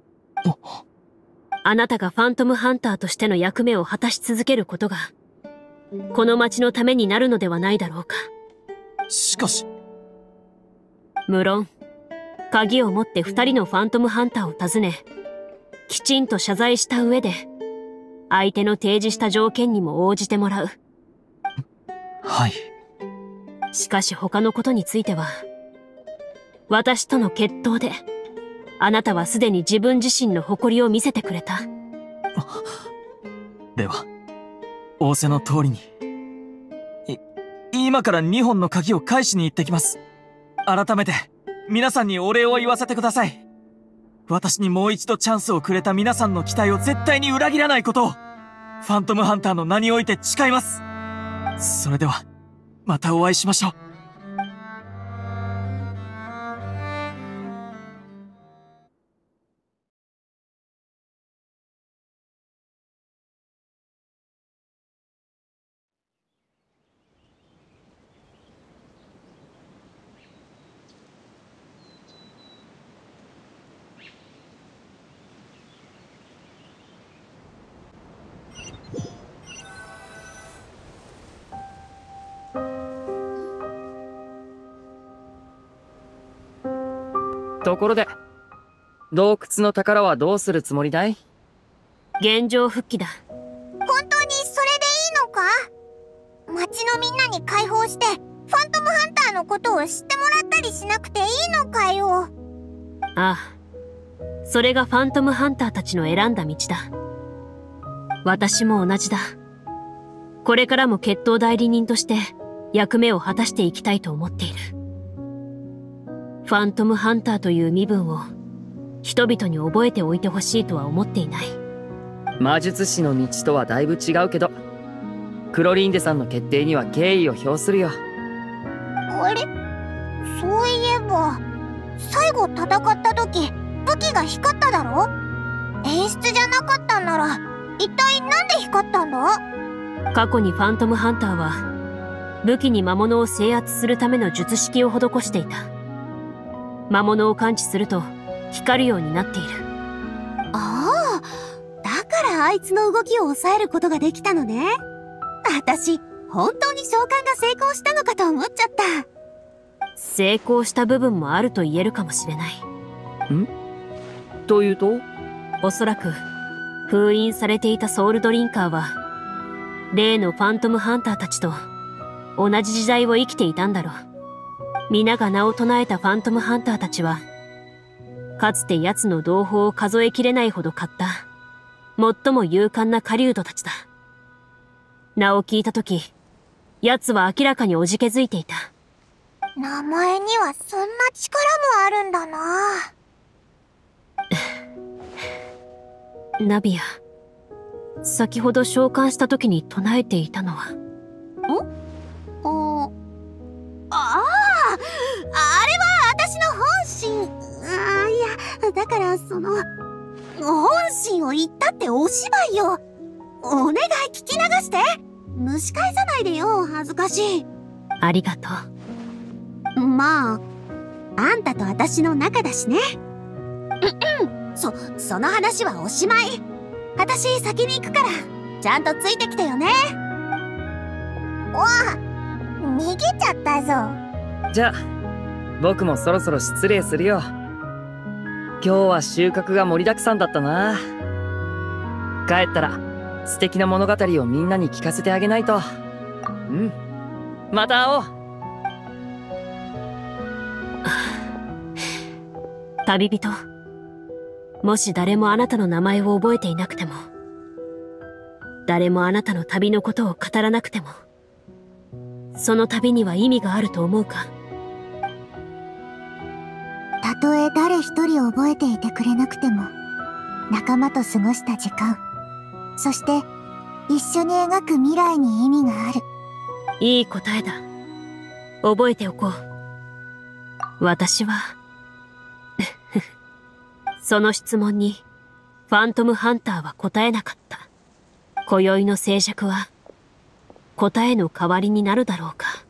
あなたがファントムハンターとしての役目を果たし続けることがこの町のためになるのではないだろうか。 しかし。 無論鍵を持って二人のファントムハンターを訪ね、きちんと謝罪した上で相手の提示した条件にも応じてもらう。 はい。 しかし他のことについては、私との決闘であなたはすでに自分自身の誇りを見せてくれた。 では仰せの通りにい今からにほんの鍵を返しに行ってきます。改めて皆さんにお礼を言わせてください。私にもう一度チャンスをくれた皆さんの期待を絶対に裏切らないことを。 ファントムハンターの名において誓います。それでは、またお会いしましょう。 ところで、洞窟の宝はどうするつもりだい？ 現状復帰だ。 本当にそれでいいのか？町のみんなに解放して、ファントムハンターのことを知ってもらったりしなくていいのかよ。 ああ。それがファントムハンターたちの選んだ道だ。私も同じだ。これからも決闘代理人として役目を果たしていきたいと思っている。ファントムハンターという身分を人々に覚えておいてほしいとは思っていない。 魔術師の道とはだいぶ違うけど、クロリンデさんの決定には敬意を表するよ。 あれ？そういえば、最後戦った時、武器が光っただろ？演出じゃなかったんなら、一体なんで光ったんだ？ 過去にファントムハンターは、武器に魔物を制圧するための術式を施していた。魔物を感知すると光るようになっている。 ああ、だからあいつの動きを抑えることができたのね。私、本当に召喚が成功したのかと思っちゃった。 成功した部分もあると言えるかもしれない。 ん？というと？ おそらく、封印されていたソウルドリンカーは、例のファントムハンターたちと同じ時代を生きていたんだろう。皆が名を唱えたファントムハンターたちは、かつて奴の同胞を数えきれないほど買った、最も勇敢な狩人たちだ。名を聞いたとき、奴は明らかにおじけづいていた。 名前にはそんな力もあるんだな。 ナビア、先ほど召喚したときに唱えていたのは。 ん？お、ああ、あれは私の本心。ああ、いや、だからその、本心を言ったってお芝居よ。お願い聞き流して。蒸し返さないでよ、恥ずかしい。 ありがとう。まあ、あんたと私の仲だしね。うんうん。そ、その話はおしまい。私先に行くから、ちゃんとついてきてよね。 わあ、逃げちゃったぞ。 じゃあ、僕もそろそろ失礼するよ。今日は収穫が盛りだくさんだったな。帰ったら素敵な物語をみんなに聞かせてあげないと。うん。また会おう。 旅人。もし誰もあなたの名前を覚えていなくても、誰もあなたの旅のことを語らなくても、その旅には意味があると思うか？ たとえ誰一人覚えていてくれなくても、仲間と過ごした時間、そして一緒に描く未来に意味がある。 いい答えだ。覚えておこう。私はその質問にファントムハンターは答えなかった。今宵の静寂は答えの代わりになるだろうか。